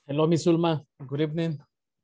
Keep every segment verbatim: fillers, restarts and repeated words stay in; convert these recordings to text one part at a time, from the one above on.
Hello, Miss Ulma. Good evening.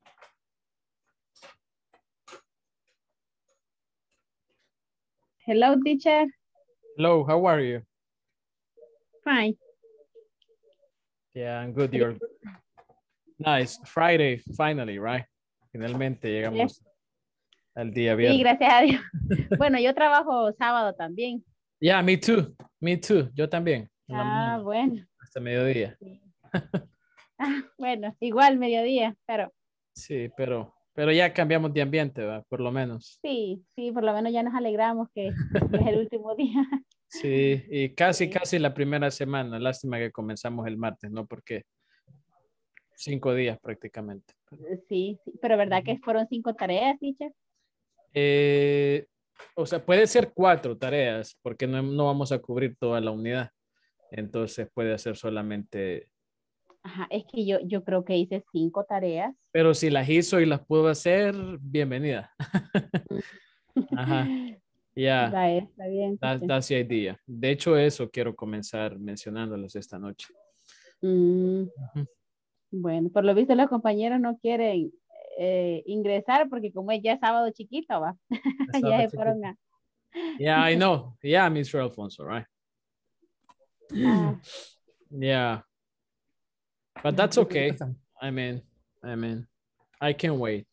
Hello, teacher. Hello, how are you? Fine. Yeah, I'm good. You're nice. Friday, finally, right? Finalmente Yes. llegamos al día Sí, viernes. gracias a Dios. Bueno, yo trabajo sábado también. Yeah, me too. Me too. Yo también. En la Ah, mañana bueno. hasta mediodía. Sí. Ah, bueno, igual mediodía, pero Sí, pero, pero ya cambiamos de ambiente, ¿va? Por lo menos. sí, sí, por lo menos ya nos alegramos que, que es el último día. Sí, y casi, Sí, casi la primera semana. Lástima que comenzamos el martes, ¿no? Porque cinco días prácticamente. sí, sí, pero ¿verdad que fueron cinco tareas, teacher? Eh, o sea, puede ser cuatro tareas, porque no, no vamos a cubrir toda la unidad. Entonces puede ser solamente, Ajá, es que yo, yo creo que hice cinco tareas. pero si las hizo y las pudo hacer, bienvenida. Mm. Ajá, ya, Va, está bien, that's, teacher. that's the idea. De hecho, eso quiero comenzar mencionándoles esta noche. Mm, Ujú. bueno, por lo visto los compañeros no quieren eh, ingresar porque como es ya sábado chiquito, va, ya Estaba se fueron chiquito. a... Yeah, I know. Yeah, mister Alfonso, right? Ah, Yeah, but that's okay. I mean, I mean, I can wait.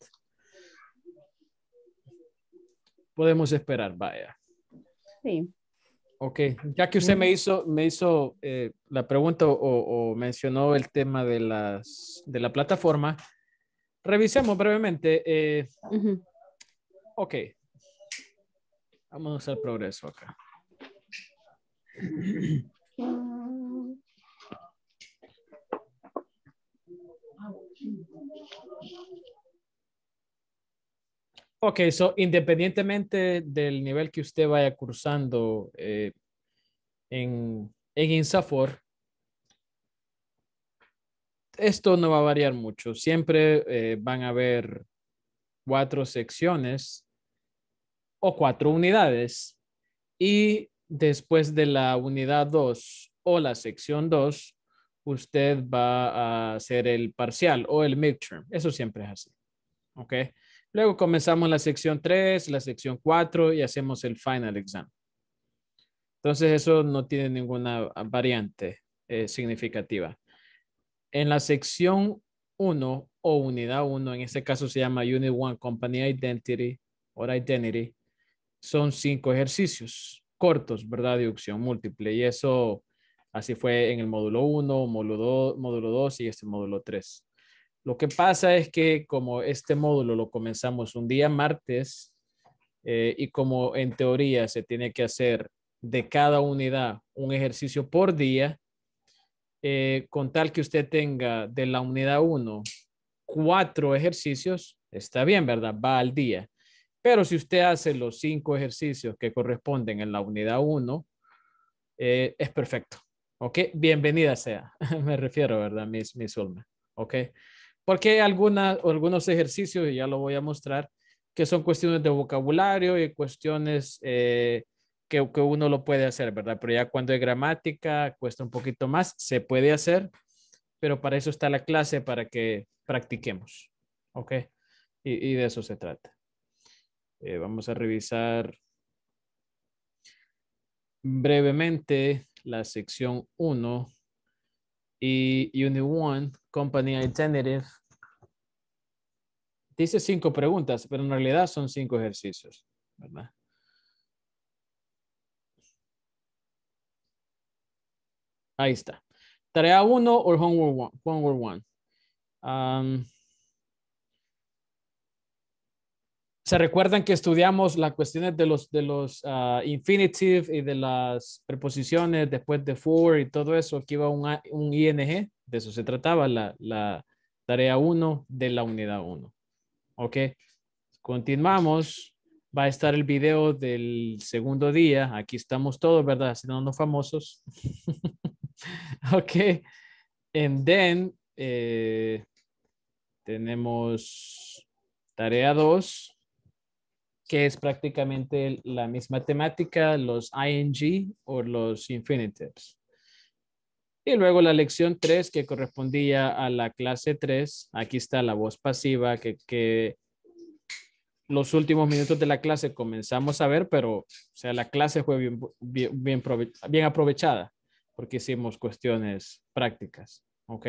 Podemos esperar, vaya. sí. Ok, ya que usted me hizo, me hizo eh, la pregunta o, o mencionó el tema de, las, de la plataforma, revisemos brevemente. eh, Ujú. ok, vamos al progreso acá. Ok, so independientemente del nivel que usted vaya cursando eh, en, en INSAFOR, esto no va a variar mucho. Siempre eh, van a haber cuatro secciones o cuatro unidades. Y después de la unidad dos o la sección dos, usted va a hacer el parcial o el midterm. Eso siempre es así. ¿Ok? Luego comenzamos la sección tres, la sección cuatro y hacemos el final exam. Entonces eso no tiene ninguna variante eh, significativa. En la sección uno o unidad uno, en este caso se llama Unit one Company Identity or Identity, son cinco ejercicios cortos, ¿verdad? De opción múltiple. Y eso así fue en el módulo uno, módulo dos, módulo dos y este módulo tres. Lo que pasa es que como este módulo lo comenzamos un día martes eh, y como en teoría se tiene que hacer de cada unidad un ejercicio por día, eh, con tal que usted tenga de la unidad uno cuatro ejercicios, está bien, ¿verdad? Va al día. Pero si usted hace los cinco ejercicios que corresponden en la unidad uno, eh, es perfecto. ¿Ok? Bienvenida sea. Me refiero, ¿verdad? Miss, Miss Ulma. ¿Ok? Porque hay alguna, algunos ejercicios, y ya lo voy a mostrar, que son cuestiones de vocabulario y cuestiones eh, que, que uno lo puede hacer, ¿verdad? Pero ya cuando es gramática, cuesta un poquito más, se puede hacer, pero para eso está la clase, para que practiquemos. ¿Ok? Y, y de eso se trata. Eh, vamos a revisar brevemente la sección uno y Unit uno, Company Identity. Dice cinco preguntas, pero en realidad son cinco ejercicios, ¿verdad? Ahí está. Tarea uno o homework one. Homework one. Um, ¿Se recuerdan que estudiamos las cuestiones de los, de los uh, infinitive y de las preposiciones después de for y todo eso? Aquí va un, un I N G. De eso se trataba la, la tarea uno de la unidad uno. Ok. Continuamos. Va a estar el video del segundo día. Aquí estamos todos, ¿verdad? Haciendo famosos. Ok. And then eh, tenemos tarea dos, que es prácticamente la misma temática, los I N G o los infinitives. Y luego la lección tres que correspondía a la clase tres. Aquí está la voz pasiva que, que los últimos minutos de la clase comenzamos a ver, pero o sea, la clase fue bien, bien, bien, bien aprovechada porque hicimos cuestiones prácticas. ¿Ok?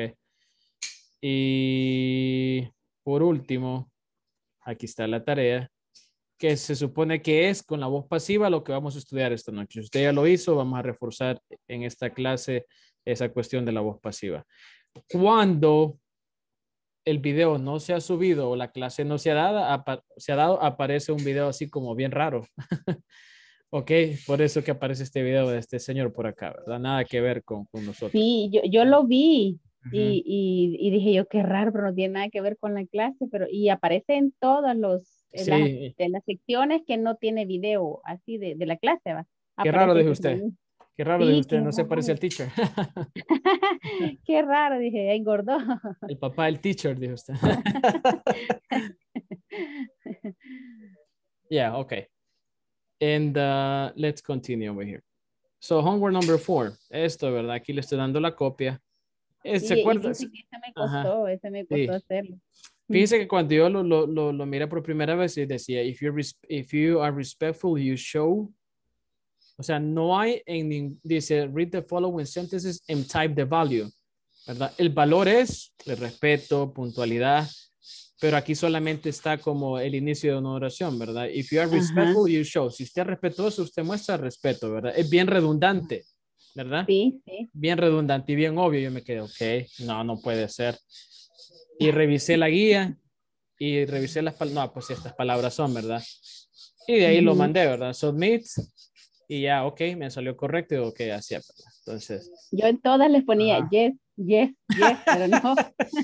Y por último, aquí está la tarea que se supone que es con la voz pasiva lo que vamos a estudiar esta noche. Si usted ya lo hizo, vamos a reforzar en esta clase esa cuestión de la voz pasiva. Cuando el video no se ha subido o la clase no se ha dado, se ha dado aparece un video así como bien raro. Ok, por eso que aparece este video de este señor por acá, ¿verdad? Nada que ver con, con nosotros. Sí, yo, yo lo vi Uh -huh. y, y, y dije yo, qué raro, pero no tiene nada que ver con la clase, pero y aparece en todas los, en las, Sí, de las secciones que no tiene video así de, de la clase, ¿va? qué raro Aparece dijo ese usted. también. Qué raro dijo Sí, usted, qué no se parece al raro. teacher. Qué raro, dije, engordó. El papá del teacher, dijo usted. Yeah, okay. And uh, let's continue over here. So homework number four. Esto, ¿verdad? Aquí le estoy dando la copia. Eh, ¿Se Sí, y acuerda? dice que ese me Ajá. costó, ese me Sí. costó hacerlo. Fíjese que cuando yo lo, lo, lo, lo miré por primera vez, decía, if, you're if you are respectful, you show. O sea, no hay en, dice, read the following sentences and type the value, ¿verdad? El valor es el respeto, puntualidad, pero aquí solamente está como el inicio de una oración, ¿verdad? If you are Ajá. respectful, you show. Si usted es respetuoso, usted muestra respeto, ¿verdad? Es bien redundante, ¿verdad? Sí, sí. Bien redundante y bien obvio. Yo me quedé, ok, no, no puede ser. Y revisé la guía y revisé las palabras, no, pues estas palabras son, ¿verdad? Y de ahí lo Ujú. mandé, ¿verdad? Submit y ya, ok, me salió correcto y ok, así, ¿verdad? Entonces. Yo en todas les ponía Ajá. yes, yes, yes, pero no.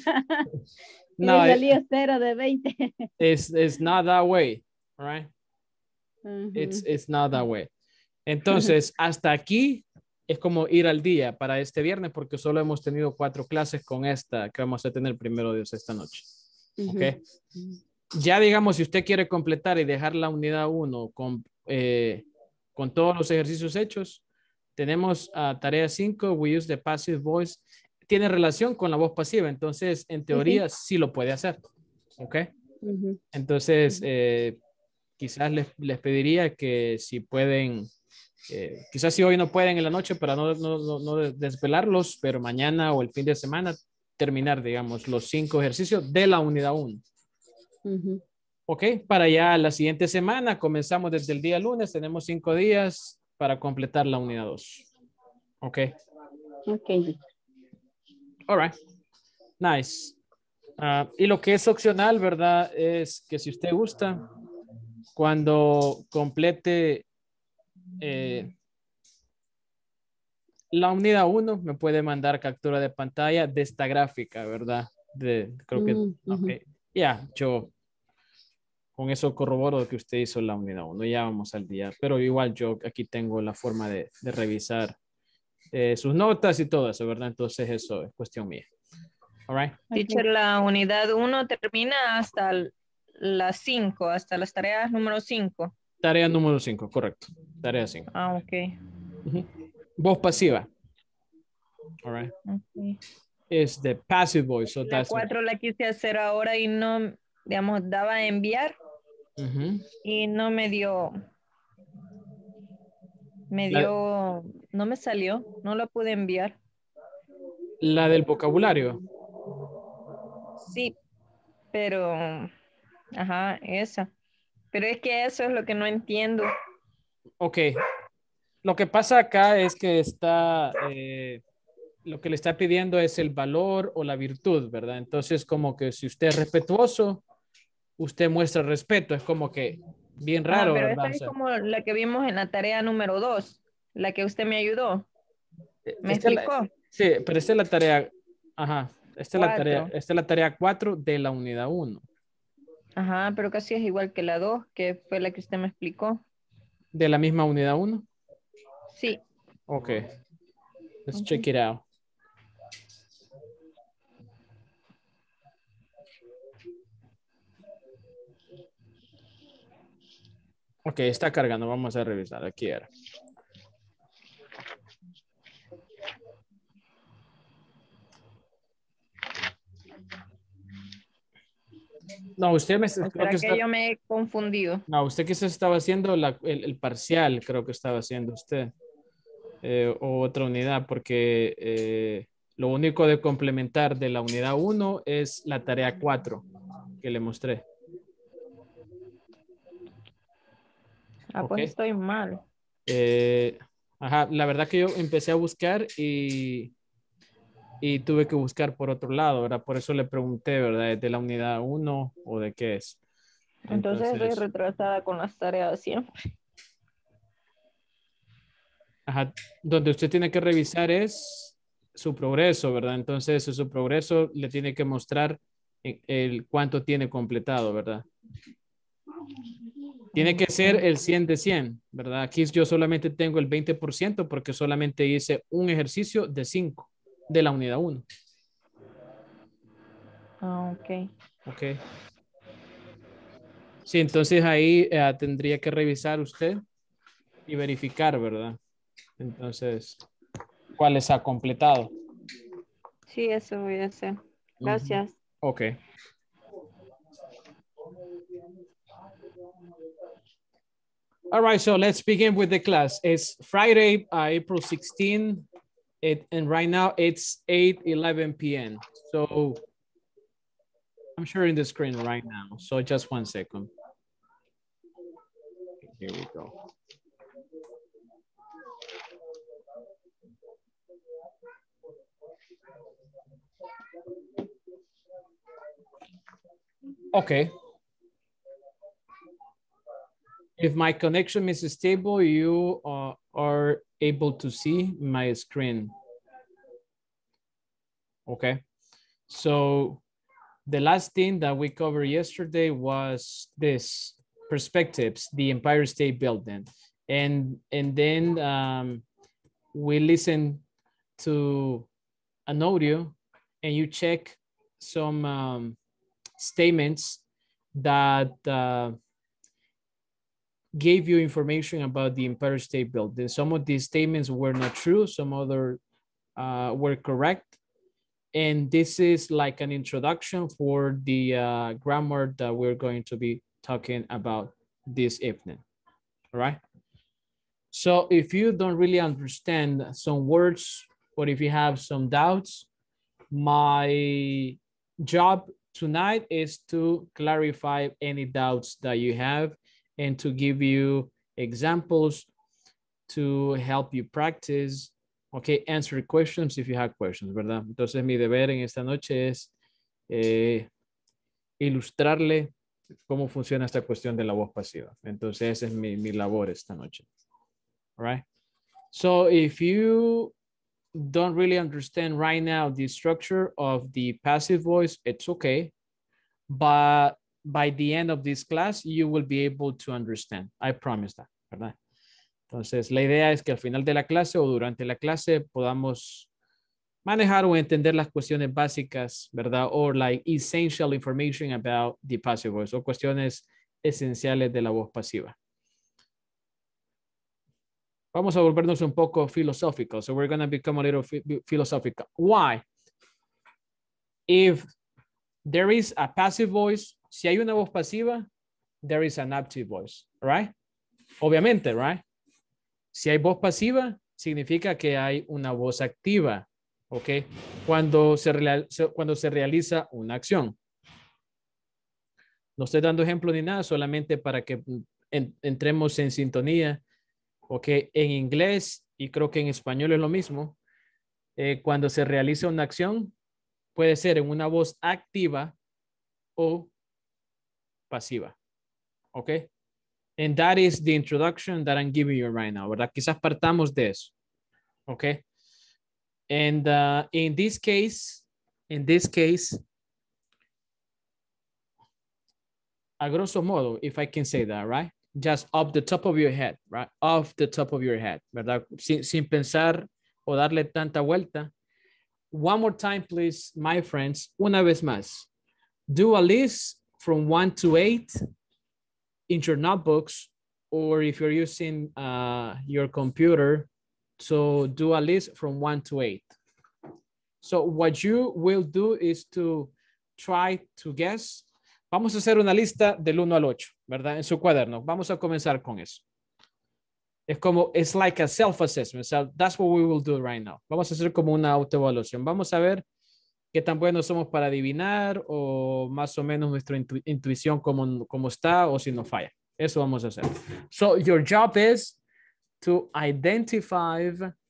Y No, me salía cero de veinte. it's, it's not that way, all right? It's, Ujú. it's not that way. Entonces, hasta aquí es como ir al día para este viernes porque solo hemos tenido cuatro clases con esta que vamos a tener primero Dios esta noche. ¿Ok? Ujú. Ya digamos, si usted quiere completar y dejar la unidad uno con, eh, con todos los ejercicios hechos, tenemos uh, tarea cinco, we use the passive voice. Tiene relación con la voz pasiva, entonces en Sí, teoría sí. sí lo puede hacer. ¿Ok? Ujú. Entonces, Ujú. eh, quizás les, les, pediría que si pueden, eh, quizás si hoy no pueden en la noche para no, no, no, no desvelarlos, pero mañana o el fin de semana terminar, digamos, los cinco ejercicios de la unidad uno. Ujú. Ok, para ya la siguiente semana, comenzamos desde el día lunes, tenemos cinco días para completar la unidad dos. Ok. Ok. All right. Nice. Uh, y lo que es opcional, ¿verdad? Es que si usted gusta, cuando complete eh, la unidad uno, me puede mandar captura de pantalla de esta gráfica, ¿verdad? De, creo que, Mm, ok. ujú. Ya, yeah, yo con eso corroboro que usted hizo la unidad uno. Ya vamos al día, pero igual yo aquí tengo la forma de, de revisar eh, sus notas y todo eso, ¿verdad? Entonces eso es cuestión mía. All right. Teacher, Ok. la unidad uno termina hasta el- las cinco, hasta las tareas número cinco. Tarea número cinco, correcto. Tarea cinco. Ah, ok. Uh-huh. Voz pasiva. All right. okay. Is the passive voice. So La that's what... cuatro la quise hacer ahora y no, digamos, daba a enviar Uh-huh. y no me dio, me la, dio, no me salió, no la pude enviar. la del vocabulario. Sí, pero, ajá, esa. Pero es que eso es lo que no entiendo. Ok. Lo que pasa acá es que está, eh, lo que le está pidiendo es el valor o la virtud, ¿verdad? Entonces, como que si usted es respetuoso, usted muestra respeto. Es como que bien Ah, raro, pero esta ¿verdad? O es sea, como la que vimos en la tarea número dos, la que usted me ayudó. ¿Me esta es la, explicó? sí, pero esta es la tarea, ajá, esta es la tarea, Cuatro. esta es la tarea cuatro de la unidad uno. Ajá, pero casi es igual que la dos, que fue la que usted me explicó. De la misma unidad uno. Sí. Ok. Let's Ok. check it out. Ok, está cargando. Vamos a revisar. Aquí era. No, usted me ¿O creo será que que está, yo me he confundido? no, usted quizás estaba haciendo la- el, el parcial, creo que estaba haciendo usted, eh, o otra unidad, porque eh, lo único de complementar de la unidad uno es la tarea cuatro que le mostré. Ah, Ok. pues estoy mal. Eh, ajá, la verdad que yo empecé a buscar y, y tuve que buscar por otro lado, ¿verdad? Por eso le pregunté, ¿verdad? ¿Es de la unidad uno o de qué es? Entonces estoy Entonces, retrasada con las tareas siempre. ajá, donde usted tiene que revisar es su progreso, ¿verdad? Entonces, su progreso le tiene que mostrar el, el cuánto tiene completado, ¿verdad? Tiene que ser Ok. el cien de cien, ¿verdad? Aquí yo solamente tengo el veinte por ciento porque solamente hice un ejercicio de cinco de la unidad uno. Ah, ok. Ok. Sí, entonces ahí eh, tendría que revisar usted y verificar, ¿verdad? Entonces, ¿cuáles ha completado? Sí, eso voy a hacer. Ujú. Gracias. Ok. All right, so let's begin with the class. It's Friday, uh, April sixteenth, it, and right now it's eight eleven p m So I'm sharing the screen right now. So just one second. Here we go. Okay. If my connection is stable, you uh, are able to see my screen. Okay. So the last thing that we covered yesterday was this perspectives, the Empire State Building. And, and then um, we listen to an audio and you check some um, statements that uh, gave you information about the Empire State Building. Some of these statements were not true, some other uh, were correct. And this is like an introduction for the uh, grammar that we're going to be talking about this evening, all right? So if you don't really understand some words, or if you have some doubts, my job tonight is to clarify any doubts that you have and to give you examples to help you practice. Okay, answer questions if you have questions, ¿verdad? Entonces mi deber en esta noche es eh, ilustrarle cómo funciona esta cuestión de la voz pasiva. Entonces esa es mi, mi labor esta noche. All right. So if you don't really understand right now the structure of the passive voice, it's okay. But by the end of this class, you will be able to understand. I promise that, ¿verdad? Entonces, la idea es que al final de la clase o durante la clase podamos manejar o entender las cuestiones básicas, ¿verdad? Or like essential information about the passive voice o cuestiones esenciales de la voz pasiva. Vamos a volvernos un poco filosóficos. So we're going to become a little philosophical. Why? If there is a passive voice, si hay una voz pasiva, there is an active voice, right? Obviamente, right? Si hay voz pasiva, significa que hay una voz activa, ¿ok? Cuando se, real, cuando se realiza una acción. No estoy dando ejemplo ni nada, solamente para que en, entremos en sintonía, ¿ok? En inglés, y creo que en español es lo mismo, eh, cuando se realiza una acción, puede ser en una voz activa o pasiva, ¿ok? And that is the introduction that I'm giving you right now, ¿verdad? Quizás partamos de eso, ¿ok? And uh, in this case, in this case, a grosso modo, if I can say that, right? Just off the top of your head, right? Off the top of your head, ¿verdad? Sin, sin pensar o darle tanta vuelta. One more time, please, my friends. Una vez más. Do a list from one to eight in your notebooks, or if you're using uh, your computer, so do a list from one to eight. So what you will do is to try to guess Vamos a hacer una lista del uno al ocho, ¿verdad? En su cuaderno. Vamos a comenzar con eso. Es como, it's like a self-assessment. So that's what we will do right now. Vamos a hacer como una autoevaluación. Vamos a ver qué tan buenos somos para adivinar o más o menos nuestra intu intuición como, como está o si nos falla. Eso vamos a hacer. So your job is to identify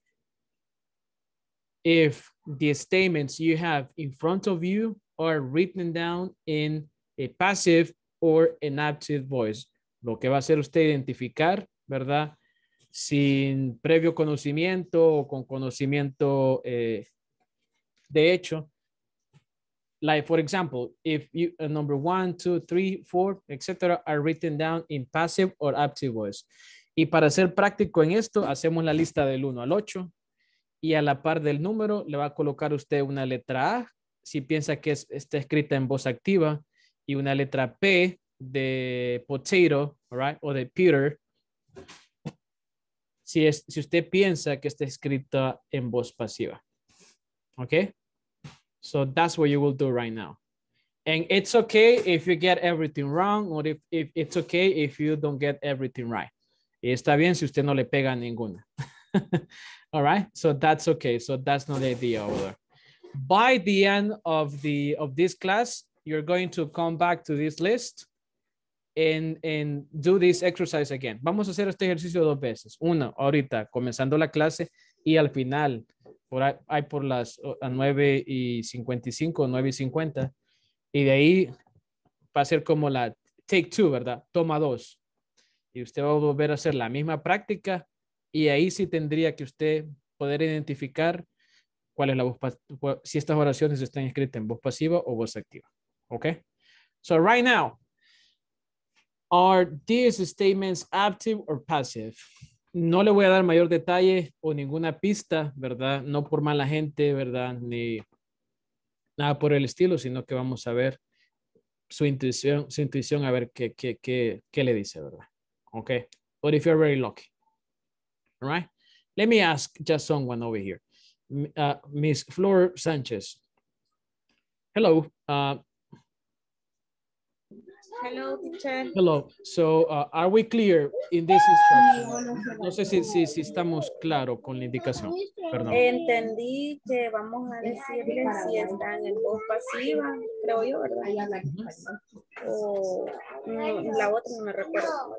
if the statements you have in front of you are written down in a passive or an active voice. Lo que va a hacer usted identificar, ¿verdad? Sin previo conocimiento o con conocimiento eh, de hecho. Like, for example, if you uh, number one, two, three, four, et cetera are written down in passive or active voice. Y para ser práctico en esto, hacemos la lista del uno al ocho y a la par del número le va a colocar usted una letra A si piensa que es, está escrita en voz activa y una letra P de potato, right, o de Peter, si, es, si usted piensa que está escrita en voz pasiva. ¿Ok? So that's what you will do right now. And it's okay if you get everything wrong or if, if it's okay if you don't get everything right. Y está bien si usted no le pega a ninguna. All right, so that's okay. So that's not the idea over there. By the end of the of this class, you're going to come back to this list and, and do this exercise again. Vamos a hacer este ejercicio dos veces. Una, ahorita, comenzando la clase y al final, por ahí, ahí por las a nueve y cincuenta y cinco, nueve y cincuenta. Y de ahí va a ser como la take two, ¿verdad? Toma dos. Y usted va a volver a hacer la misma práctica y ahí sí tendría que usted poder identificar cuál es la voz, si estas oraciones están escritas en voz pasiva o voz activa. ¿Ok? So right now, are these statements active or passive? No le voy a dar mayor detalle o ninguna pista, ¿verdad? No por mala gente, ¿verdad? Ni nada por el estilo, sino que vamos a ver su intuición, su intuición a ver qué, qué, qué, qué le dice, ¿verdad? Okay. But if you're very lucky. All right. Let me ask just someone over here. Uh, Miss Flor Sanchez. Hello. Uh, Hello, teacher. hello. So, uh, are we clear in this instruction? No sé si, si, si estamos claros con la indicación. Perdón. Entendí que vamos a decirle si están en voz pasiva, creo yo, ¿verdad? O no, la otra no me recuerdo.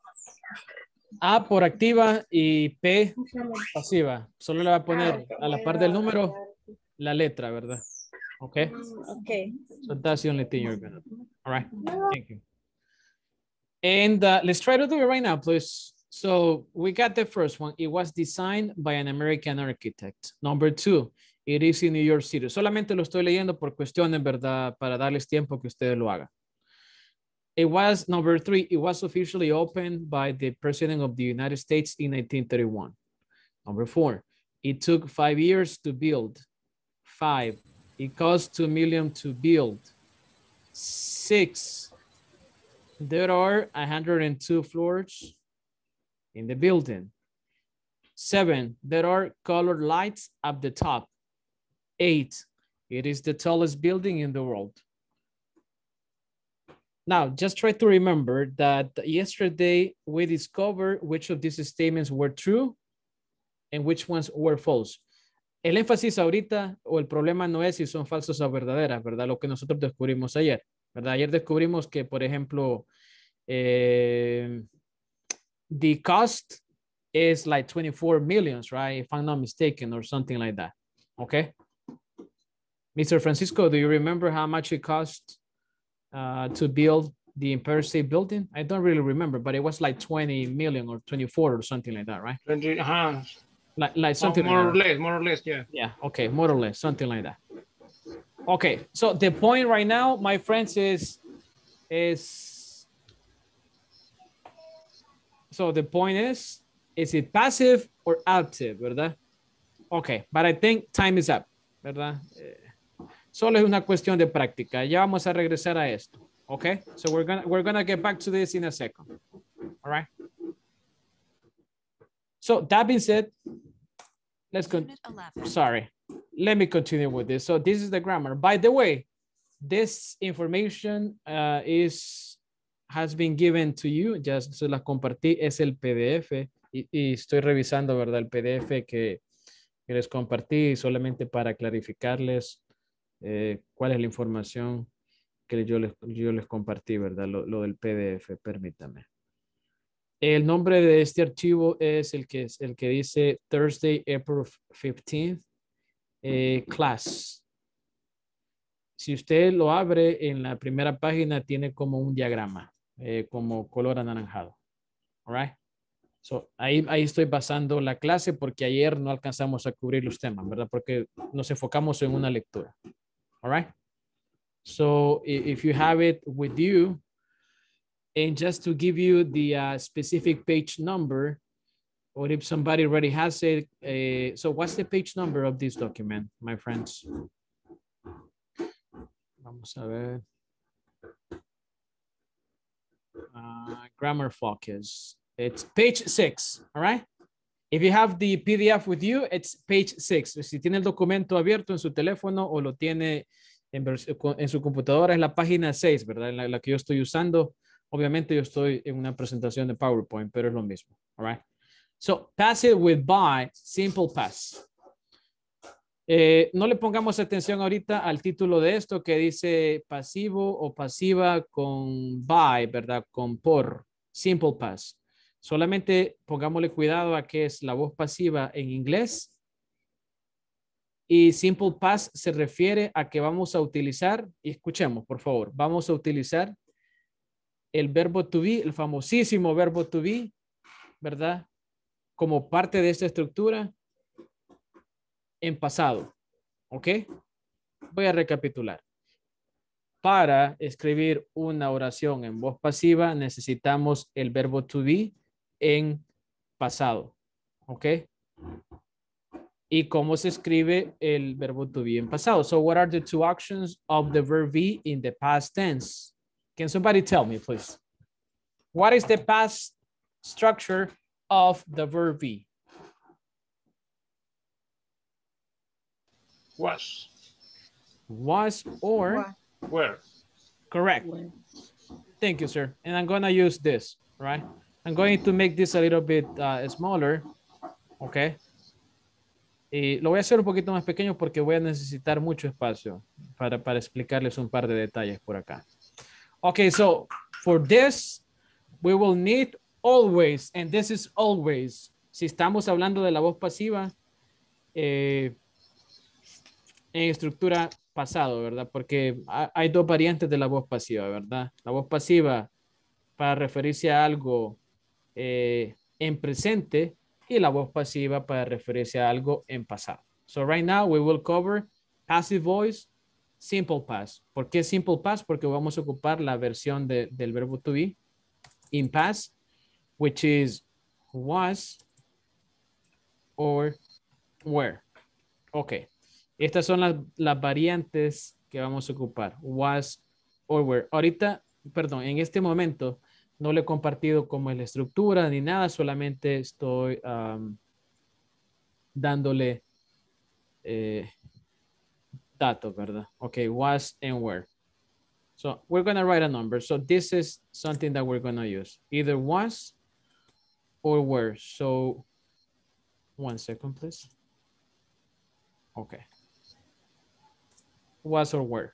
A por activa y P pasiva. Solo le va a poner a la par del número la letra, ¿verdad? Okay. Okay. So that's the only thing you're gonna do. All right. Thank you. And uh, let's try to do it right now, please. So we got the first one. It was designed by an American architect. Number two, it is in New York City. Solamente lo estoy leyendo por cuestiones, ¿verdad? Para darles tiempo que ustedes lo hagan. It was, number three, it was officially opened by the President of the United States in nineteen thirty-one. Number four, it took five years to build. Five, it cost two million to build. Six, there are one hundred two floors in the building. Seven, there are colored lights at the top. Eight, it is the tallest building in the world. Now, just try to remember that yesterday we discovered which of these statements were true and which ones were false. El énfasis ahorita o el problema no es si son falsos o verdaderas, ¿verdad? Lo que nosotros descubrimos ayer, ¿verdad? Ayer descubrimos que, por ejemplo, eh, the cost is like twenty-four millions, right? If I'm not mistaken, or something like that. Okay. Mister Francisco, do you remember how much it cost uh, to build the Empire State Building? I don't really remember, but it was like twenty million or twenty-four or something like that, right? twenty, uh-huh. Like, like something more like or less, more or less, yeah. Yeah, okay, more or less, something like that. Okay, so the point right now, my friends, is, is, so the point is, is it passive or active, ¿verdad? Okay, but I think time is up, ¿verdad? Eh, solo es una cuestión de práctica. Ya vamos a regresar a esto. Okay, so we're gonna, we're gonna get back to this in a second. All right. So that being said, let's go. Sorry, let me continue with this. So this is the grammar. By the way, this information uh, is, has been given to you. Ya se las compartí, es el P D F y, y estoy revisando, ¿verdad? El P D F que, que les compartí solamente para clarificarles eh, cuál es la información que yo les, yo les compartí, ¿verdad? Lo, lo del P D F, permítame. El nombre de este archivo es el que, el que dice Thursday, April fifteenth, eh, class. Si usted lo abre en la primera página, tiene como un diagrama, eh, como color anaranjado. All right. So, ahí, ahí estoy basando la clase porque ayer no alcanzamos a cubrir los temas, ¿verdad? Porque nos enfocamos en una lectura. All right. So, if you have it with you, and just to give you the uh, specific page number, or if somebody already has it, uh, so what's the page number of this document, my friends? Vamos a ver. Uh, grammar focus. It's page six, all right? If you have the P D F with you, it's page six. Si tiene el documento abierto en su teléfono o lo tiene en, en su computadora, es la página seis, ¿verdad? La, la que yo estoy usando. Obviamente yo estoy en una presentación de PowerPoint, pero es lo mismo, all right? So, pass it with by, simple pass. Eh, no le pongamos atención ahorita al título de esto que dice pasivo o pasiva con by, ¿verdad? Con por, simple pass. Solamente pongámosle cuidado a qué es la voz pasiva en inglés. Y simple past se refiere a que vamos a utilizar, y escuchemos por favor, vamos a utilizar el verbo to be, el famosísimo verbo to be, ¿verdad? Como parte de esta estructura en pasado, ¿ok? Voy a recapitular. Para escribir una oración en voz pasiva necesitamos el verbo to be en pasado, ¿ok? ¿Y cómo se escribe el verbo to be en pasado? So what are the two actions of the verb be in the past tense? Can somebody tell me, please? What is the past structure of the verb be? Was. Was or? Were. Correct. Thank you, sir. And I'm going to use this, right? I'm going to make this a little bit uh, smaller, okay? Y lo voy a hacer un poquito más pequeño porque voy a necesitar mucho espacio para, para explicarles un par de detalles por acá. Okay, so for this, we will need always, and this is always. Si estamos hablando de la voz pasiva, eh, en estructura pasado, ¿verdad? Porque hay dos variantes de la voz pasiva, ¿verdad? La voz pasiva para referirse a algo eh, en presente y la voz pasiva para referirse a algo en pasado. So right now we will cover passive voice, simple past. ¿Por qué simple past? Porque vamos a ocupar la versión de, del verbo to be in past, which is was or were. Ok. Estas son las, las variantes que vamos a ocupar. Was or were. Ahorita, perdón, en este momento no le he compartido cómo es la estructura ni nada, solamente estoy um, dándole eh, datos, ¿verdad? Ok, was and were. So we're going to write a number. So this is something that we're going to use. Either was or were. So one second, please. Okay. Was or were.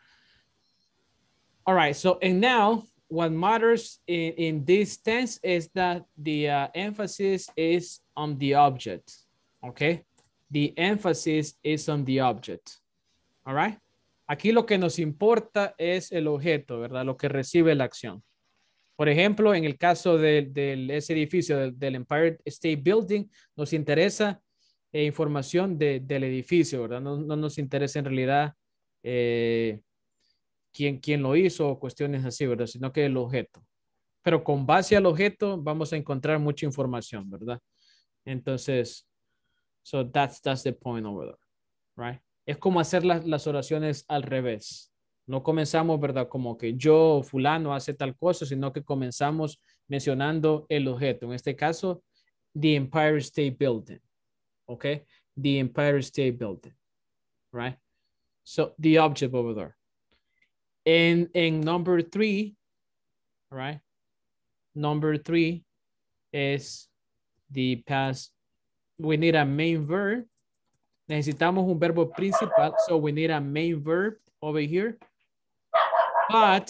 All right. So, and now what matters in, in this tense is that the uh, emphasis is on the object. Okay. The emphasis is on the object. All right. Aquí lo que nos importa es el objeto, ¿verdad? Lo que recibe la acción. Por ejemplo, en el caso de, de ese edificio del, del Empire State Building, nos interesa eh, información de, del edificio, ¿verdad? No, no nos interesa en realidad eh, quién, quién lo hizo o cuestiones así, ¿verdad? Sino que el objeto. Pero con base al objeto vamos a encontrar mucha información, ¿verdad? Entonces, so that's, that's the point over there, right? Es como hacer las, las oraciones al revés. No comenzamos, ¿verdad? Como que yo, fulano, hace tal cosa, sino que comenzamos mencionando el objeto. En este caso, the Empire State Building. ¿Ok? The Empire State Building. Right? So, the object over there. En, en number three, all right? Number three is the past. We need a main verb. Necesitamos un verbo principal, so we need a main verb over here. But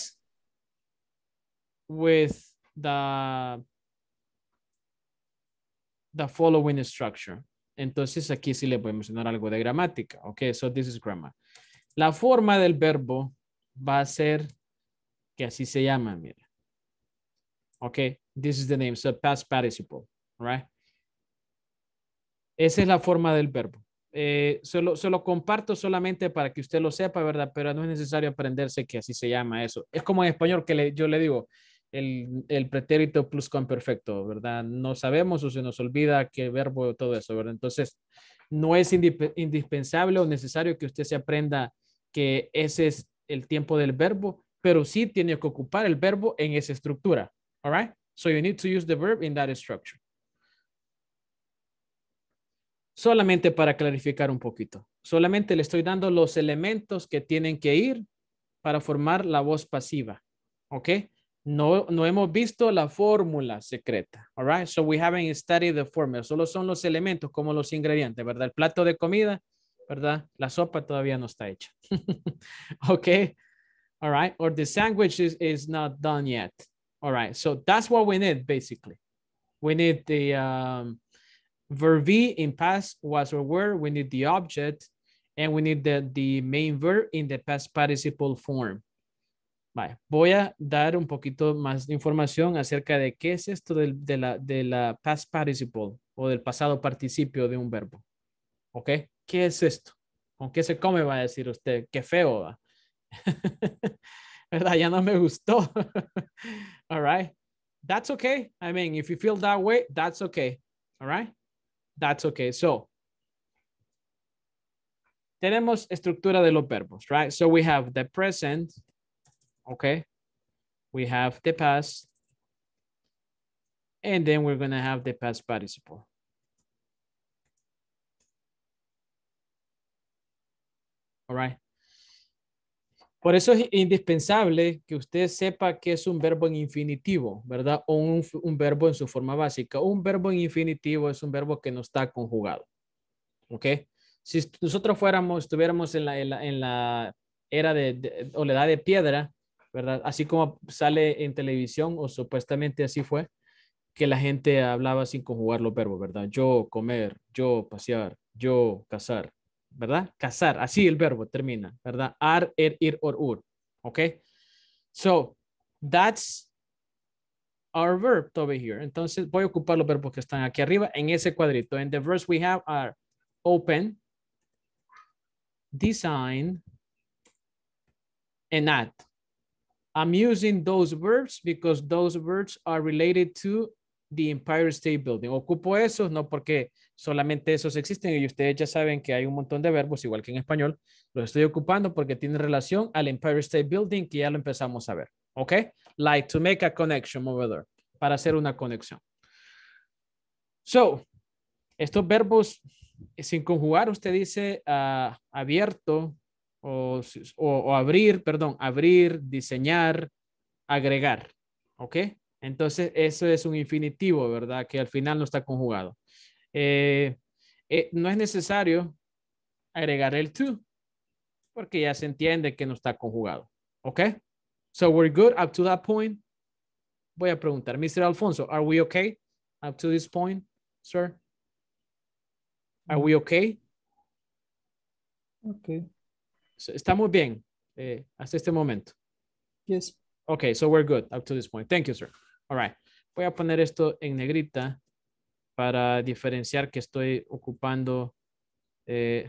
with the, the following structure. Entonces aquí sí le voy a mencionar algo de gramática. Ok, so this is grammar. La forma del verbo va a ser que así se llama, mira. Ok, this is the name, so past participle, right? Esa es la forma del verbo. Eh, solo, solo comparto solamente para que usted lo sepa, ¿verdad? Pero no es necesario aprenderse que así se llama eso. Es como en español que le, yo le digo, el, el pretérito pluscuamperfecto, ¿verdad? No sabemos o se nos olvida qué verbo, todo eso, ¿verdad? Entonces, no es indispensable o necesario que usted se aprenda que ese es el tiempo del verbo, pero sí tiene que ocupar el verbo en esa estructura, all right? So you need to use the verb in that structure. Solamente para clarificar un poquito. Solamente le estoy dando los elementos que tienen que ir para formar la voz pasiva. ¿Ok? No, no hemos visto la fórmula secreta. All right? So we haven't studied the formula. Solo son los elementos como los ingredientes, ¿verdad? El plato de comida, ¿verdad? La sopa todavía no está hecha. ¿Ok? All right? Or the sandwich is, is not done yet. All right? So that's what we need, basically. We need the... Um, verb be in past was or were. We need the object and we need the, the main verb in the past participle form. Vale. Voy a dar un poquito más de información acerca de qué es esto de, de, la, de la past participle o del pasado participio de un verbo. ¿Ok? ¿Qué es esto? ¿Con qué se come? Va a decir usted. Qué feo, ¿va? ¿Verdad? Ya no me gustó. All right. That's okay. I mean, if you feel that way, that's okay. All right. That's okay. So, tenemos estructura de los verbos, right? So we have the present, okay? We have the past, and then we're gonna have the past participle. All right. Por eso es indispensable que usted sepa que es un verbo en infinitivo, ¿verdad? O un, un verbo en su forma básica. Un verbo en infinitivo es un verbo que no está conjugado. ¿Ok? Si nosotros fuéramos, estuviéramos en la, en la, en la era de, de, o la edad de piedra, ¿verdad? Así como sale en televisión, o supuestamente así fue, que la gente hablaba sin conjugar los verbos, ¿verdad? Yo comer, yo pasear, yo cazar, ¿verdad? Cazar, así el verbo termina, ¿verdad? Ar, er, ir, or, ur, ¿ok? So, that's our verb over here. Entonces, voy a ocupar los verbos que están aquí arriba en ese cuadrito. And the verbs we have are open, design, and add. I'm using those verbs because those verbs are related to the Empire State Building. Ocupo esos no porque solamente esos existen y ustedes ya saben que hay un montón de verbos, igual que en español. Los estoy ocupando porque tienen relación al Empire State Building que ya lo empezamos a ver. ¿Ok? Like to make a connection over there. Para hacer una conexión. So, estos verbos sin conjugar, usted dice uh, abierto o, o, o abrir, perdón, abrir, diseñar, agregar. ¿Ok? Entonces, eso es un infinitivo, ¿verdad? Que al final no está conjugado. Eh, eh, no es necesario agregar el to, porque ya se entiende que no está conjugado. ¿Ok? So, we're good up to that point. Voy a preguntar, mister Alfonso, are we okay up to this point, sir? Are we okay? Okay. So, estamos bien eh, hasta este momento. Yes. Okay, so we're good up to this point. Thank you, sir. All right. Voy a poner esto en negrita para diferenciar que estoy ocupando. Eh,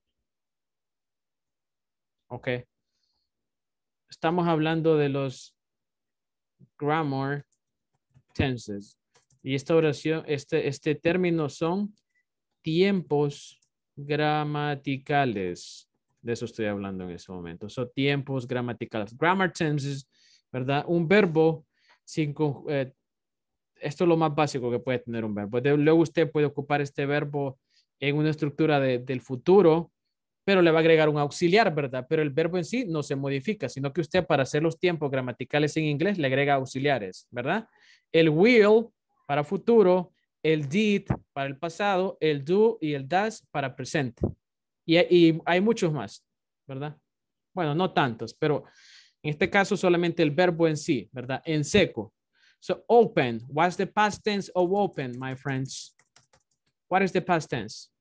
ok. Estamos hablando de los grammar tenses. Y esta oración, este, este término son tiempos gramaticales. De eso estoy hablando en ese momento. Son tiempos gramaticales. Grammar tenses, ¿verdad? Un verbo sin... Eh, esto es lo más básico que puede tener un verbo. De, luego usted puede ocupar este verbo en una estructura de, del futuro, pero le va a agregar un auxiliar, ¿verdad? Pero el verbo en sí no se modifica, sino que usted para hacer los tiempos gramaticales en inglés le agrega auxiliares, ¿verdad? El will para futuro, el did para el pasado, el do y el does para presente. Y, y hay muchos más, ¿verdad? Bueno, no tantos, pero en este caso solamente el verbo en sí, ¿verdad? En seco. So open, what's the past tense of open, my friends? What is the past tense?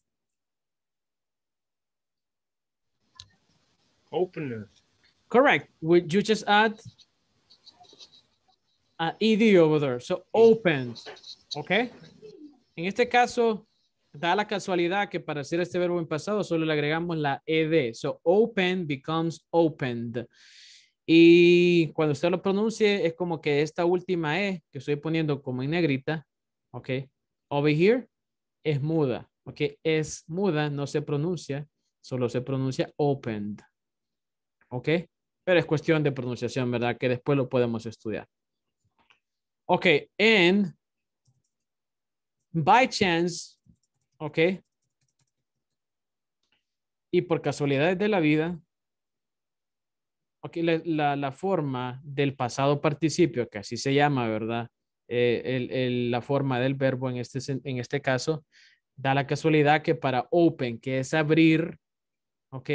Open. Correct. Would you just add a ed over there? So opened, ¿ok? En este caso, da la casualidad que para hacer este verbo en pasado solo le agregamos la ed. So open becomes opened. Y cuando usted lo pronuncie es como que esta última E que estoy poniendo como en negrita, ¿ok? Over here es muda, ¿ok? Es muda, no se pronuncia, solo se pronuncia opened, ¿ok? Pero es cuestión de pronunciación, ¿verdad? Que después lo podemos estudiar. Ok, and by chance, ¿ok? Y por casualidades de la vida, ok, la, la, la forma del pasado participio, que así se llama, ¿verdad? Eh, el, el, la forma del verbo en este, en este caso, da la casualidad que para open, que es abrir, ¿ok?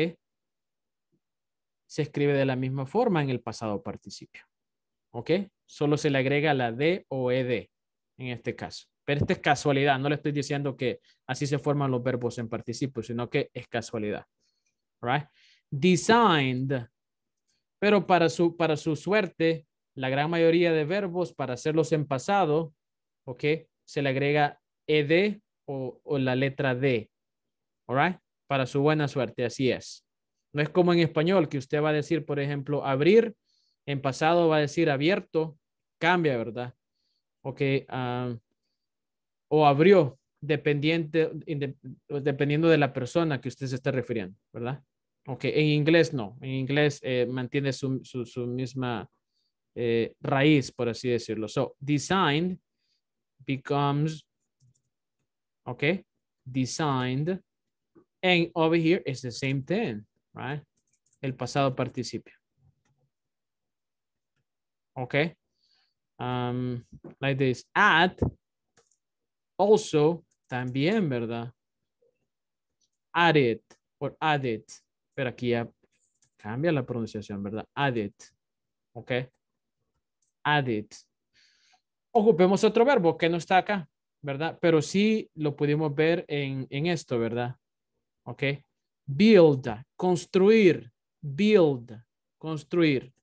Se escribe de la misma forma en el pasado participio, ¿ok? Solo se le agrega la D o ed en este caso. Pero esta es casualidad, no le estoy diciendo que así se forman los verbos en participio, sino que es casualidad, right? Designed, pero para su, para su suerte, la gran mayoría de verbos para hacerlos en pasado, ¿ok? Se le agrega ed o, o la letra D, all right? Para su buena suerte, así es. No es como en español que usted va a decir, por ejemplo, abrir, en pasado va a decir abierto, cambia, ¿verdad? Ok, uh, o abrió, dependiente, dependiendo de la persona que usted se está refiriendo, ¿verdad? Ok, en inglés no, en inglés eh, mantiene su, su, su misma eh, raíz, por así decirlo. So, designed becomes, ok, designed, and over here is the same thing, right? El pasado participio. Ok, um, like this, at, also, también, ¿verdad? Added, or added, pero aquí ya cambia la pronunciación, ¿verdad? Added, ok. Added. Ocupemos otro verbo que no está acá, ¿verdad? Pero sí lo pudimos ver en, en esto, ¿verdad? Ok. Build, construir, build, construir.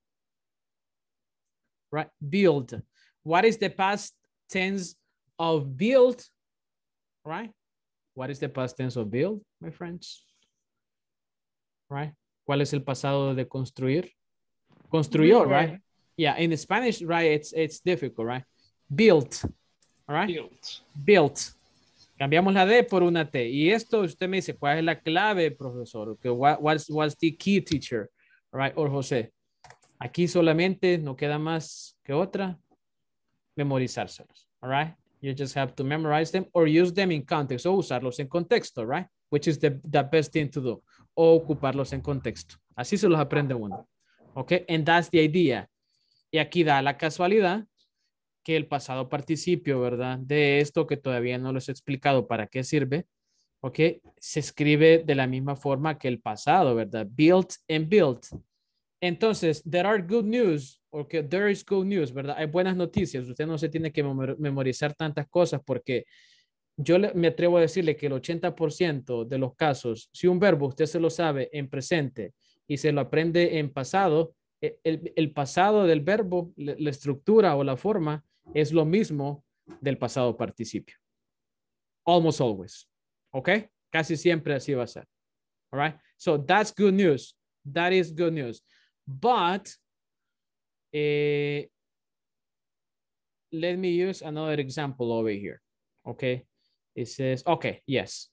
Right, build. What is the past tense of build? Right? What is the past tense of build, my friends? Right? ¿Cuál es el pasado de construir? Construyó, right? Yeah, in Spanish, right, it's, it's difficult, right? Built, all right? Built. Built. Cambiamos la D por una T. Y esto usted me dice, ¿cuál es la clave, profesor? Okay, what, what's, what's the key, teacher? All right, or José. Aquí solamente no queda más que otra, memorizárselos, all right? You just have to memorize them or use them in context, o usarlos en contexto, right? Which is the, the best thing to do. O ocuparlos en contexto. Así se los aprende uno. Okay, and that's the idea. Y aquí da la casualidad que el pasado participio, ¿verdad? De esto que todavía no les he explicado para qué sirve, ¿ok? Se escribe de la misma forma que el pasado, ¿verdad? Built and built. Entonces, there are good news, porque there is good news, ¿verdad? Hay buenas noticias. Usted no se tiene que memorizar tantas cosas porque yo le, me atrevo a decirle que el ochenta por ciento de los casos, si un verbo usted se lo sabe en presente y se lo aprende en pasado, el, el pasado del verbo, la, la estructura o la forma es lo mismo del pasado participio. Almost always. ¿Ok? Casi siempre así va a ser. All right? So that's good news. That is good news. But eh, let me use another example over here. Okay. It says, okay, yes.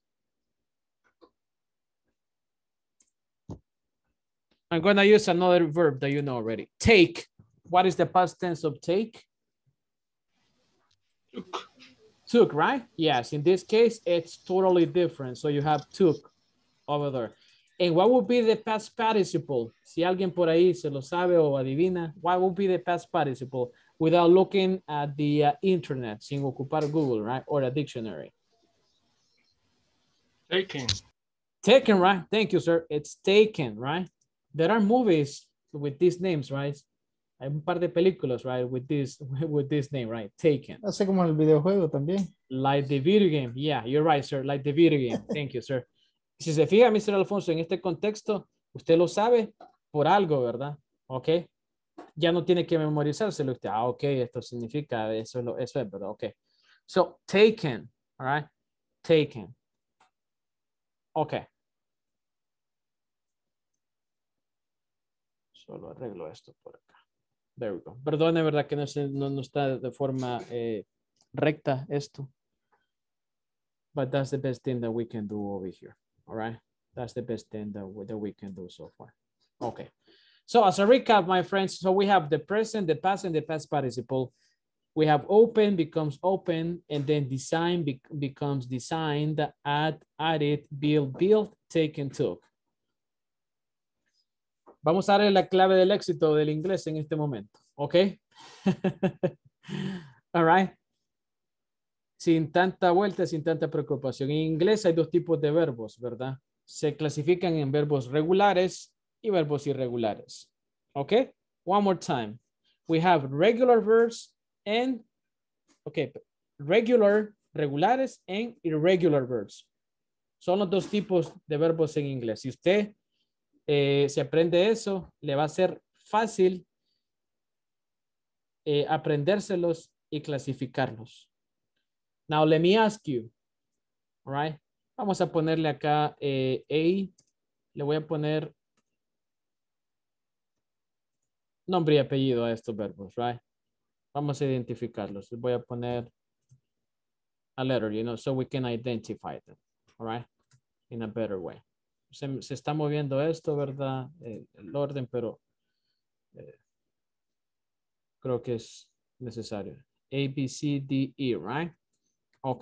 I'm going to use another verb that you know already. Take. What is the past tense of take? Took. Took, right? Yes. In this case, it's totally different. So you have took. over there. And what would be the past participle? Si alguien por ahí se lo sabe o adivina, what would be the past participle without looking at the uh, internet, sin ocupar Google, right? Or a dictionary. Taken. Taken, right? Thank you, sir. It's taken, right? There are movies with these names, right? Hay un par de películas, right? With this, with this name, right? Taken. Así como el videojuego también. Like the video game. Yeah, you're right, sir. Like the video game. Thank you, sir. Si se fija, mister Alfonso, en este contexto, usted lo sabe por algo, ¿verdad? Ok. Ya no tiene que memorizárselo usted. Ah, ok, esto significa, eso, lo, eso es, ¿verdad? Ok. So, taken, all right? Taken. Ok. Solo arreglo esto por acá. There we go. Perdone, ¿verdad? Que no, se, no, no está de forma eh, recta esto. But that's the best thing that we can do over here. All right. That's the best thing that we, that we can do so far. Okay. So as a recap, my friends, so we have the present, the past, and the past participle. We have open becomes open, and then design be becomes designed, add, added, build, built, taken, took. Vamos a darle la clave del éxito del inglés en este momento. ¿Ok? All right. Sin tanta vuelta, sin tanta preocupación. En inglés hay dos tipos de verbos, ¿verdad? Se clasifican en verbos regulares y verbos irregulares. ¿Ok? One more time. We have regular verbs and, ok, regular, regulares and irregular verbs. Son los dos tipos de verbos en inglés. Si usted eh, se aprende eso, le va a ser fácil eh, aprendérselos y clasificarlos. Now, let me ask you, all right? Vamos a ponerle acá eh, A, le voy a poner nombre y apellido a estos verbos, right? Vamos a identificarlos. Les voy a poner a letter, you know, so we can identify them, all right? In a better way. Se, se está moviendo esto, ¿verdad? Eh, el orden, pero eh, creo que es necesario. A, B, C, D, E, right? Ok.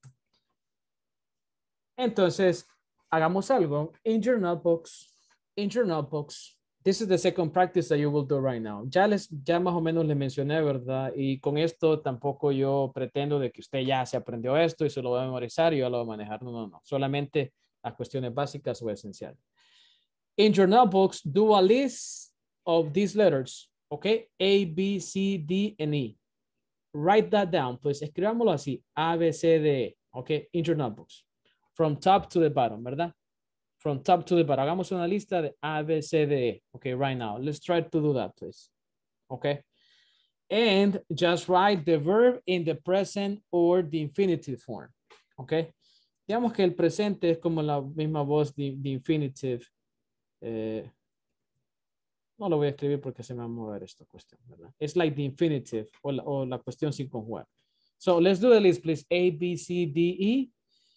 Entonces, hagamos algo. In your notebooks, in your notebooks, this is the second practice that you will do right now. Ya les, ya más o menos les mencioné, ¿verdad? Y con esto tampoco yo pretendo de que usted ya se aprendió esto y se lo va a memorizar y ya lo va a manejar. No, no, no. Solamente las cuestiones básicas o esenciales. In your notebooks, do a list of these letters, okay? A, B, C, D, and E. Write that down, pues escribámoslo así, A, B, C, D, E, okay, in your notebooks. From top to the bottom, ¿verdad? From top to the bottom. Hagamos una lista de A, B, C, D, E, okay, right now. Let's try to do that, please, okay? And just write the verb in the present or the infinitive form, okay? Digamos que el presente es como la misma voz de, de infinitive. Eh, No lo voy a escribir porque se me va a mover esta cuestión, ¿verdad? It's like the infinitive o la, o la cuestión sin conjugar. So let's do the list, please. A, B, C, D, E.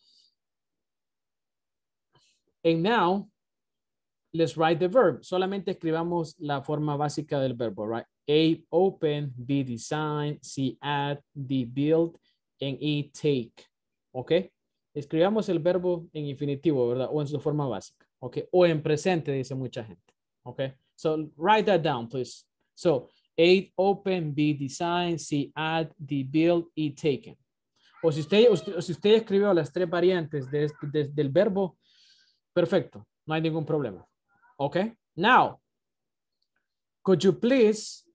And now, let's write the verb. Solamente escribamos la forma básica del verbo, right? A, open, B, design, C, add, D, build, and E, take. ¿Ok? Escribamos el verbo en infinitivo, ¿verdad? O en su forma básica, ¿ok? O en presente, dice mucha gente, ¿ok? So write that down, please. So A, open, B, design, C, add, D, build, E, taken. O si usted, usted, si usted escribió las tres variantes de, de, del verbo, perfecto, no hay ningún problema. Okay, now, could you please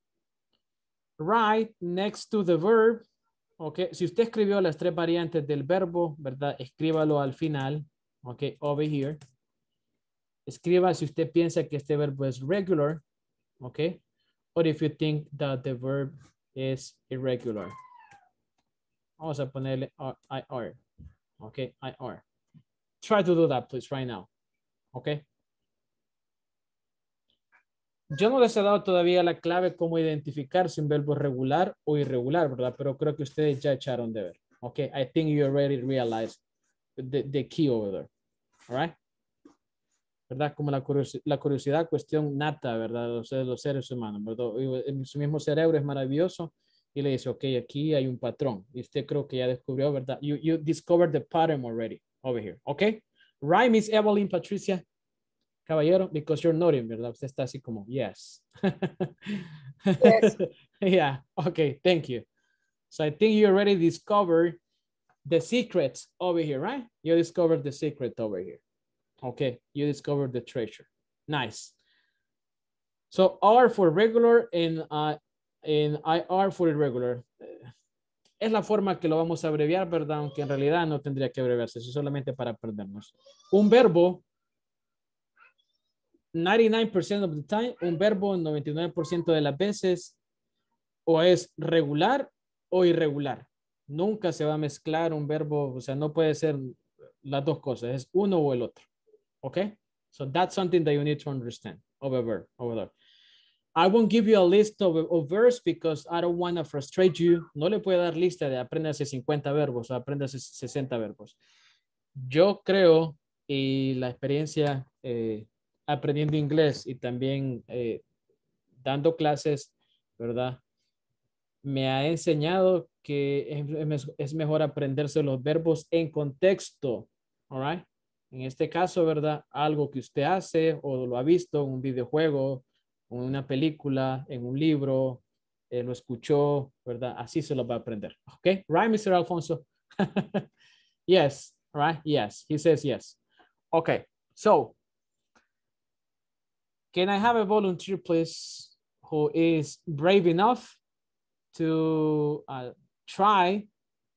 write next to the verb? Okay, si usted escribió las tres variantes del verbo, ¿verdad? Escríbalo al final. Okay, over here. Escriba si usted piensa que este verbo es regular, okay? Or if you think that the verb is irregular. Vamos a ponerle I R, okay? I R. Try to do that, please, right now, okay? Yo no les he dado todavía la clave cómo identificar si un verbo es regular o irregular, ¿verdad? Pero creo que ustedes ya echaron de ver, okay? I think you already realized the, the key over there, all right? ¿Verdad? Como la curiosidad, la curiosidad, cuestión nata, ¿verdad? O sea, de los seres humanos, ¿verdad? En su mismo cerebro es maravilloso y le dice, ok, aquí hay un patrón. Y usted creo que ya descubrió, ¿verdad? You, you discovered the pattern already over here, ¿ok? Right, Miss Evelyn, Patricia, caballero, because you're nodding, ¿verdad? Usted está así como, yes. Yes. Yeah, okay, thank you. So I think you already discovered the secrets over here, right? You discovered the secret over here. Okay, you discovered the treasure. Nice. So R for regular and, uh, and I R for irregular. Es la forma que lo vamos a abreviar, ¿verdad? Aunque en realidad no tendría que abreviarse, eso solamente para aprendernos. Un verbo, ninety-nine percent of the time, un verbo noventa y nueve por ciento de las veces o es regular o irregular. Nunca se va a mezclar un verbo, o sea, no puede ser las dos cosas, es uno o el otro. ¿Ok? So that's something that you need to understand of a verb over there. I won't give you a list of, of verbs because I don't want to frustrate you. No le puedo dar lista de apréndase cincuenta verbos o apréndase sesenta verbos. Yo creo, y la experiencia eh, aprendiendo inglés y también eh, dando clases, ¿verdad? Me ha enseñado que es, es mejor aprenderse los verbos en contexto. All right? En este caso, ¿verdad? Algo que usted hace o lo ha visto en un videojuego, en una película, en un libro, eh, lo escuchó, ¿verdad? Así se lo va a aprender. ¿Ok? Right, mister Alfonso? Yes, right? Yes. He says yes. Okay. So, can I have a volunteer, please, who is brave enough to uh, try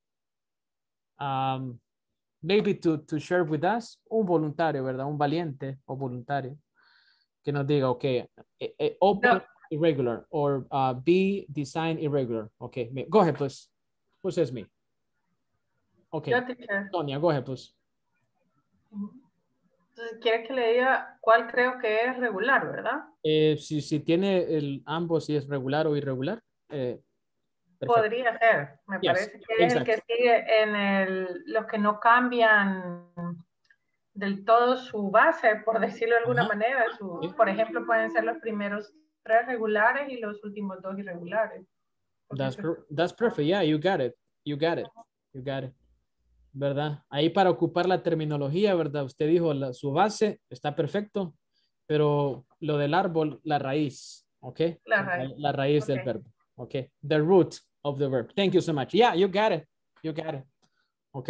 um, maybe to, to share with us? Un voluntario, ¿verdad? Un valiente o voluntario. Que nos diga, okay, open no. irregular or uh, B design irregular. Okay, go ahead, please. Who says me? Okay, Yo, teacher. Tonya, go ahead, please. Entonces, quiere que le diga cuál creo que es regular, ¿verdad? Eh, si, si tiene el, ambos, si es regular o irregular. Eh, Podría ser. Me yes, parece que es exactly. El que sigue en el, los que no cambian del todo su base, por decirlo de alguna uh-huh. manera. Su, sí. Por ejemplo, pueden ser los primeros tres regulares y los últimos dos irregulares. That's, per, that's perfect. Yeah, you got it. You got it. You got it. ¿Verdad? Ahí para ocupar la terminología, ¿verdad? Usted dijo la, su base está perfecto, pero lo del árbol, la raíz, ¿ok? La raíz. La, la raíz okay. del verbo, ¿ok? The root of the verb. Thank you so much. Yeah, you got it. You got it. ¿Ok?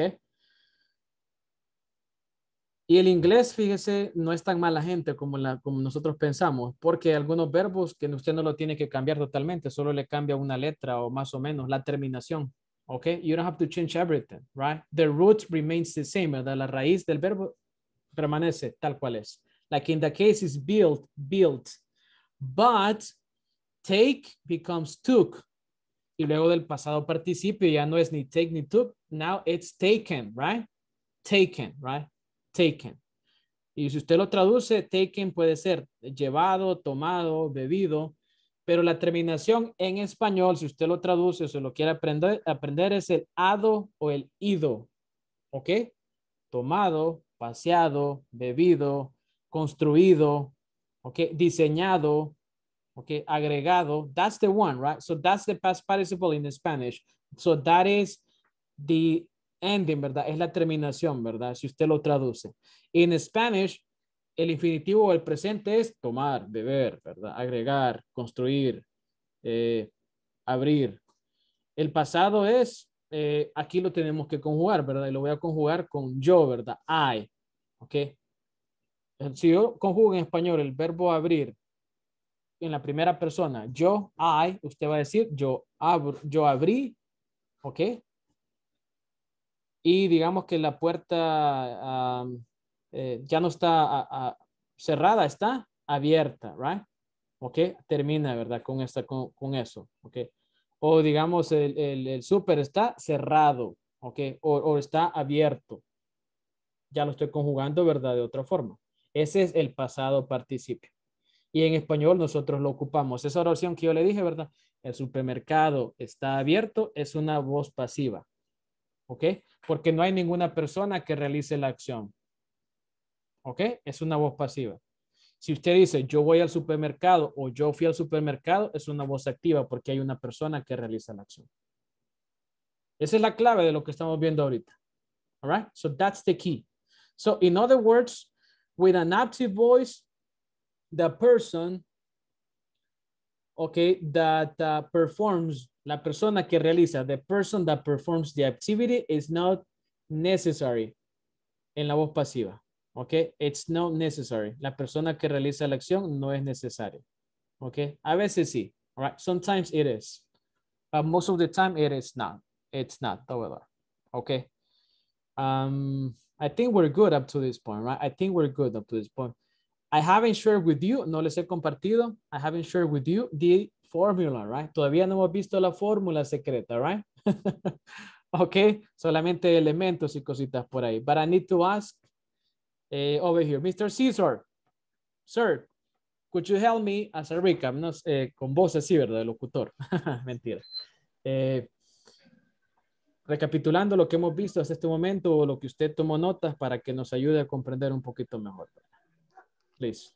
Y el inglés, fíjese, no es tan mala gente como, la, como nosotros pensamos, porque algunos verbos que usted no lo tiene que cambiar totalmente, solo le cambia una letra o más o menos la terminación. Okay, you don't have to change everything, right? The root remains the same, ¿verdad? La raíz del verbo permanece tal cual es. Like in the case is built, built. But take becomes took. Y luego del pasado participio ya no es ni take ni took. Now it's taken, right? Taken, right? Taken. Y si usted lo traduce, taken puede ser llevado, tomado, bebido. Pero la terminación en español, si usted lo traduce o se lo quiere aprender, aprender es el ado o el ido. ¿Ok? Tomado, paseado, bebido, construido, ¿ok? Diseñado, ¿ok? Agregado. That's the one, right? So that's the past participle in Spanish. So that is the ending, ¿verdad? Es la terminación, ¿verdad? Si usted lo traduce. In Spanish, el infinitivo o el presente es tomar, beber, ¿verdad? Agregar, construir, eh, abrir. El pasado es, eh, aquí lo tenemos que conjugar, ¿verdad? Y lo voy a conjugar con yo, ¿verdad? I, ¿ok? Si yo conjugo en español el verbo abrir en la primera persona, yo, I, usted va a decir yo, abro, yo abrí, ¿ok? Y digamos que la puerta... Um, Eh, ya no está a, a, cerrada, está abierta, right? Ok, termina, ¿verdad? Con, esta, con, con eso, ok. O digamos el, el, el súper está cerrado, ok, o, o está abierto. Ya lo estoy conjugando, ¿verdad? De otra forma. Ese es el pasado participio. Y en español nosotros lo ocupamos. Esa oración que yo le dije, ¿verdad? El supermercado está abierto, es una voz pasiva, ok, porque no hay ninguna persona que realice la acción. ¿Ok? Es una voz pasiva. Si usted dice yo voy al supermercado o yo fui al supermercado, es una voz activa porque hay una persona que realiza la acción. Esa es la clave de lo que estamos viendo ahorita. All right? So that's the key. So in other words, with an active voice, the person, okay, that uh, performs, la persona que realiza, the person that performs the activity is not necessary en la voz pasiva. Okay, it's not necessary. La persona que realiza la acción no es necesaria. Okay, a veces sí. All right, sometimes it is. But most of the time it is not. It's not. Okay. Um, I think we're good up to this point, right? I think we're good up to this point. I haven't shared with you, no les he compartido. I haven't shared with you the formula, right? Todavía no hemos visto la fórmula secreta, right? Okay, solamente elementos y cositas por ahí. But I need to ask uh, over here, Mister Caesar, sir, could you help me as a recap? No, eh, con voz así, ¿verdad? Locutor. Mentira. Eh, recapitulando lo que hemos visto hasta este momento o lo que usted tomó notas para que nos ayude a comprender un poquito mejor. Please.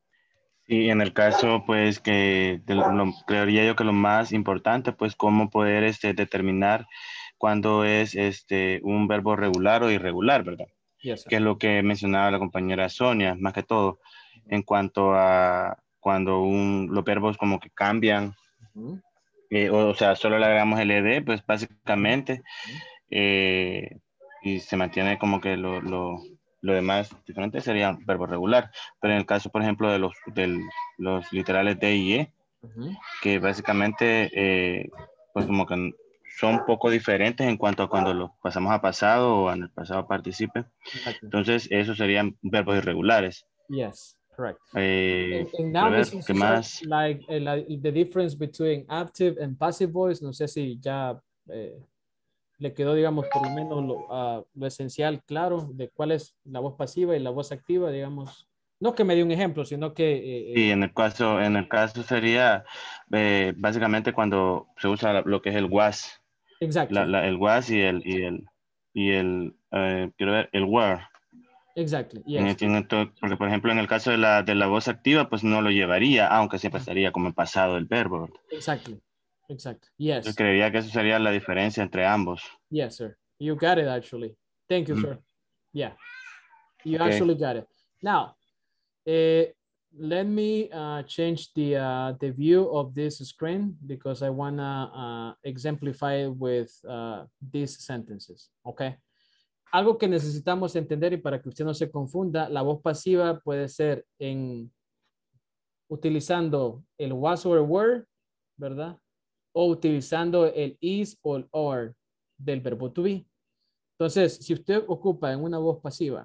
Sí, en el caso, pues, que de lo, lo, creería yo que lo más importante, pues, cómo poder este, determinar cuándo es este, un verbo regular o irregular, ¿verdad? Yes, que es lo que mencionaba la compañera Sonia, más que todo, en cuanto a cuando un, los verbos como que cambian, uh-huh. eh, o, o sea, solo le agregamos el ed, pues básicamente, uh-huh. eh, y se mantiene como que lo, lo, lo demás diferente sería un verbo regular, pero en el caso, por ejemplo, de los, de los literales de y e, uh-huh. que básicamente, eh, pues como que son un poco diferentes en cuanto a cuando los pasamos a pasado o en el pasado participe. Exactly. Entonces, esos serían verbos irregulares. Yes, correct. Eh, and, and now ver, ¿qué más? Like, uh, like the difference between active and passive voice, no sé si ya eh, le quedó, digamos, por lo menos lo, uh, lo esencial claro de cuál es la voz pasiva y la voz activa, digamos. No que me dé un ejemplo, sino que... Eh, sí, en el caso, en el caso sería eh, básicamente cuando se usa lo que es el was. Exacto. La, la, el was y el, y el, y el eh, quiero ver, el were. Exactly, yes. En el, en el, porque, por ejemplo, en el caso de la, de la voz activa, pues no lo llevaría, aunque siempre estaría como en pasado el verbo. Exactly, exacto, yes. Yo creería que eso sería la diferencia entre ambos. Yes, sir. You got it, actually. Thank you, mm. sir. Yeah, you okay. actually got it. Now, uh, let me uh, change the, uh, the view of this screen because I want to uh, exemplify it with uh, these sentences, okay? Algo que necesitamos entender y para que usted no se confunda, la voz pasiva puede ser en utilizando el was or were, ¿verdad? O utilizando el is o el are del verbo to be. Entonces, si usted ocupa en una voz pasiva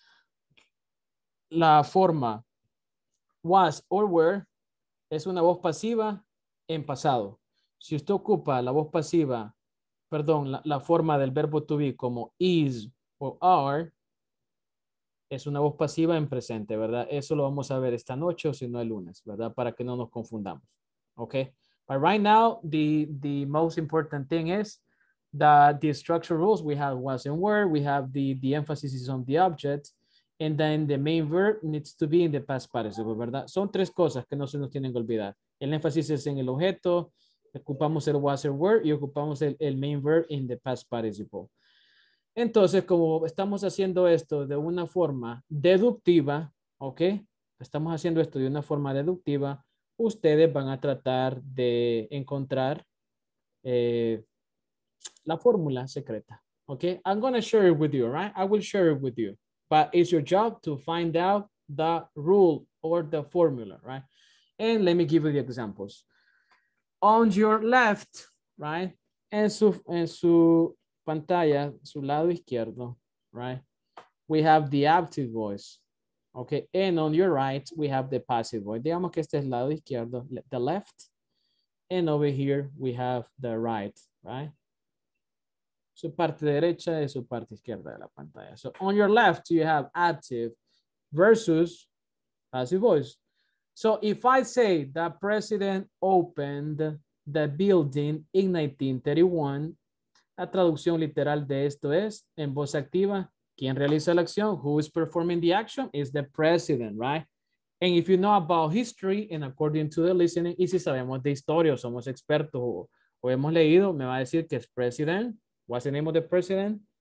la forma was or were, es una voz pasiva en pasado. Si usted ocupa la voz pasiva, perdón, la, la forma del verbo to be como is o are, es una voz pasiva en presente, ¿verdad? Eso lo vamos a ver esta noche o si no el lunes, ¿verdad? Para que no nos confundamos, ¿ok? But right now, the, the most important thing is that the structure rules, we have was and were, we have the, the emphasis is on the object, and then the main verb needs to be in the past participle, ¿verdad? Son tres cosas que no se nos tienen que olvidar. El énfasis es en el objeto, ocupamos el was and were y ocupamos el, el main verb in the past participle. Entonces, como estamos haciendo esto de una forma deductiva, ¿ok? Estamos haciendo esto de una forma deductiva, ustedes van a tratar de encontrar eh, la fórmula secreta, ¿ok? I'm going to share it with you, right? I will share it with you, but it's your job to find out the rule or the formula, right? And let me give you the examples. On your left, right? En su, en su pantalla, su lado izquierdo, right? We have the active voice, okay? And on your right, we have the passive voice. Digamos que este es el lado izquierdo, the left. And over here, we have the right, right? Su parte derecha y su parte izquierda de la pantalla. So on your left, you have active versus passive voice. So if I say the president opened the building in nineteen thirty-one, la traducción literal de esto es, en voz activa, ¿quién realiza la acción? Who is performing the action? Is the president, right? And if you know about history and according to the listening, y si sabemos de historia o somos expertos o, o hemos leído, me va a decir que es president. What's the name of the president?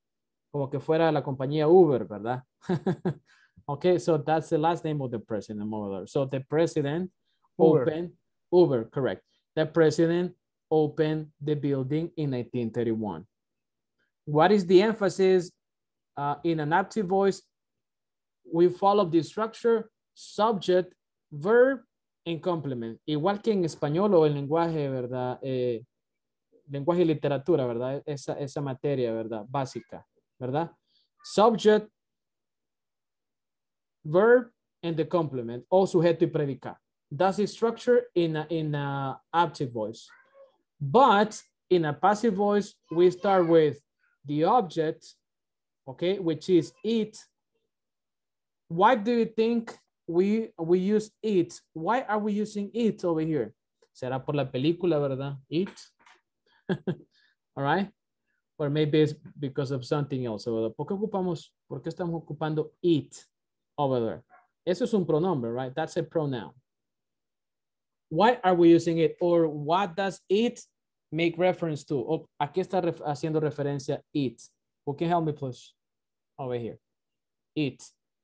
como que fuera la compañía Uber, ¿verdad? Okay, so that's the last name of the president over there. So the president Uber. opened, Uber, correct. The president opened the building in nineteen thirty-one. What is the emphasis uh, in an active voice? We follow the structure, subject, verb, and complement. Igual que en español o el lenguaje, ¿verdad? Eh, lenguaje y literatura, ¿verdad? Esa, esa materia, ¿verdad? Básica, ¿verdad? Subject, verb, and the complement, o sujeto y predicado. That's the structure in a, in a active voice. But in a passive voice, we start with the object, okay, which is it. Why do you think we, we use it? Why are we using it over here? ¿Será por la película, verdad? It. All right. Or maybe it's because of something else. ¿Por qué ocupamos, por qué estamos ocupando it over there? Eso es un pronombre, right? That's a pronoun. Why are we using it? Or what does it make reference to? Oh, aquí está ref haciendo referencia it. Who can help me, please? Over here. It.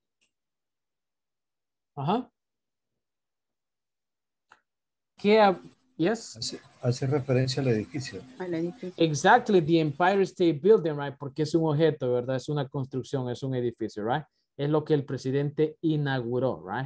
Ajá. ¿Qué? Yes. Hace, hace referencia al edificio. Al edificio. Exactly, the Empire State Building, right? Porque es un objeto, ¿verdad? Es una construcción, es un edificio, right? Es lo que el presidente inauguró, right?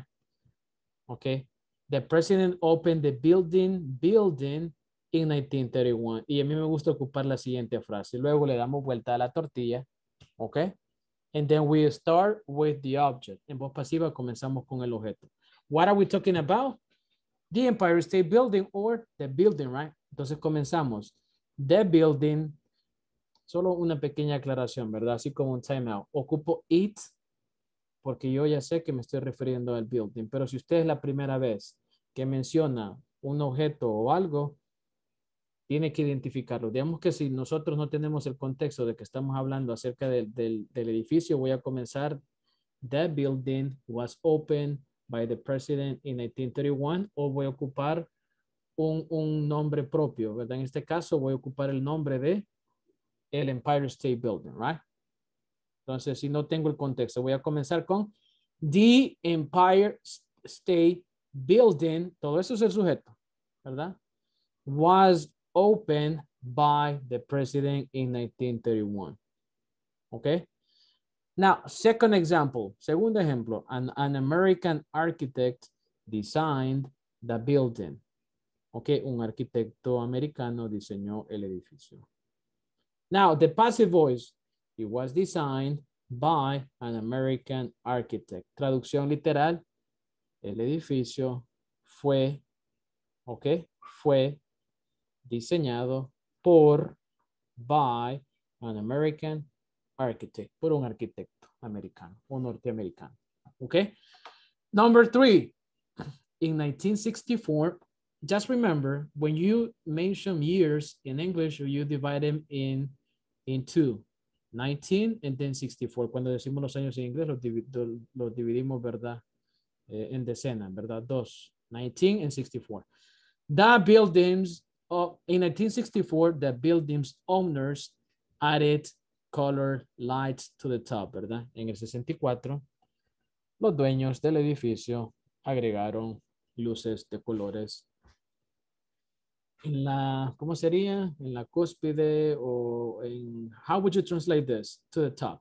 Okay. The president opened the building, building in nineteen thirty-one. Y a mí me gusta ocupar la siguiente frase. Luego le damos vuelta a la tortilla, okay? And then we start with the object. En voz pasiva comenzamos con el objeto. What are we talking about? The Empire State Building or the building, right? Entonces comenzamos. The building. Solo una pequeña aclaración, ¿verdad? Así como un timeout. Ocupo it porque yo ya sé que me estoy refiriendo al building. Pero si usted es la primera vez que menciona un objeto o algo, tiene que identificarlo. Digamos que si nosotros no tenemos el contexto de que estamos hablando acerca del, del, del edificio, voy a comenzar. The building was opened by the president in nineteen thirty-one, o voy a ocupar un, un nombre propio, ¿verdad? En este caso voy a ocupar el nombre de el Empire State Building, right? Entonces, si no tengo el contexto, voy a comenzar con the Empire State Building, todo eso es el sujeto, ¿verdad? Was opened by the president in nineteen thirty-one. Okay. Now, second example, segundo ejemplo, an, an American architect designed the building. Okay, un arquitecto americano diseñó el edificio. Now, the passive voice, it was designed by an American architect. Traducción literal, el edificio fue, okay, fue diseñado por, by an American architect, por un arquitecto americano o norteamericano. Okay. Number three, in nineteen sixty-four, just remember when you mention years in English, you divide them in, in two, nineteen and then sixty-four. Cuando decimos los años en inglés, los, divid los dividimos, ¿verdad? Eh, en decenas, ¿verdad? Dos, nineteen and sixty-four. The buildings, of, in nineteen sixty-four, the building's owners added color lights to the top, ¿verdad? En el sesenta y cuatro, los dueños del edificio agregaron luces de colores en la, ¿cómo sería? En la cúspide o en, how would you translate this? To the top.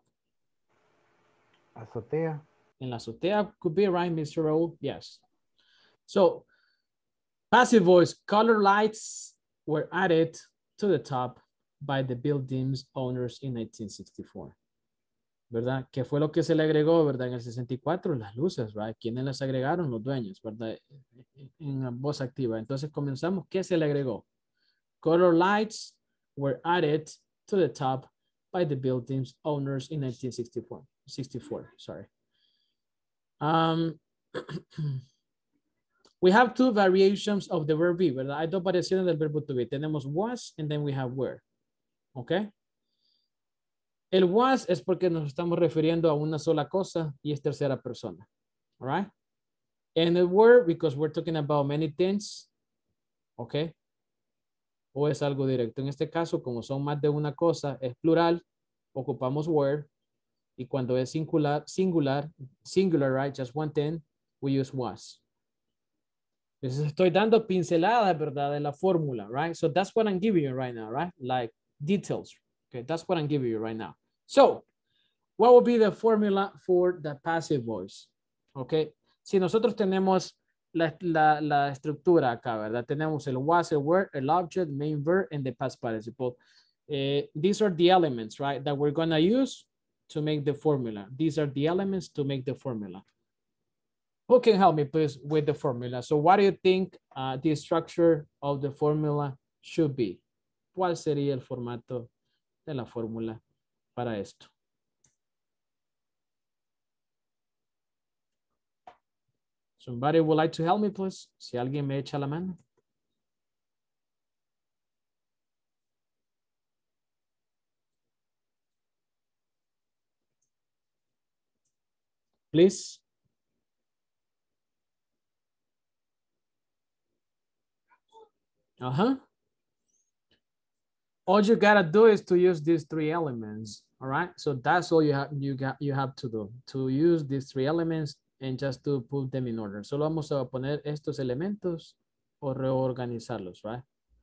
Azotea. En la azotea could be right, Mister Raúl. Yes. So, passive voice, color lights were added to the top by the building's owners in nineteen sixty-four. ¿Verdad? ¿Qué fue lo que se le agregó, verdad? En el sesenta y cuatro, las luces, right? ¿Quiénes las agregaron? Los dueños, ¿verdad? En voz activa. Entonces comenzamos. ¿Qué se le agregó? Color lights were added to the top by the building's owners in nineteen sixty-four. sixty-four, sorry. Um, we have two variations of the verb be, ¿verdad? Hay dos variaciones del verbo to be. Tenemos was and then we have were. ¿Ok? El was es porque nos estamos refiriendo a una sola cosa y es tercera persona. All right? And the were because we're talking about many things. ¿Ok? O es algo directo. En este caso, como son más de una cosa, es plural. ocupamos were. Y cuando es singular, singular, singular, right, just one thing, we use was. Entonces estoy dando pinceladas, ¿verdad? De la fórmula, right? So that's what I'm giving you right now, right? Like details. Okay, that's what I'm giving you right now. So, what would be the formula for the passive voice? Okay, si nosotros tenemos la, la, la estructura acá, ¿verdad? Tenemos el was, el were, el object, main verb, and the past participle. Uh, these are the elements, right, that we're gonna use to make the formula. These are the elements to make the formula. Who can help me, please, with the formula? So what do you think uh, the structure of the formula should be? ¿Cuál sería el formato de la fórmula para esto? Somebody would like to help me, please? Si alguien me echa la mano. Please. Uh-huh. All you gotta do is to use these three elements, all right? So that's all you have you got you have to do, to use these three elements and just to put them in order. Solo vamos a poner estos elementos o reorganizarlos, right?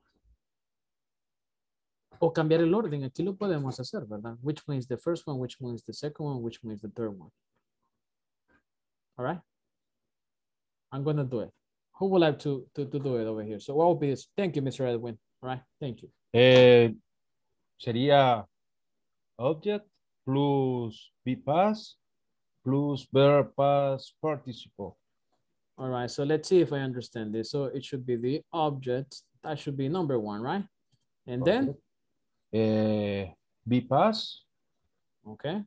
O cambiar el orden, aquí lo podemos hacer, ¿verdad? Which one is the first one, which one is the second one, which one is the third one. All right? I'm gonna do it. Who would like to, to, to do it over here? So what will be this? Thank you, Mister Edwin. All right, thank you. Eh, sería object plus be past plus verb past participle. All right, so let's see if I understand this. So it should be the object. That should be number one, right? And then? Eh, be past. Okay.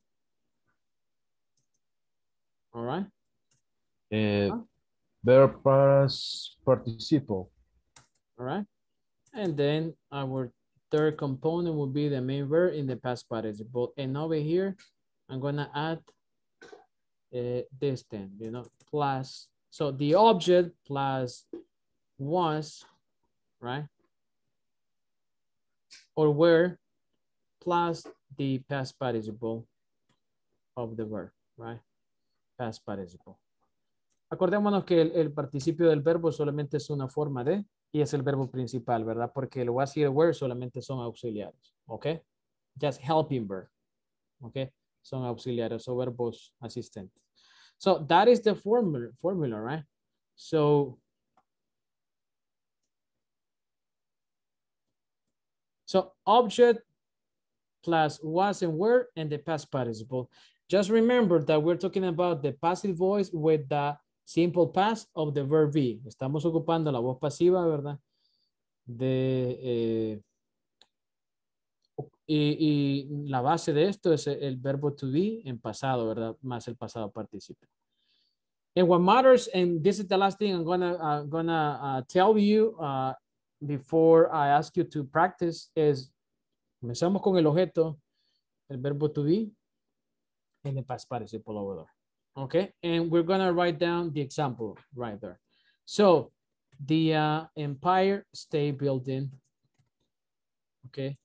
All right. Eh, huh? Verb past participle. All right. And then our third component will be the main verb in the past participle. And over here, I'm gonna add uh, this then, you know, plus, so the object plus was, right? Or were plus the past participle of the verb, right? Past participle. Acordémonos que el, el participio del verbo solamente es una forma de, y es el verbo principal, ¿verdad? Porque el was y el were solamente son auxiliares, ¿ok? Just helping verb, ¿ok? Son auxiliares o verbos asistentes. So that is the formula, formula, right? So, so object plus was and were and the past participle. Just remember that we're talking about the passive voice with the simple past of the verb be. Estamos ocupando la voz pasiva, ¿verdad? De, eh, y, y la base de esto es el verbo to be en pasado, ¿verdad? Más el pasado participio. And what matters, and this is the last thing I'm gonna, uh, gonna uh, tell you uh, before I ask you to practice is, comenzamos con el objeto, el verbo to be, and the past participle over there. Okay, and we're gonna write down the example right there. So, the uh, Empire State Building, okay.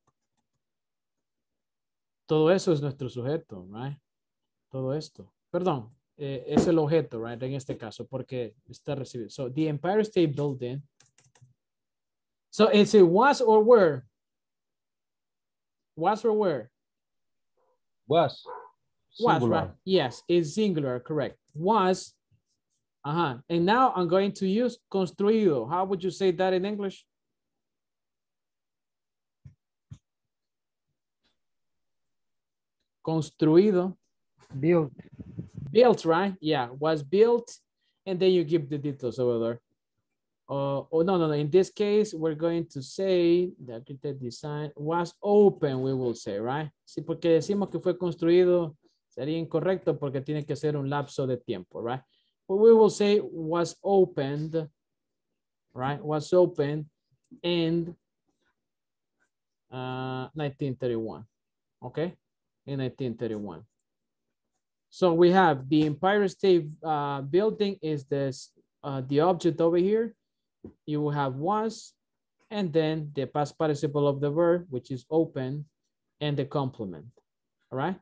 Todo eso es nuestro sujeto, right? Todo esto, perdón, eh, es el objeto, right, en este caso, porque está recibido. So, the Empire State Building. So, it's a was or were? Was or were? Was. Was, right? Yes, it's singular, correct. Was, uh-huh. And now I'm going to use construido. How would you say that in English? Construido. Built. Built, right? Yeah, was built. And then you give the details over there. Uh, oh, no, no, no. In this case, we're going to say the architect design was open, we will say, right? Sí, porque decimos que fue construido. Sería incorrecto porque tiene que ser un lapso de tiempo, right? But we will say was opened, right? Was opened in uh, nineteen thirty-one, okay? In nineteen thirty-one. So we have the Empire State uh, Building is this, uh, the object over here. You will have was, and then the past participle of the verb, which is open, and the complement. All right.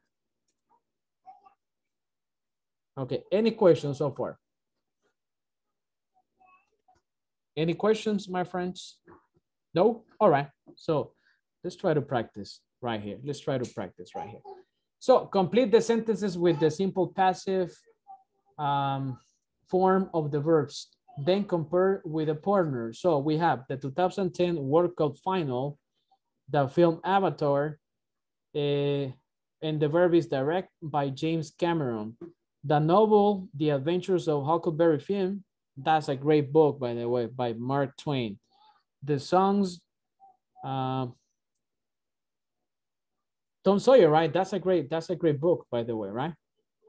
Okay, any questions so far? Any questions, my friends? No? All right. So let's try to practice right here. Let's try to practice right here. So complete the sentences with the simple passive um, form of the verbs. Then compare with a partner. So we have the two thousand ten World Cup final, the film Avatar, uh, and the verb is direct by James Cameron. The novel, The Adventures of Huckleberry Finn, that's a great book, by the way, by Mark Twain. The songs, uh, Tom Sawyer, right? That's a great, that's a great book, by the way, right?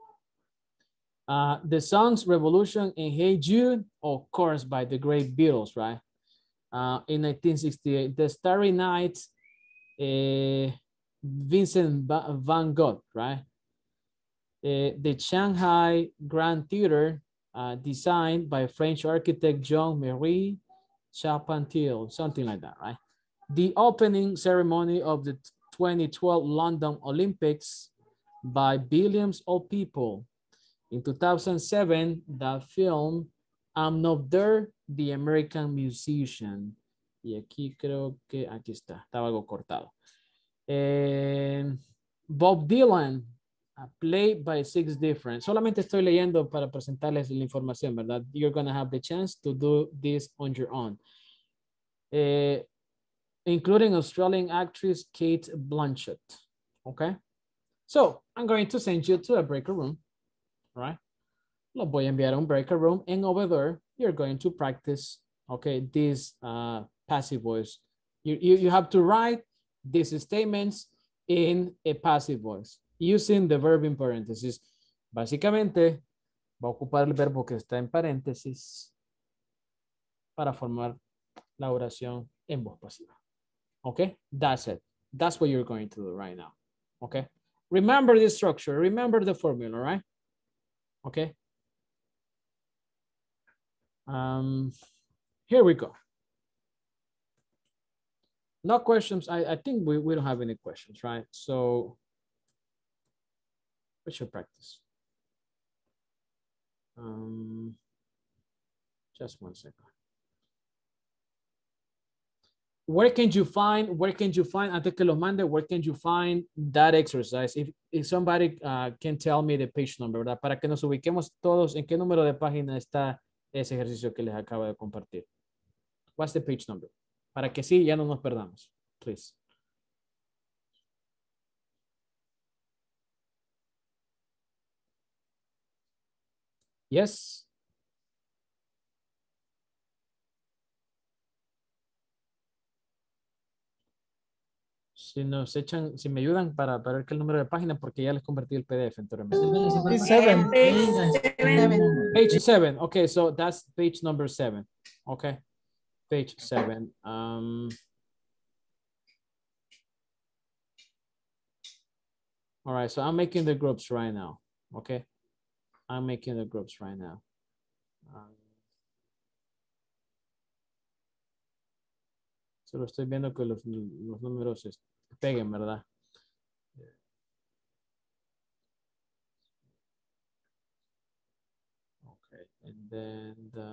Uh, the songs Revolution and Hey Jude, of course, by the great Beatles, right? Uh, in nineteen sixty-eight, The Starry Night, uh, Vincent van Gogh, right? Uh, the Shanghai Grand Theater, uh, designed by French architect Jean-Marie Charpentier, something like that, right? The opening ceremony of the twenty twelve London Olympics by Billions of People. In two thousand seven, the film I'm Not There, The American Musician. Y aquí creo que, aquí está, estaba algo cortado. Eh, Bob Dylan, uh, played by Six Different. Solamente estoy leyendo para presentarles la información, ¿verdad? You're going to have the chance to do this on your own. Eh, including Australian actress Kate Blanchett. Okay? So, I'm going to send you to a breaker room. All right? Lo voy a enviar a un breaker room, and over there, you're going to practice, okay, this uh, passive voice. You, you, you have to write these statements in a passive voice using the verb in parentheses. Básicamente, va a ocupar el verbo que está en paréntesis para formar la oración en voz pasiva. Okay, that's it. That's what you're going to do right now. Okay, remember the structure, remember the formula, right? Okay. Um, here we go. No questions. I, I think we, we don't have any questions, right? So we should practice. Um, just one second. Where can you find, where can you find, antes que los mande, where can you find that exercise? If, if somebody uh, can tell me the page number, ¿verdad? Para que nos ubiquemos todos, ¿en qué número de página está ese ejercicio que les acabo de compartir? What's the page number? Para que sí, ya no nos perdamos, please. Yes. Si nos echan, si me ayudan para, para ver qué el número de página, porque ya les convertí el P D F anteriormente. Page seven. Page seven. Okay, so that's page number seven. Okay, page seven. Um, all right, so I'm making the groups right now. Okay, I'm making the groups right now. Um, solo estoy viendo que los, los números se peguen, ¿verdad? Okay, and then the...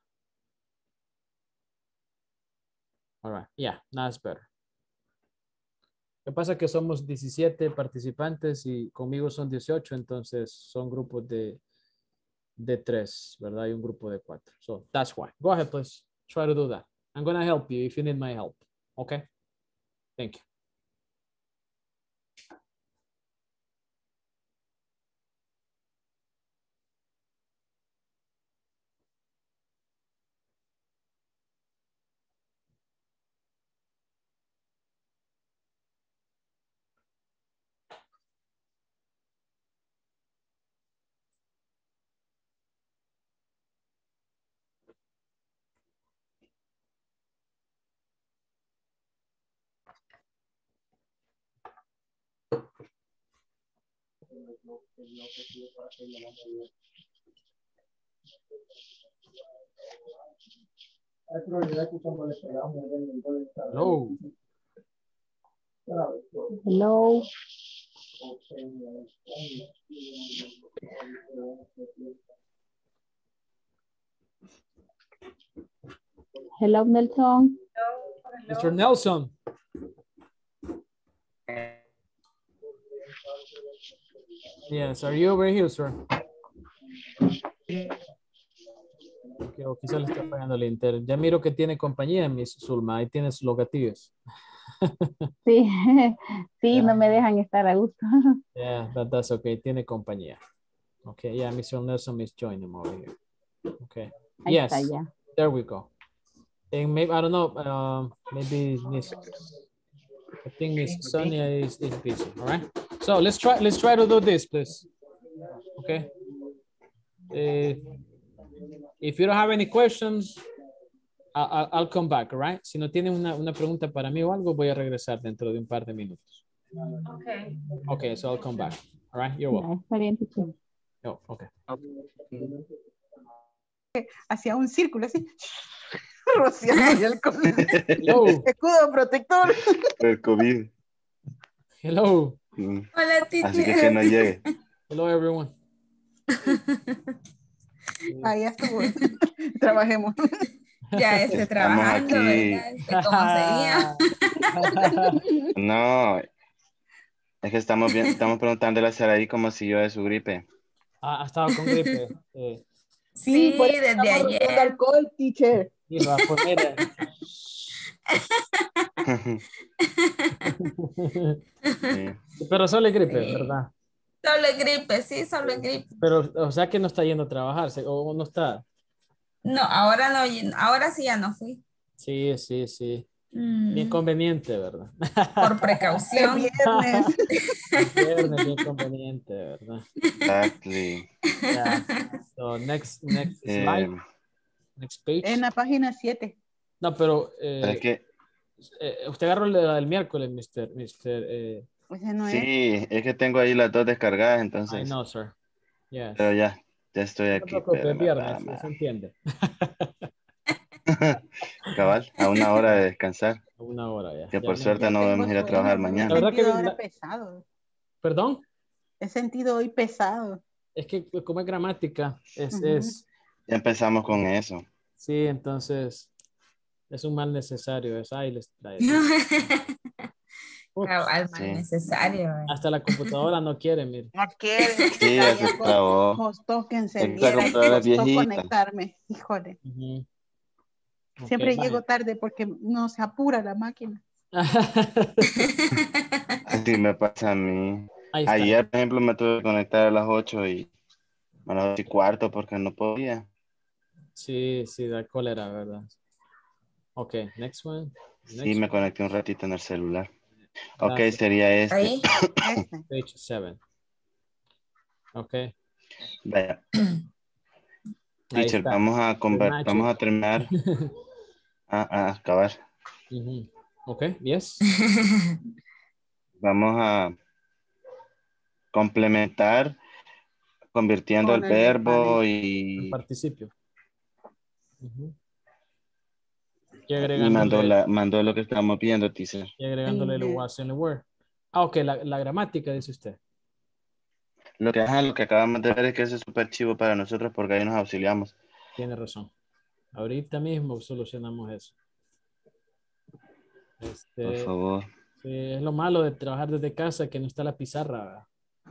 All right, yeah, now it's better. Lo que pasa es que somos diecisiete participantes y conmigo son dieciocho, entonces son grupos de, de tres, ¿verdad? Y un grupo de cuatro. So that's why. Go ahead, please. Try to do that. I'm going to help you if you need my help. Okay? Thank you. Hello. Hello. Hello, Nelson. Mister Nelson. Yes, are you over here, sir? Okay, o quizá le está fallando el internet. Ya miro que tiene compañía, Miss Zulma. Ahí tienes los gatillos. Sí, sí, Yeah. no me dejan estar a gusto. Yeah, that, that's okay. Tiene compañía. Okay, yeah, Mister Nelson is joining over here. Okay. Ahí Yes, está ya. there we go. And maybe, I don't know, um, maybe Miss, I think Miss Sonia is, is busy, all right? So let's try, let's try to do this, please. Okay. Uh, if you don't have any questions, I'll, I'll come back, all right? Si no tienen una, una pregunta para mí o algo, voy a regresar dentro de un par de minutos. Okay. Okay, so I'll come back. All right, you're welcome. Está bien, teacher. Oh, okay. Hacía un círculo así, rociando el Hello. escudo protector. El COVID. Hello. Mm. Hola, Así que teacher. que no llegue. Hello, everyone. Ahí estuvo. Trabajemos. Ya esté trabajando, aquí. ¿verdad? Este, ¿Cómo sería? No, es que estamos, bien, estamos preguntándole a Saraí cómo siguió de su gripe. Ah, ha estado con gripe. Eh, Sí, por eso desde estamos rociando ayer. alcohol, teacher. y lo va a poner. eh. Sí. Pero solo es gripe, Sí. ¿verdad? Solo es gripe, sí, solo es gripe. Pero, o sea que no está yendo a trabajar, se- o no está. No, ahora no, ahora sí ya no fui. Sí, sí, sí. Mm, Bien conveniente, ¿verdad? por Es precaución. viernes. El viernes, bien conveniente, ¿verdad? Exactly. Yeah. So, next, next Eh, slide, next page. En la página siete. No, pero pero es eh, que, eh, usted agarró la del miércoles, mister, mister eh, Ese no es. sí, es que tengo ahí las dos descargadas, I entonces. know, sir. Yes. Pero ya, ya estoy No te aquí. preocupes, Pero es viernes, se entiende. cabal, a una hora de descansar. Una hora ya. Que Ya por me- suerte Yo no tengo debemos ir a sueño, trabajar He mañana. La verdad sentido que ahora la- pesado. Perdón, He sentido hoy pesado. es que como es gramática, es, Ujú. es, Ya empezamos con eso. sí, entonces es un mal necesario, es ahí les trae. Ups, Cabal, mal Sí. necesario. ¿eh? hasta la computadora no quiere, mire. No quiere. Sí, ya se Todavía trabó. costó que Esta encendiera y computadora es costó viejita. conectarme. Híjole. Ujú. Ok, Siempre vaya. llego tarde porque no se apura la máquina. Así me pasa a mí. Ahí está. Ayer, por ejemplo, me tuve que conectar a las ocho y a las ocho y cuarto porque no podía. Sí, sí, da cólera, ¿verdad? Ok, next one. Sí, Next me conecté un ratito en el celular. Ok, Gracias. sería este. Ahí. Este. Page seven. Ok, Vaya, ahí teacher, está. vamos a, conver- Magic. vamos a terminar a, a acabar. Ujú. Ok, yes. Vamos a complementar convirtiendo Con el el verbo El y, participio. Ujú. Y y agregándole, mandó, la, mandó lo que estábamos viendo, teacher. y agregándole el Ujú. was and the were. Ah, ok, la, la gramática, dice usted. Lo que, ajá, lo que acabamos de ver es que eso es súper chivo para nosotros porque ahí nos auxiliamos. Tiene razón. Ahorita mismo solucionamos eso. Por Este, favor. sí, es lo malo de trabajar desde casa, que no está la pizarra, ¿verdad?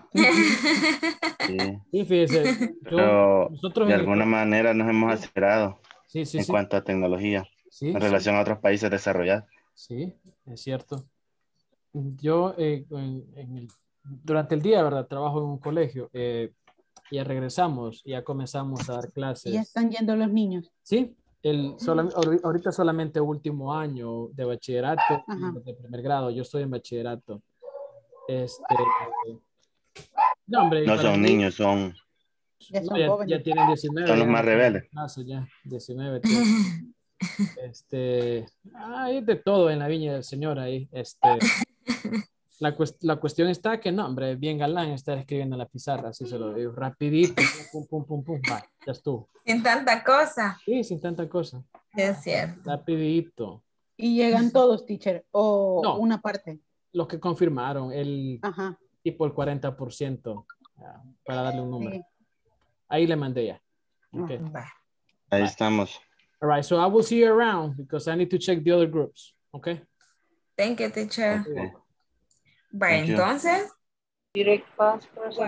Sí. Sí, fíjese, yo, Pero nosotros de en el alguna co- manera nos hemos acelerado sí, sí, en sí, cuanto a tecnología sí, en sí, relación a otros países desarrollados. sí, es cierto. Yo eh, en- en el- durante el día, ¿verdad? Trabajo en un colegio. Eh, ya regresamos, ya comenzamos a dar Y ya clases. están yendo los niños. Sí, el, solam- ahori- ahorita solamente último año de bachillerato y Ajá. de primer grado. Yo estoy en bachillerato. Este, no, hombre, y No para son mí, niños, son, Ya no, son ya, ya jóvenes. tienen diecinueve. son los ya más no tienen rebeldes. clases ya, diecinueve tienen. Este, hay de todo en la viña del Señor ahí. Este, la, cuest- la cuestión está que no, hombre, bien galán estar escribiendo en la pizarra, así se lo digo, rapidito, pum, pum, pum, pum, va, ya estuvo. Sin tanta cosa. Sí, sin tanta cosa, Es cierto. rapidito. Y llegan todos, teacher. O No. una parte. Los que confirmaron, el Ajá. tipo el cuarenta por ciento uh, para darle un número. Ahí le mandé ya. Okay. Ahí estamos. All right, so I will see you around because I need to check the other groups. Okay. Thank you, teacher. Okay. Vale, entonces. Direct pass,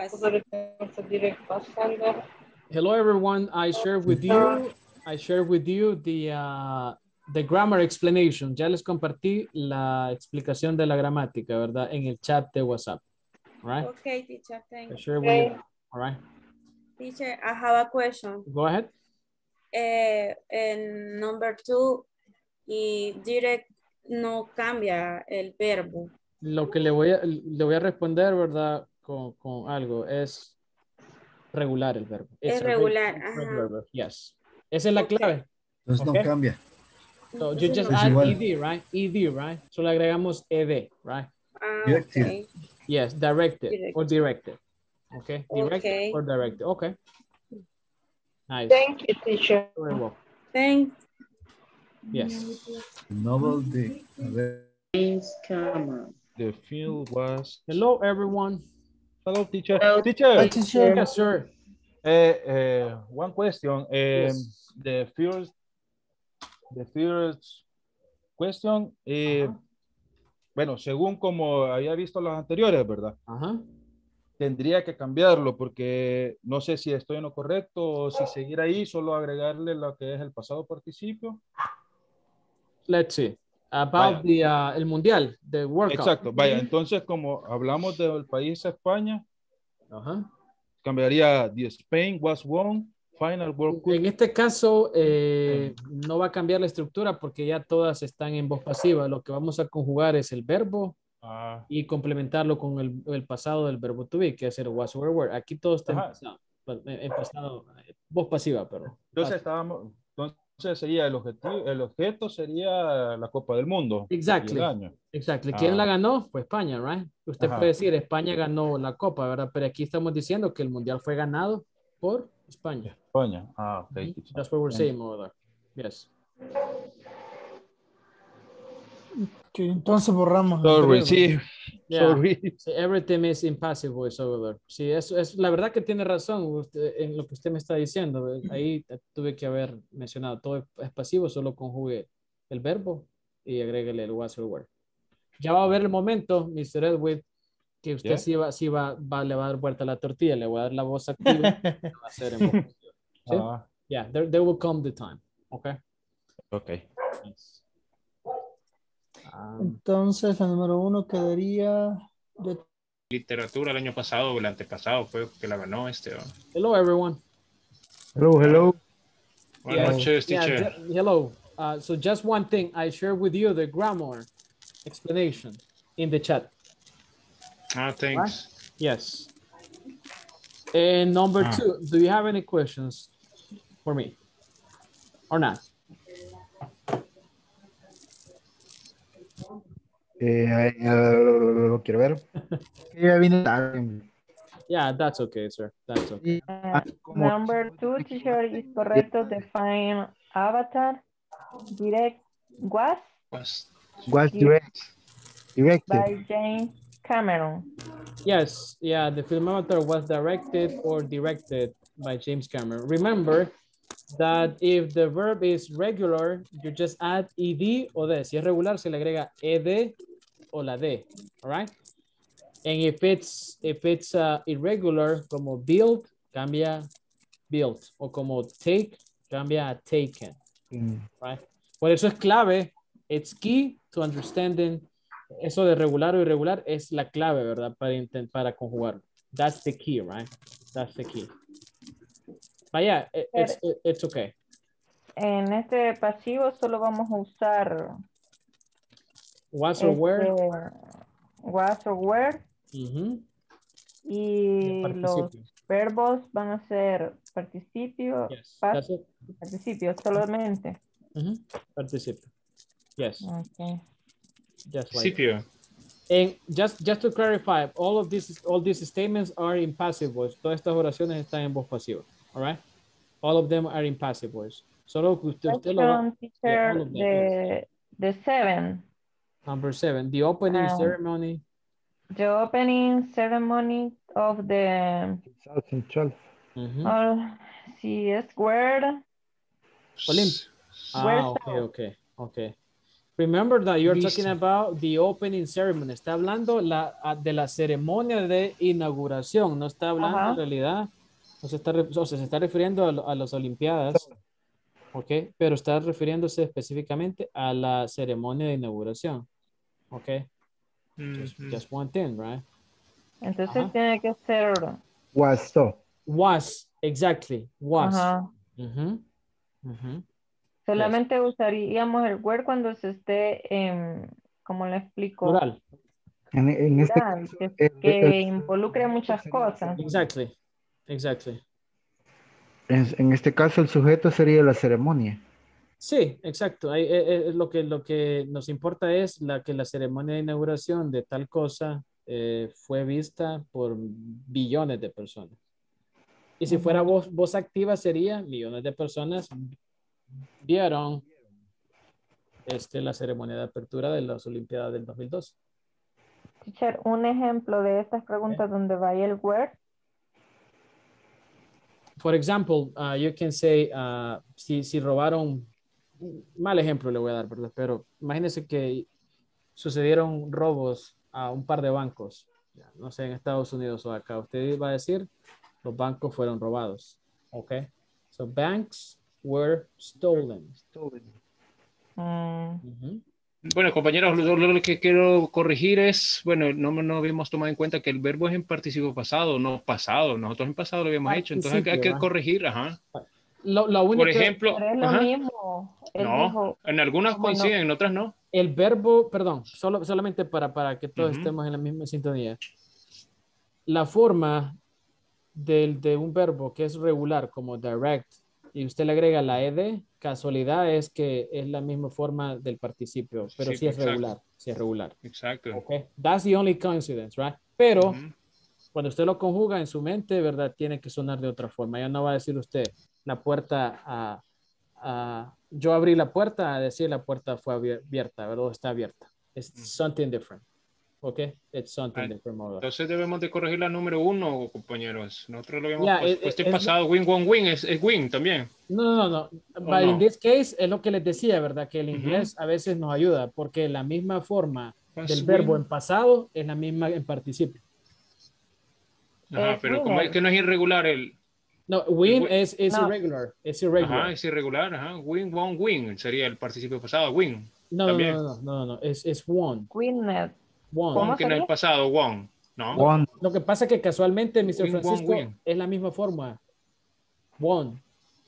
direct pass sender. Hello, everyone. I shared with you, I shared with you the, uh, the grammar explanation. Ya les compartí la explicación de la gramática, ¿verdad? En el chat de WhatsApp. All right. Okay, teacher, thank I you. shared with you. All right. Teacher, I have a question. Go ahead. Eh, en number two, y direct no cambia el verbo. Lo que le voy a, le voy a responder, ¿verdad? Con, con algo. Es regular el verbo. Es It's a regular. regular Ajá. verb. Yes. Esa es la Okay. clave. Entonces Okay. no cambia. So you just Es add igual. ed, right? Ed, right? Solo agregamos ed, right? Ah, Directed. okay. Yes, directed Direct. or directed. Okay. Directed Okay. or directed. Okay. Nice. Thank you, teacher. Very well. Thanks. Yes. Novel de. A ver. The field was. Hello, everyone. Hello, teacher. Hello, teacher. teacher. Yes, sir. Eh, eh, one question. Um, Yes. The first, the first question. Eh, bueno, según como había visto las anteriores, ¿verdad? Ajá. Tendría que cambiarlo porque no sé si estoy en lo correcto o si seguir ahí, solo agregarle lo que es el pasado participio. Let's see. About Vaya. the uh, el mundial, the World Cup. Exacto, vaya, entonces como hablamos del país España, Ajá. cambiaría the Spain was won, final World Cup. En este caso, eh, no va a cambiar la estructura porque ya todas están en voz pasiva. Lo que vamos a conjugar es el verbo Ah, y complementarlo con el, el pasado del verbo to be, que es el was, were, were. Aquí todo está en Ajá. pasado, en pasado, voz pasiva, pero. entonces estábamos, entonces sería el objetivo, el objeto sería la Copa del Mundo. Exactly. y el año. Exactly. ¿Quién Ah. la ganó? Fue España, right? Usted Ajá. puede decir, España ganó la Copa, ¿verdad? Pero aquí estamos diciendo que el Mundial fue ganado por España. España. Ah, ok. Mhm. That's what we're saying over there. Yes. Que entonces borramos. Sorry, sí. Yeah. Sorry. Sí, everything is in passive voice over there. Sí, eso es la verdad que tiene razón usted, en lo que usted me está diciendo. Ahí tuve que haber mencionado todo es pasivo, solo conjugue el verbo y agréguele el was or were. Ya va a haber el momento, mister Edwin, que usted Yeah. sí, va, sí va, va, le va a dar vuelta a la tortilla, le voy a dar la voz activa. y va a hacer en voz pasiva. ¿Sí? Ah, Yeah, there, there will come the time. Okay. ok. Yes. Um, Entonces la número uno quedaría de Literatura el año pasado o el antepasado fue que la ganó este. ¿no? hello, everyone. Hello, hello. Buenas Yeah. noches, Yeah, teacher. ju- hello. Uh, so just one thing, I share with you the grammar explanation in the chat. Ah, thanks. Yes. And number Ah. two, do you have any questions for me or not? Eh, eh, lo quiero ver. Ya vine tarde. Yeah, that's okay, sir. That's okay. Uh, number two, teacher, is correcto. Define avatar. Direct was Was, was direct. Directed. by James Cameron. Yes, yeah, the film Avatar was directed or directed by James Cameron. Remember that if the verb is regular, you just add ed o de. Si es regular, se le agrega ed o la de. All right? And if it's, if it's uh, irregular, como build, cambia built. O como take, cambia a taken. Mm. Right? Por eso es clave, it's key to understanding. Eso de regular o irregular es la clave, ¿verdad? Para intentar, para conjugar. That's the key, right? That's the key. But yeah, it, it's, it, it's okay. En este pasivo solo vamos a usar Was or were. este, was or were. Uh-huh. Y El los participio. verbos van a ser participio, Yes, pas- that's it. participio solamente. Uh-huh. Participio. Yes, Okay. just like Principio. And just, just to clarify, all of these, all these statements are in passive voice. Todas estas oraciones están en voz pasiva. All right? All of them are in passive voice. Solo que usted, usted lo va. Question, Yeah, teacher, all of them, the, the seven. Number seven, the opening Um, ceremony. The opening ceremony of the Mhm. oh, sí, es where Olymp- where Ah, okay, so? okay, okay. Remember that you're Listo. talking about the opening ceremony. Está hablando la, ah, de la ceremonia de inauguración. No está hablando Ajá. en realidad, no se está, re- o sea, se está refiriendo a, lo- a las Olimpiadas, ok, pero está refiriéndose específicamente a la ceremonia de inauguración, ok. Just, Ujú. just one thing, right? Entonces Ajá. tiene que ser Was so. Was, exactly, was. ajá. Ujú, ujú. Solamente usaríamos el where cuando se esté en, ¿cómo le explico? Plural. En, en este Plural, caso, que, el- que el- involucre muchas cosas. Exactly, exactly. en, en este caso, el sujeto sería la ceremonia. Sí, exacto. Ahí, eh, eh, lo que, lo que nos importa es la, que la ceremonia de inauguración de tal cosa eh, fue vista por billones de personas. Y si fuera Ujú. voz, voz activa sería millones de personas vieron este, la ceremonia de apertura de las Olimpiadas del dos mil doce. Teacher, un ejemplo de estas preguntas donde vaya el where. For example, uh, you can say, uh, si, si robaron, mal ejemplo le voy a dar, ¿verdad? Pero imagínense que sucedieron robos a un par de bancos, ya, no sé, en Estados Unidos o acá. Usted va a decir, los bancos fueron robados. Ok. So, banks were stolen. Mm, Ujú. Bueno, compañeros, lo, lo- lo que quiero corregir es, bueno, no, no habíamos tomado en cuenta que el verbo es en participio pasado, no pasado. Nosotros en pasado lo habíamos hecho, entonces hay, que- hay Participio, que ¿va? corregir, ajá. Lo, la Por única, ejemplo, pero es lo ajá, mismo. Él no, dijo, en algunas ¿cómo no? coinciden, en otras no. el verbo, perdón, solo, solamente para, para que todos Ujú. estemos en la misma sintonía. La forma del, de un verbo que es regular, como direct, y usted le agrega la ed, casualidad es que es la misma forma del participio, pero Sí, sí es exacto, regular, sí es regular. exacto. Okay, that's the only coincidence, right? Pero Ujú. cuando usted lo conjuga en su mente, ¿verdad? Tiene que sonar de otra forma. Ya no va a decir usted la puerta a, a- yo abrí la puerta, a decir la puerta fue abierta, ¿verdad? O está abierta. It's something different. ¿Ok? It's something Ah, different. Mother. Entonces debemos de corregir la número uno, compañeros. Nosotros lo habíamos Yeah, pues- it- puesto it- en it's pasado, win, one, win, es, es win también. No, no, no, no. ¿O But in no? this case, es lo que les decía, ¿verdad? Que el Ujú. inglés a veces nos ayuda, porque la misma forma Past del verbo win. en pasado es la misma en participio. Ajá, Es pero como es winner. que no es irregular el... No, el win win- es, es No. irregular. Es irregular. Ajá, es irregular, ajá. Win, one, win. Sería el participio pasado, win. No, no, También. no, no, no, no, no. Es, es one. Winner. One. ¿Cómo One que no es sería? el pasado, one. ¿No? No, One. lo que pasa es que casualmente, mister Win, one, Francisco, win. es la misma forma. One.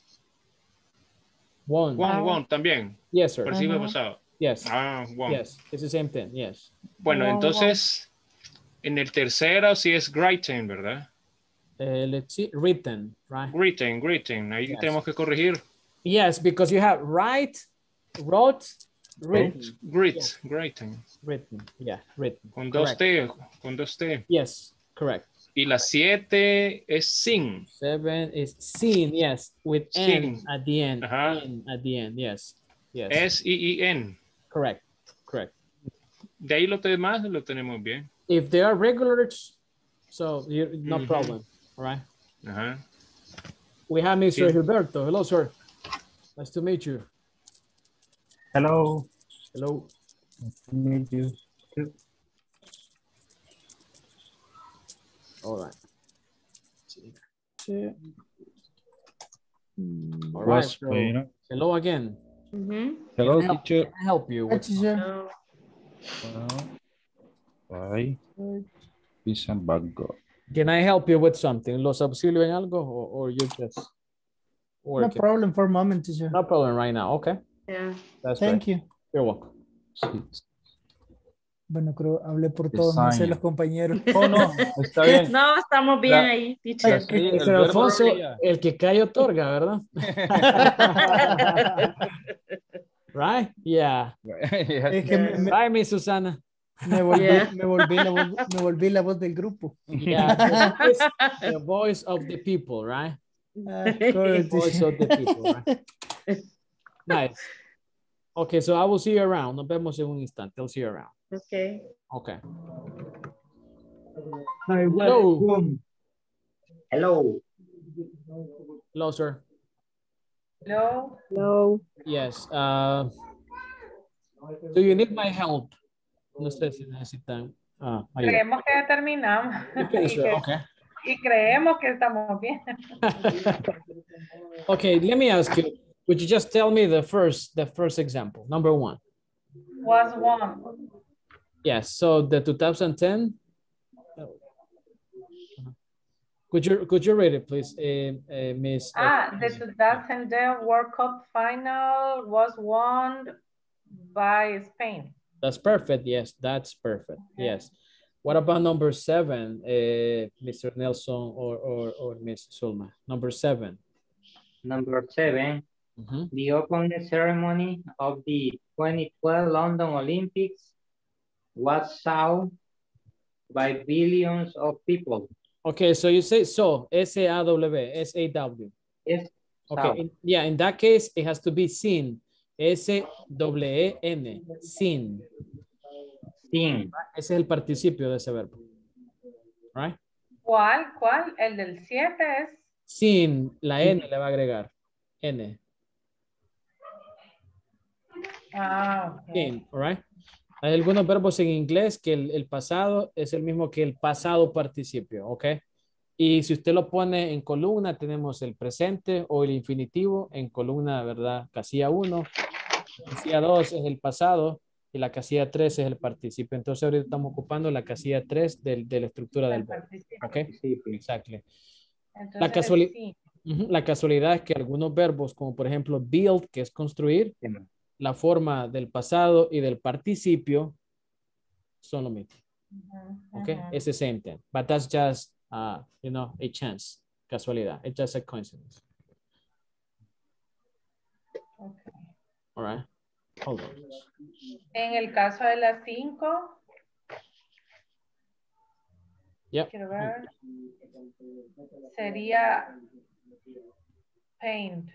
One. One, Ah. one también. Yes, sir. Participio Ajá. pasado. Yes. Ah, one. Yes. It's the same thing. Yes. Bueno, One, entonces, en el tercero sí es written, ¿verdad? Uh, let's see. Written, right? Written, written. Ahí Yes. tenemos que corregir. Yes, because you have write, wrote, written. Grit, Yes. written. Written. Yeah, written. Con dos Correct. T, con dos T. Yes, correct. Y la siete es sin. Seven is seen, yes, with N Seen. at the end. Ajá. N at the end, yes. Yes. S I I N. Correct, correct. De ahí lo demás lo tenemos bien. If they are regulars, so you no Mhm. problem, all right? Ajá. We have Mister Sí. Gilberto. Hello, sir. Nice to meet you. Hello. Hello. Meet you. All right. All right. Was, So, bueno. hello again. Hello, Can I help- teacher. can I help you Hi, with teacher. Bye. Peace and bag. Can I help you with something? ¿Los auxilio en algo or, or you just No working? problem for a moment, teacher. No problem right now. Okay. Yeah. That's Thank great. you. You're welcome. Bueno, creo hablé por todos, no sé Design. los compañeros. Oh, no, está bien. No, estamos bien La- ahí, teacher. la- sí, el mister verbo Alfonso, sería- el que cae otorga, ¿verdad? Right? Yeah. Es que me, me- Right, Miss Susana. me volví, Yeah. me, volví la voz, me volví la voz del grupo. Yeah. The voice, the voice of the people, right? Ah, correct, Voice teacher. of the people, right? Nice. Okay, so I will see you around. Nos vemos en un instante. I'll see you around. Okay. Okay. Hi, Hello. welcome. Hello. Hello, sir. Hello. Hello. Yes. Uh, do you need my help? No sé si necesitan ah, ayuda. Creemos que ya terminamos. Okay, y, sure. que- Okay. y creemos que estamos bien. Okay, let me ask you. Would you just tell me the first, the first example, number one? Was one. Yes. So the two thousand ten. Could you could you read it, please, uh, uh, Miss? Ah, the two thousand ten World Cup final was won by Spain. That's perfect. Yes, that's perfect. Yes. What about number seven, uh, Mister Nelson or, or, or Miss Sulma? Number seven. Number seven, Mhm. the opening ceremony of the twenty twelve London Olympics was saw by billions of people. Okay, so you say so, S A W, S A W. Yes. Okay, saw. in- yeah, in that case, it has to be seen. S W E N, seen. Seen. Ese es el participio de ese verbo. Right? ¿Cuál? ¿Cuál? El del siete es. Sin, la N le va a agregar. N. Ah, ok. Sin, all right? Hay algunos verbos en inglés que el, el pasado es el mismo que el pasado participio, ¿ok? Y si usted lo pone en columna, tenemos el presente o el infinitivo. En columna, ¿verdad? Casilla uno. Casilla dos es el pasado y la casilla tres es el participio. Entonces ahorita estamos ocupando la casilla tres del, de la estructura del verbo. ¿Ok? Exacto. Entonces, La, casuali- sí. Ujú, la casualidad es que algunos verbos, como por ejemplo build, que es construir, la forma del pasado y del participio son lo mismo. Okay, it's the same thing, but that's just, uh, you know, a chance, casualidad. It's just a coincidence. Okay. All right. Hold on. En el caso de las cinco, Yep. quiero ver, sería paint.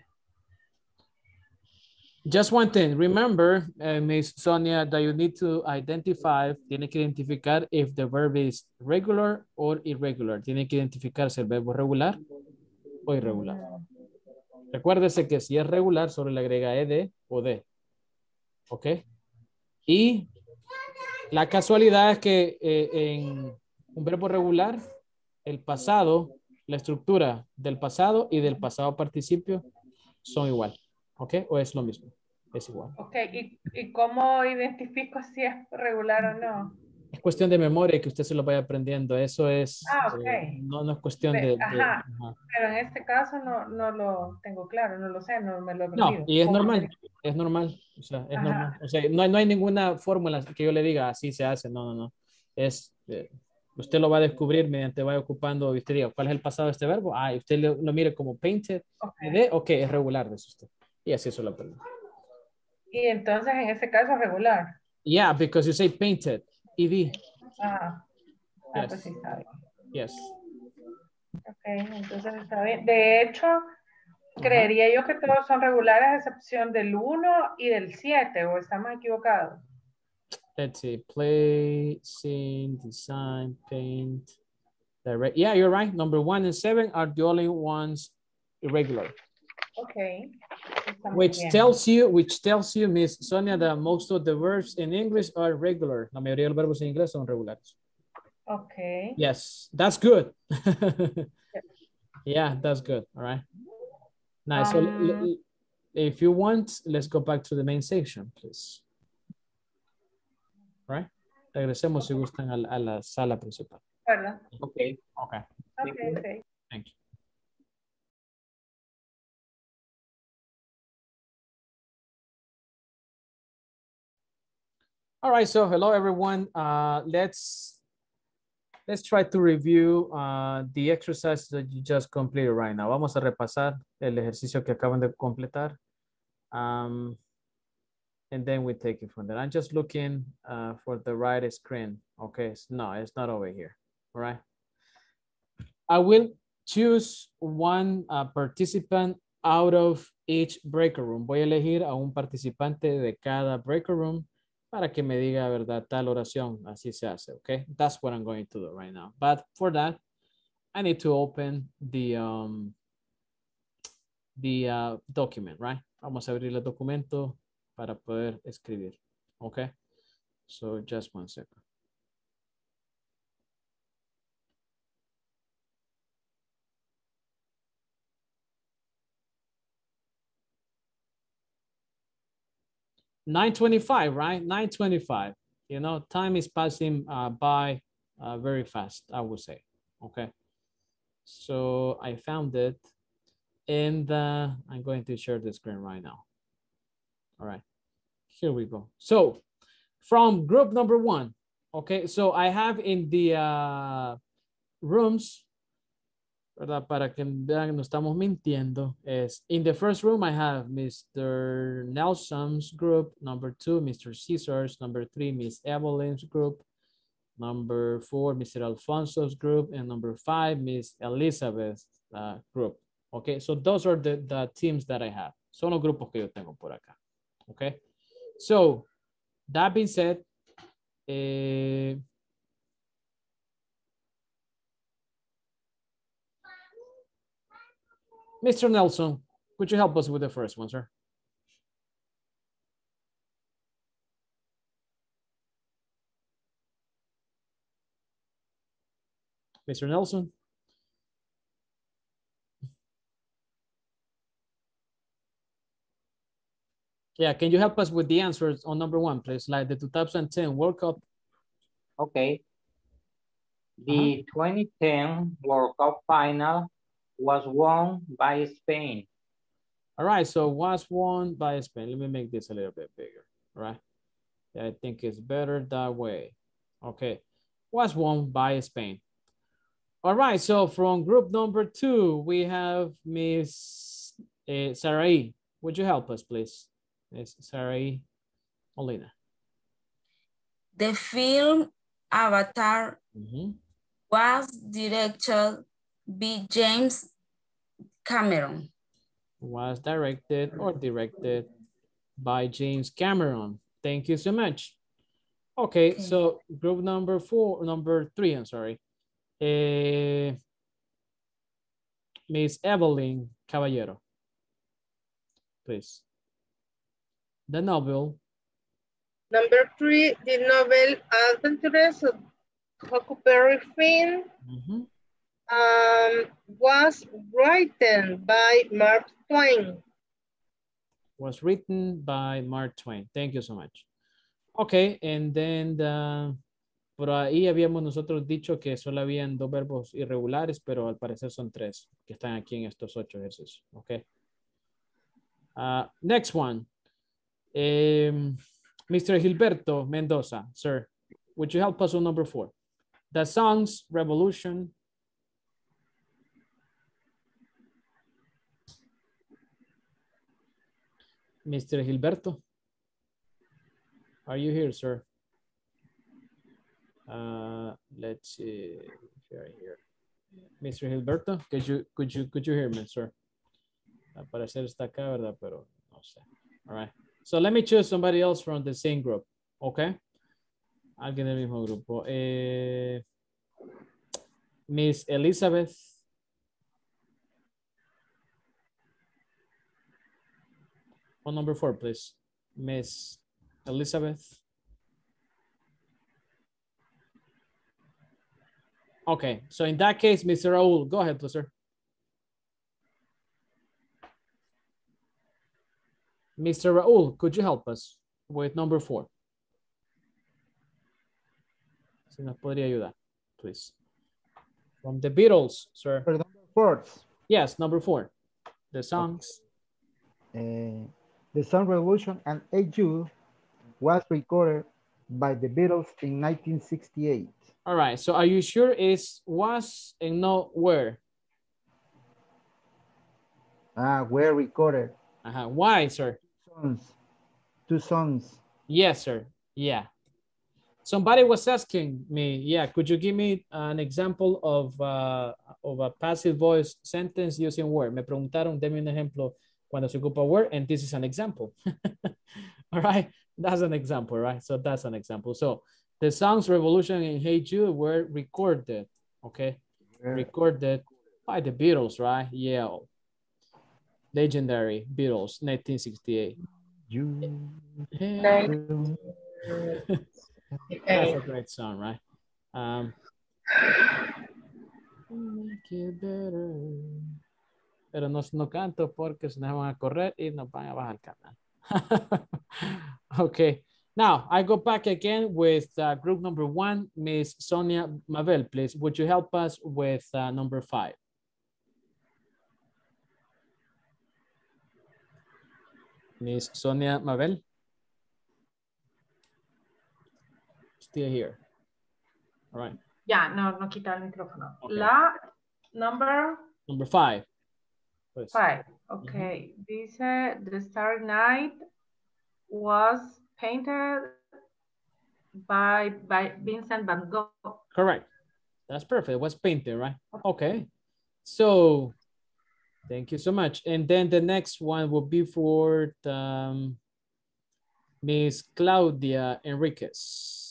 Just one thing. Remember, uh, Miss Sonia, that you need to identify, tiene que identificar if the verb is regular or irregular. Tiene que identificar si el verbo es regular o irregular. Recuérdese que si es regular, solo le agrega ed o de. ¿Ok? Y la casualidad es que eh, en un verbo regular, el pasado, la estructura del pasado y del pasado participio son igual. ¿Ok? O es lo mismo. Es igual. Ok, ¿y, y cómo identifico si es regular o no? Es cuestión de memoria que usted se lo vaya aprendiendo. Eso es, Ah, ok. eh, no, no es cuestión Ve, de... de- ajá, ajá. pero en este caso no, no lo tengo claro, no lo sé, no me lo he No, aprendido. y es ¿Cómo normal, se- es normal, o sea, es Ajá. normal. O sea, no hay, no hay ninguna fórmula que yo le diga así se hace, no, no, no. Es, eh, usted lo va a descubrir mediante vaya ocupando, y usted diga, ¿cuál es el pasado de este verbo? Ah, y usted lo, lo mire como painted, de, ok, es regular, dice usted. Y así eso lo aprende. Y entonces en ese caso es regular. Yeah, because you say painted, ed. Ah, ah, Yes. pues sí está bien. Yes. Ok, entonces está bien. De hecho, creería yo que todos son regulares a excepción del uno y del siete, o estamos equivocados. Let's see, play, sing, design, paint, direct. Yeah, you're right. Number one and seven are the only ones irregular. Ok. Está muy Which bien. tells you, which tells you, Miss Sonia, that most of the verbs in English are regular. La mayoría de los verbos en inglés son regulares. Ok. Yes, that's good. Yeah, that's good. All right. Nice. So, l- Um, l- if you want, let's go back to the main section, please. All right. Regresemos si gustan a, la- a la sala principal. ¿verdad? Okay. Okay. Ok, ok. Thank you. All right, so hello everyone. Uh, let's let's try to review uh, the exercise that you just completed right now. Vamos a repasar el ejercicio que acaban de completar. Um, and then we take it from there. I'm just looking uh, for the right screen. Okay, no, it's not over here. All right. I will choose one uh, participant out of each breaker room. Voy a elegir a un participante de cada breaker room. para que me diga, ¿verdad? Tal oración, así se hace, okay? That's what I'm going to do right now. But for that, I need to open the, um, the uh, document, right? Vamos a abrir el documento para poder escribir, okay? So just one second. nine twenty-five, right? nine twenty-five. You know, time is passing uh, by uh, very fast, I would say. Okay. So I found it and uh, I'm going to share the screen right now. All right, here we go. So from group number one, okay, so I have in the uh, rooms, ¿verdad? Para que vean que no estamos mintiendo, es in the first room I have Mister Nelson's group, number two, Mister Caesar's, number three, Miss Evelyn's group, number four, Mister Alfonso's group, and number five, Miss Elizabeth's uh, group. Okay, so those are the, the teams that I have. Son los grupos que yo tengo por acá. Okay, so that being said, eh, Mister Nelson, could you help us with the first one, sir? Mister Nelson? Yeah, can you help us with the answers on number one, please? Like the two thousand ten World Cup. Okay. The uh-huh. twenty ten World Cup final was won by Spain. All right, so was won by Spain. Let me make this a little bit bigger, all right? Yeah, I think it's better that way. Okay, was won by Spain. All right, so from group number two, we have Miss uh, Sarai. Would you help us, please? Miss Sarai Molina. The film Avatar mm-hmm. was directed by James Cameron. Was directed or directed by James Cameron. Thank you so much. Okay, okay. So group number four, number three, I'm sorry. Uh, Miss Evelyn Caballero, please. The novel. Number three, the novel Adventures of Huckleberry Finn mm-hmm. um, was written by Mark Twain. Was written by Mark Twain. Thank you so much. Okay, and then the, por ahí habíamos nosotros dicho que solo habían dos verbos irregulares, pero al parecer son tres que están aquí en estos ocho ejercicios. Okay. Uh, next one. Um, Mister Gilberto Mendoza, sir, would you help us on number four? The songs Revolution. Mister Gilberto, are you here, sir? Uh, let's see, here, here. Mister Gilberto, could you, could you, could you hear me, sir? Al parecer está acá, ¿verdad? Pero no sé. All right. So let me choose somebody else from the same group, okay? Alguien del mismo grupo. Eh, Miss Elizabeth. On number four, please. Miss Elizabeth. Okay, so in that case, Mister Raul, go ahead, please, sir. Mister Raul, could you help us with number four? Si nos podría ayudar, please. From the Beatles, sir. For number four. Yes, number four. The songs. Okay. Uh, the song Revolution and Hey Jude was recorded by the Beatles in nineteen sixty-eight. All right, so are you sure it's was and not where? Ah, were recorded. Uh-huh. Why, sir? Songs. Two songs. Yes, sir. Yeah. Somebody was asking me, yeah, could you give me an example of, uh, of a passive voice sentence using were? Me preguntaron, deme un ejemplo cuando se ocupa were, and this is an example. All right. That's an example, right? So that's an example. So the songs Revolution and Hey Jude were recorded, okay? Yeah. Recorded by the Beatles, right? Yeah. Legendary Beatles, nineteen sixty-eight. You. Hey. That's a great song, right? Um, make it better. Pero no, no canto porque se nos van a correr y nos van a bajar el canal. Okay. Now, I go back again with uh, group number one, Miss Sonia Mabel, please. Would you help us with uh, number five? Miss Sonia Mabel? Still here. All right. Ya, no, no quita el micrófono. Okay. La number... Number five. Pues. Five. Okay. Mm-hmm. Dice, the Starry Night was painted by, by Vincent van Gogh. Correct. That's perfect. It was painted, right? Okay. So, thank you so much. And then the next one will be for um, Miss Claudia Enriquez.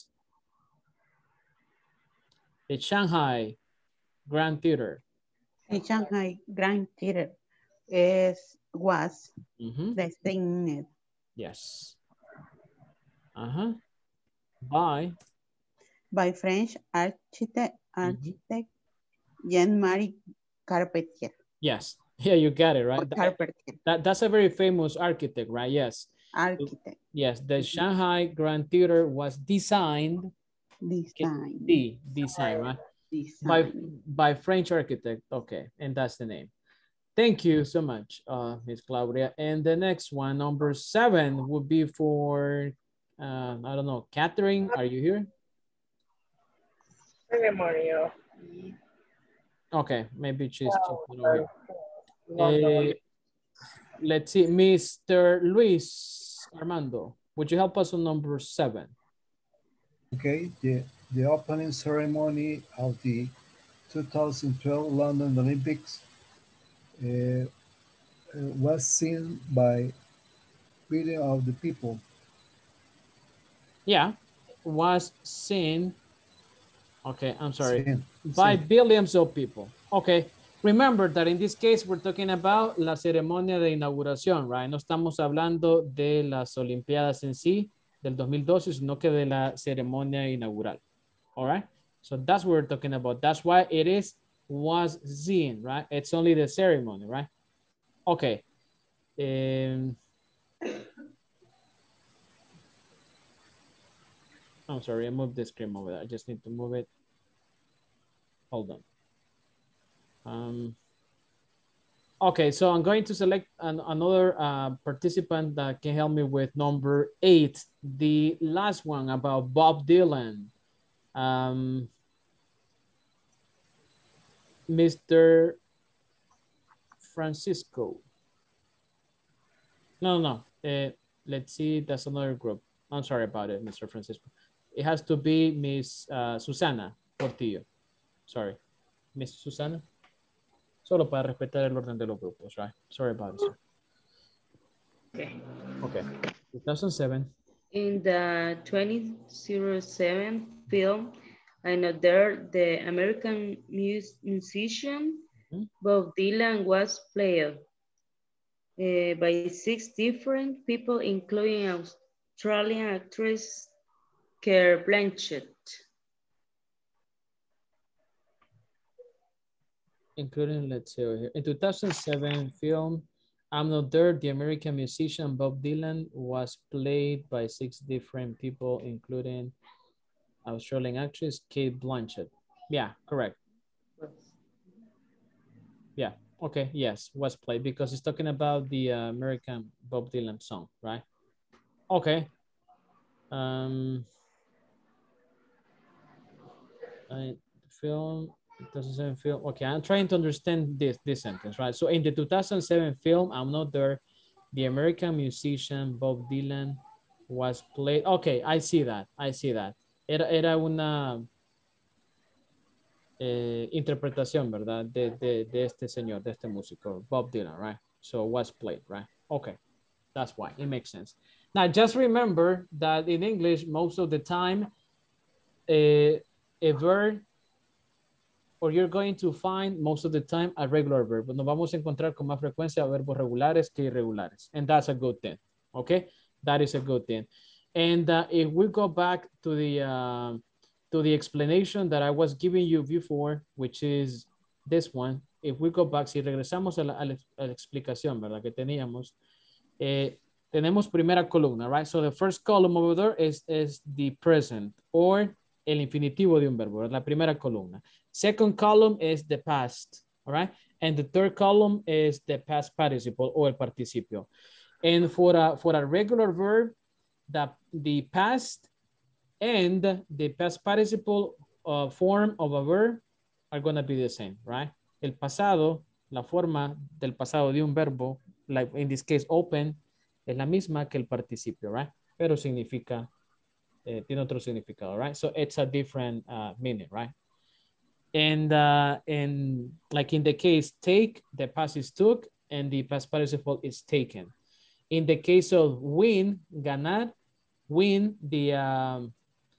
The Shanghai Grand Theater. The Shanghai Grand Theater is, was mm-hmm. designed. Yes. Uh-huh. By? By French architect, architect mm-hmm. Jean-Marie Carpentier. Yes. Yeah, you got it, right? Carpentier. That, that's a very famous architect, right? Yes. Architect. Yes, the mm-hmm. Shanghai Grand Theater was designed. Design. The design, right? Design. By, by French architect. Okay, and that's the name. Thank you so much, uh, Miss Claudia. And the next one, number seven, would be for, uh, I don't know, Catherine, are you here? Mario. Okay, maybe she's over here. Uh, let's see, Mister Luis Armando, would you help us on number seven? Okay, the, the opening ceremony of the two thousand twelve London Olympics uh, was seen by billions of the people. Yeah, was seen, okay, I'm sorry, seen. by seen. billions of people. Okay, remember that in this case we're talking about la ceremonia de inauguración, right? No estamos hablando de las Olimpiadas en sí, del dos mil doce, sino que de la ceremonia inaugural. All right, so that's what we're talking about. That's why it is was seen, right? It's only the ceremony, right? Okay. Um, I'm sorry, I moved the screen over there. I just need to move it. Hold on. Um, okay, so I'm going to select an, another uh, participant that can help me with number eight, the last one about Bob Dylan. Um, Mister Francisco. No, no, uh, let's see, that's another group. I'm sorry about it, Mister Francisco. It has to be Miss uh, Susana Portillo. Sorry, Miss Susana. Solo para respetar el orden de los grupos, right? Sorry about it, sir. Okay. Okay, two thousand seven. In the twenty oh seven film, I know there the American mus musician mm-hmm. Bob Dylan was played uh, by six different people, including Australian actress Cate Blanchett. Including, let's see over here, in two thousand seven film, I'm Not There, the American musician Bob Dylan was played by six different people, including Australian actress Cate Blanchett. Yeah, correct. Yeah, okay, yes, was played because it's talking about the uh, American Bob Dylan song, right? Okay. Um, I, film, two thousand seven film. Okay, I'm trying to understand this this sentence, right? So in the two thousand seven film, I'm Not There, the American musician Bob Dylan was played. Okay, I see that. I see that. Era, era una eh, interpretación, ¿verdad? De, de, de este señor, de este músico, Bob Dylan, right? So was played, right? Okay, that's why. It makes sense. Now, just remember that in English, most of the time, a, a verb, or you're going to find most of the time a regular verb. Nos vamos a encontrar con más frecuencia verbos regulares que irregulares. And that's a good thing. Okay? That is a good thing. And uh, if we go back to the, uh, to the explanation that I was giving you before, which is this one, if we go back, si regresamos a la, a la, a la explicación, ¿verdad? Que teníamos, eh, tenemos primera columna, right? So the first column over there is, is the present or el infinitivo de un verbo, ¿verdad? La primera columna. Second column is the past, all right? And the third column is the past participle or el participio. And for a, for a regular verb, the, the past and the past participle uh, form of a verb are going to be the same, right? El pasado, la forma del pasado de un verbo, like in this case, open, es la misma que el participio, right? Pero significa, eh, tiene otro significado, right? So it's a different uh, meaning, right? And, uh, and like in the case take, the past is took, and the past participle is taken. In the case of win, ganar, win, the, um,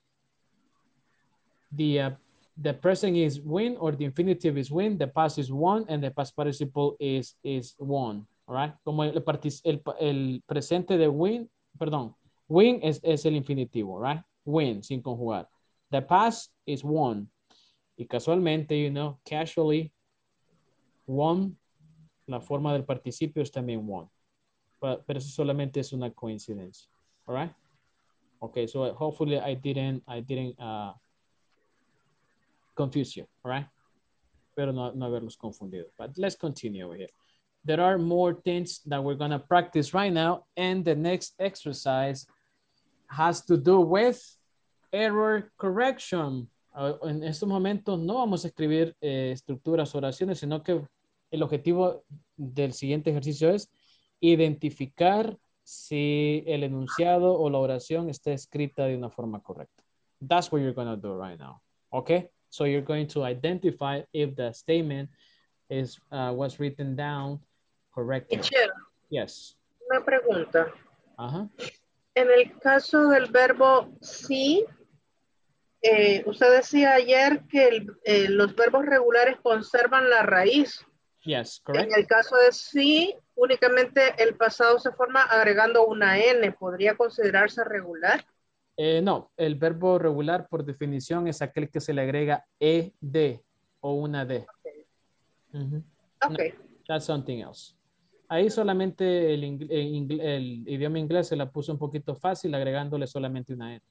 the, uh, the present is win, or the infinitive is win, the past is won, and the past participle is, is won, all right? Como el, el, el presente de win, perdón, win es, es el infinitivo, right? Win, sin conjugar. The past is won. Y casualmente, you know, casually, won, la forma del participio es también won. But, pero eso solamente es una coincidencia. All right? Okay, so hopefully I didn't, I didn't uh, confuse you. All right? Pero no, no haberlos confundido. But let's continue over here. There are more things that we're going to practice right now. And the next exercise has to do with error correction. En estos momentos no vamos a escribir eh, estructuras, oraciones, sino que el objetivo del siguiente ejercicio es identificar si el enunciado o la oración está escrita de una forma correcta. That's what you're going to do right now. Okay? So you're going to identify if the statement is uh, was written down correctly. Teacher, yes. Una pregunta. Uh-huh. En el caso del verbo sí, Eh, usted decía ayer que el, eh, los verbos regulares conservan la raíz. Yes, correct. En el caso de sí, únicamente el pasado se forma agregando una N. ¿Podría considerarse regular? Eh, no, el verbo regular por definición es aquel que se le agrega ed o una D. Okay. Uh-huh. Okay. No, that's something else. Ahí solamente el, el, el idioma inglés se la puso un poquito fácil agregándole solamente una N.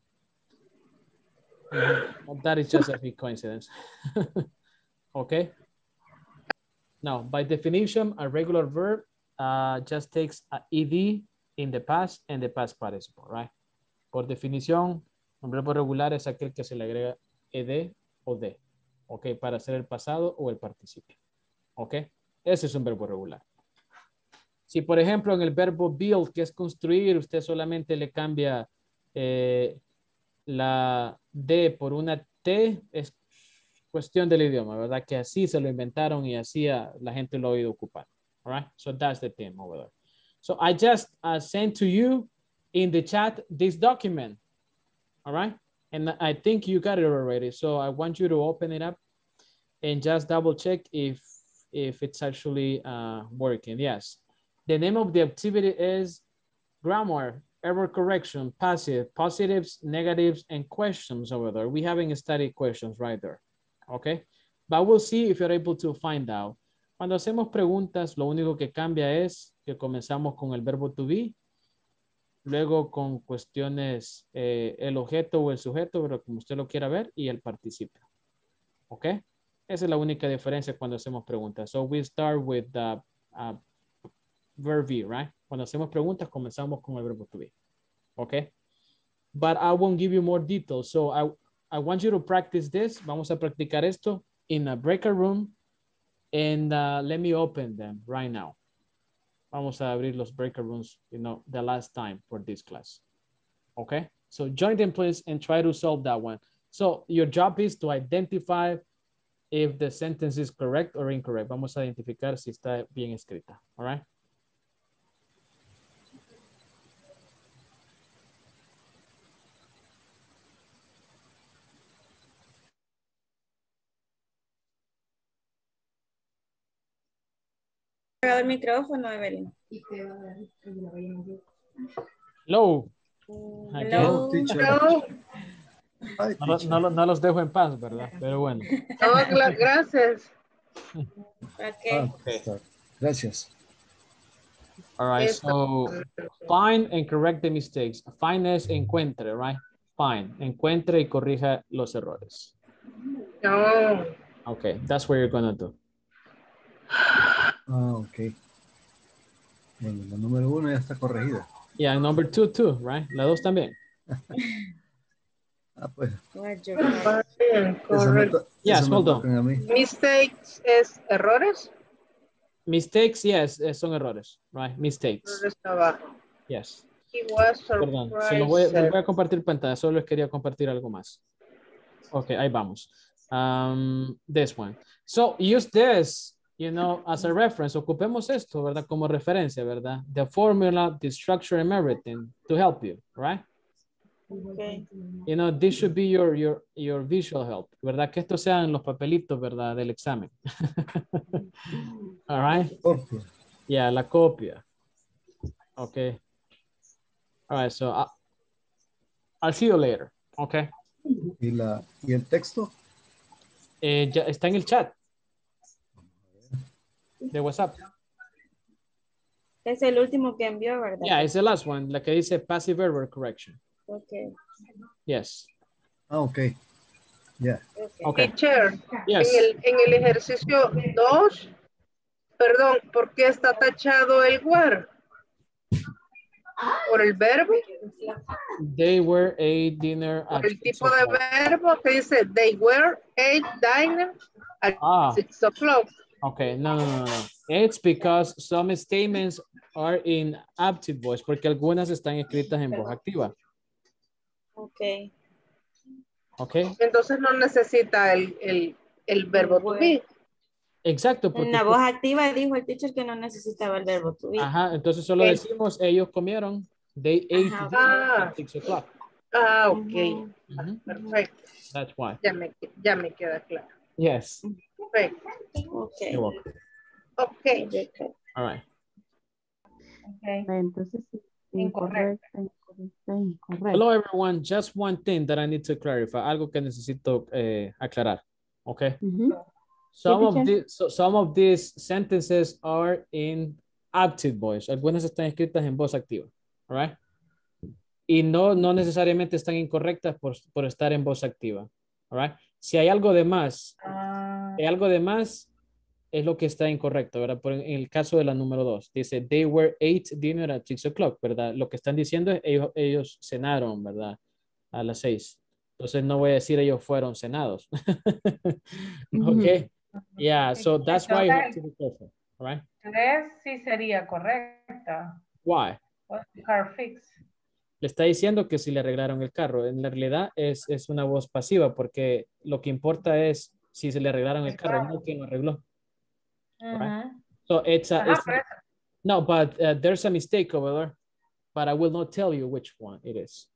Mm-hmm. That is just a big coincidence. Okay. Now, by definition, a regular verb uh, just takes a ed in the past and the past participle, right? Por definición, un verbo regular es aquel que se le agrega ed o d, okay, para hacer el pasado o el participio, okay? Ese es un verbo regular. Si, por ejemplo, en el verbo build, que es construir, usted solamente le cambia eh, la D por una T, es cuestión del idioma, ¿verdad? Que así se lo inventaron y así uh, la gente lo ha oído ocupar. All right? So that's the thing over there. So I just uh, sent to you in the chat this document. All right? And I think you got it already. So I want you to open it up and just double check if, if it's actually uh, working. Yes. The name of the activity is grammar, error correction, passive, positives, negatives, and questions over there. We haven't studied questions right there, okay? But we'll see if you're able to find out. Cuando hacemos preguntas, lo único que cambia es que comenzamos con el verbo to be, luego con cuestiones, eh, el objeto o el sujeto, pero como usted lo quiera ver, y el participio, okay? Esa es la única diferencia cuando hacemos preguntas. So we start with the uh, verb be, right? Cuando hacemos preguntas, comenzamos con el verbo to be. Okay? But I won't give you more details. So I, I want you to practice this. Vamos a practicar esto in a breakout room. And uh, let me open them right now. Vamos a abrir los breakout rooms, you know, the last time for this class. Okay? So join them, please, and try to solve that one. So your job is to identify if the sentence is correct or incorrect. Vamos a identificar si está bien escrita. All right? apagado el micrófono, Evelyn. Hello. Hello. Hello. No, lo- no lo- no los dejo en paz, ¿verdad? Pero bueno. No, gla- gracias. Okay. Okay. Gracias. All right, so find and correct the mistakes. Find es encuentre, right? Find, encuentre y corrija los errores. No. Okay, that's what you're gonna do. Ah, ok. Bueno, la número uno ya está corregida. Yeah, and number two too, right? La dos también. Ah, pues. Está bien, Eso me, correcto. to- Yes, eso me hold on. tocan a mí. Mistakes es errores. Mistakes, yes, eh, son errores, right? Mistakes, Errores abajo. yes. He was Perdón, se lo voy, surprised. les voy a compartir pantalla, solo les quería compartir algo más. Ok, ahí vamos. Um, this one. So use this, you know, as a reference. Ocupemos esto, ¿verdad? Como referencia, ¿verdad? The formula, the structure and everything to help you, right? Okay. You know, this should be your, your, your visual help, ¿verdad? Que estos sean los papelitos, ¿verdad? Del examen. All right? Copia. Yeah, la copia. Okay. All right, so I'll, I'll see you later. Okay. ¿Y, la, ¿Y el texto? Eh, ya está en el chat de WhatsApp. Es el último que envió, ¿verdad? Yeah, it's the last one, la que dice passive error correction. Okay. Yes. Ah, ok. Ya. Okay. Teacher, Yes. en, el, en el ejercicio dos, perdón, ¿por qué está tachado el were? ¿Por el verbo? They were a dinner at ¿Por el six tipo de o'clock. verbo que dice they were a dinner at Ah. six o'clock? Okay, no, no, no, no. It's because some statements are in active voice, porque algunas están escritas en voz activa. Okay. Okay. Entonces no necesita el, el, el verbo to be. Exacto. Porque En la voz activa dijo el teacher que no necesitaba el verbo to be. Ajá, entonces solo Ok. decimos ellos comieron. They ate Ajá. dinner Ah. at six o'clock. Ah, ok. Mhm. Perfecto. That's why. Ya me, ya me queda claro. Yes. Perfecto. Okay. You're welcome. Ok. All right. Okay. Entonces, Incorrecto. incorrecto, incorrecto, incorrecto. Hello, everyone. Just one thing that I need to clarify. Algo que necesito eh, aclarar. Okay. Ujú. Some Sí, of teacher. these, so, some of these sentences are in active voice. Algunas están escritas en voz activa. All right. Y no, no necesariamente están incorrectas por, por estar en voz activa. All right. Si hay algo de más, Ah, hay algo de más es lo que está incorrecto, ¿verdad? Por en el caso de la número dos, dice, they were ate dinner at six o'clock, ¿verdad? Lo que están diciendo es, ellos, ellos cenaron, ¿verdad? A las seis. Entonces no voy a decir ellos fueron cenados. Okay. Yeah, so that's why you have to be careful, all right? tres sí sería correcta. Why? Was the car fixed? Le está diciendo que si le arreglaron el carro. En la realidad es, es una voz pasiva porque lo que importa es si se le arreglaron el carro, no quién lo arregló. Ujú. So it's a, Ajá, it's- por eso. no, but uh, there's a mistake over there, but I will not tell you which one it is.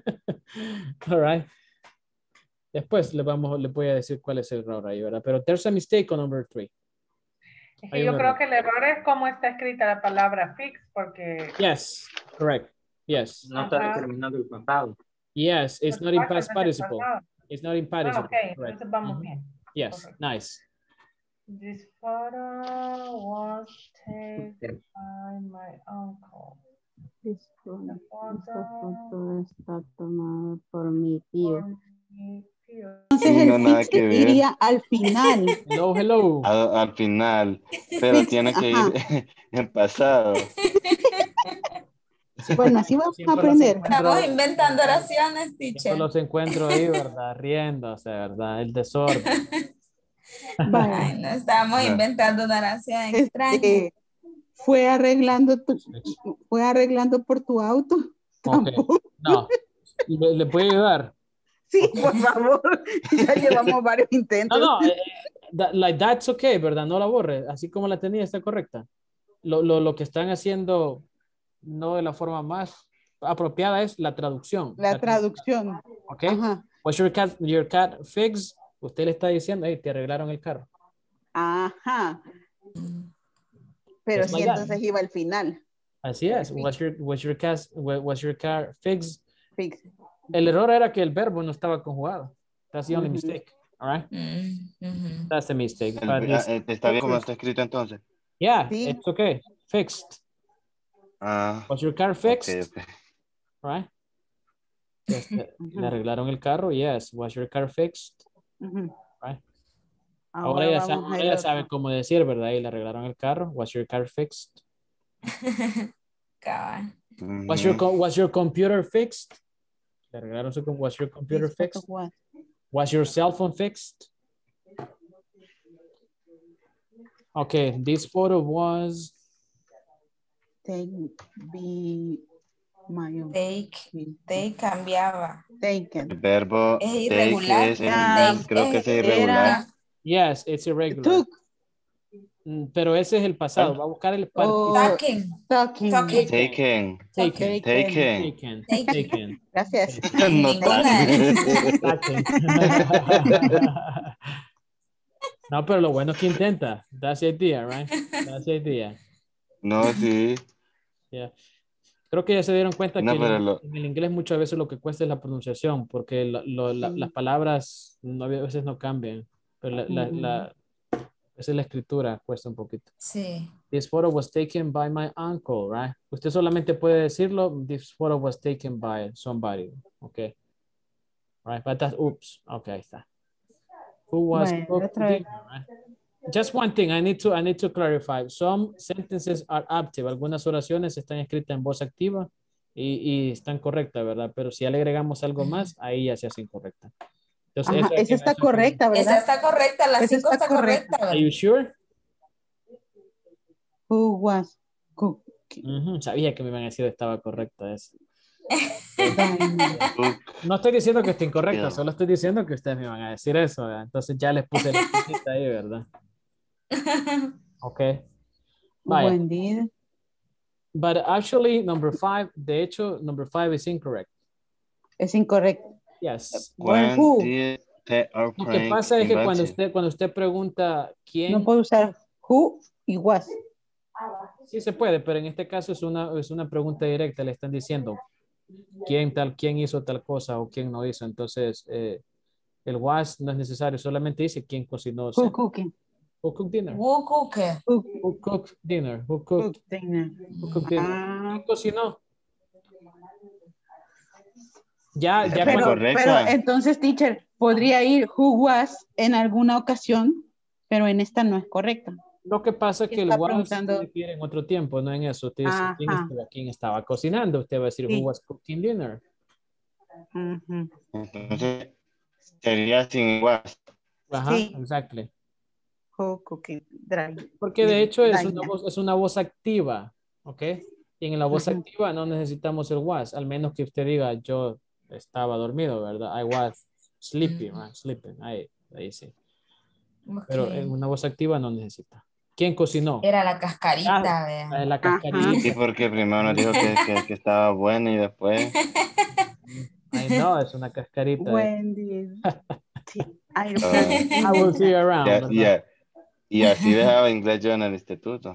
All right. Después le vamos, le voy a decir cuál es el error ahí, ¿verdad? Pero there's a mistake on number three. Es que Hay yo un creo error. que el error es cómo está escrita la palabra fix, porque Yes, correct. Yes. No está Ajá. determinado el pasado. Yes, it's not in Pasa past desde el participle. pasado. It's not in Ah, participle. ok, Correct. entonces vamos Mhm. bien. Yes, nice. This photo was taken by my uncle. Esto- The Esta photo foto está tomada por mi tío. for me, tío. Sí, no, nada que ver. Iría al final. Hello, hello. Al, al final, pero Fix, tiene que ajá. ir en pasado. Bueno, así vamos a Siempre los aprender. encuentro- Estamos inventando oraciones, siempre teacher. los encuentro ahí, ¿verdad? Riéndose, ¿verdad? El desorden. Vaya. Ay, no estamos No. inventando una oración extraña. Este, fue arreglando tu, fue arreglando por tu auto. Ok. No. ¿Le, le puedo ayudar? Sí, por favor. Ya llevamos varios intentos. No, no. eh, that- like that's okay, ¿verdad? No la borre. Así como la tenía, está correcta. Lo, lo, lo que están haciendo no de la forma más apropiada es la traducción. La traducción. Ok. Ajá. Was your cat, your cat fixed? Usted le está diciendo, hey, te arreglaron el carro. Ajá. Pero Just sí, like that. entonces iba al final. Así es. Was your, was your, cas- wa- was your car fixed? Fixed. El error era que el verbo no estaba conjugado. That's the only Ujú. mistake. All right? Mm, That's the mistake. El- But it's, eh, ¿Está bien como está escrito entonces? yeah, Sí. it's okay. Fixed. Ah, Was your car ok, fixed? ok. Right? Este, ¿Le arreglaron el carro? Yes. Was your car fixed? Ujú. Right? Ahora Ahora ya, sa- vamos ahora al ya otro. saben cómo decir, ¿verdad? Y le arreglaron el carro. Was your car fixed? cabal. Was your, Ujú. co- was your computer fixed? Le arreglaron su com- Was your computer Fixed, fixed? what? Was your cell phone fixed? Okay, this photo was Take, be, my own. Take, take cambiaba. Taken. El verbo Es take irregular. es, es- Ah, creo que es irregular. Era yes, it's irregular. took Mm, Pero ese es el pasado. Va a buscar el o participio. Talking. talking. Talking. Taken. Taken. Taken. Taken. Taken. Taken. Gracias. En No ninguna. Taken. No, pero lo bueno es que intenta. That's the idea, right? That's the idea. No, sí. Yeah. Creo que ya se dieron cuenta No, que pero el- lo- en el inglés muchas veces lo que cuesta es la pronunciación, porque lo- lo- la- Sí. las palabras no, a veces no cambian, pero la, la, Ujú. la- esa es la escritura, cuesta un poquito. Sí. This photo was taken by my uncle, right? Usted solamente puede decirlo, this photo was taken by somebody, okay? Right, but that's, oops, okay, ahí está. Who was Bueno, cooked otra vez. dinner, right? Just one thing I need to I need to clarify. Some sentences are active. Algunas oraciones están escritas en voz activa y, y están correctas, ¿verdad? Pero si ya le agregamos algo más, ahí ya se hace incorrecta. Entonces, Ajá, eso hay esa que- está eso hay que- correcta, Esa ¿verdad? está correcta, la Esa cinco está está correcta. Are you sure? Who was cooking? Ujú, sabía que me iban a decir que estaba correcta eso. Cook. No estoy diciendo que esté incorrecta, Bien. solo estoy diciendo que ustedes me van a decir eso, ¿verdad? Entonces ya les puse la cosita ahí, ¿verdad? Ok. Vaya. When did? But actually, number five, de hecho, number five is incorrect. Es incorrecto. Yes. When who? did the Lo que airplane pasa es que cuando invented? usted, cuando usted pregunta quién, No puedo usar who y was. sí se puede, pero en este caso es una, es una pregunta directa, le están diciendo quién tal, quién hizo tal cosa o quién no hizo. Entonces, eh, el was no es necesario, solamente dice quién cocinó. Who cooking? Who cooked dinner? Who cooked? Who Who cooked dinner? Who cooked, cooked dinner? who cooked dinner? Ah, ¿Quién cocinó? Ya, Esa ya fue pero, cuando, correcta. pero entonces, teacher, podría ir who was en alguna ocasión, pero en esta no es correcta. lo que pasa es que el Está was preguntando- se refiere en otro tiempo, no en eso. Usted dice quién Ajá. estaba, quién estaba cocinando. Usted va a decir Sí. who was cooking dinner. Ujú. Entonces, sería sin was. Ajá, Sí. exactly. Who cooking dry. Porque de hecho es Dinner. una, voz, es una voz activa, ¿ok? Y en la voz Ujú. activa no necesitamos el was, al menos que usted diga yo estaba dormido, ¿verdad? I was sleepy, Ujú. right? Sleeping, ahí, ahí sí. Ok. Pero en una voz activa no necesita. ¿Quién cocinó? Era la cascarita, Ah, vea. la de la Sí, cascarita. porque primero nos dijo que, que, que estaba bueno y después. I know, es una cascarita. de- When did sí, I Ah, I will see you around. ya- ¿verdad? ya- y así dejaba inglés yo en el instituto.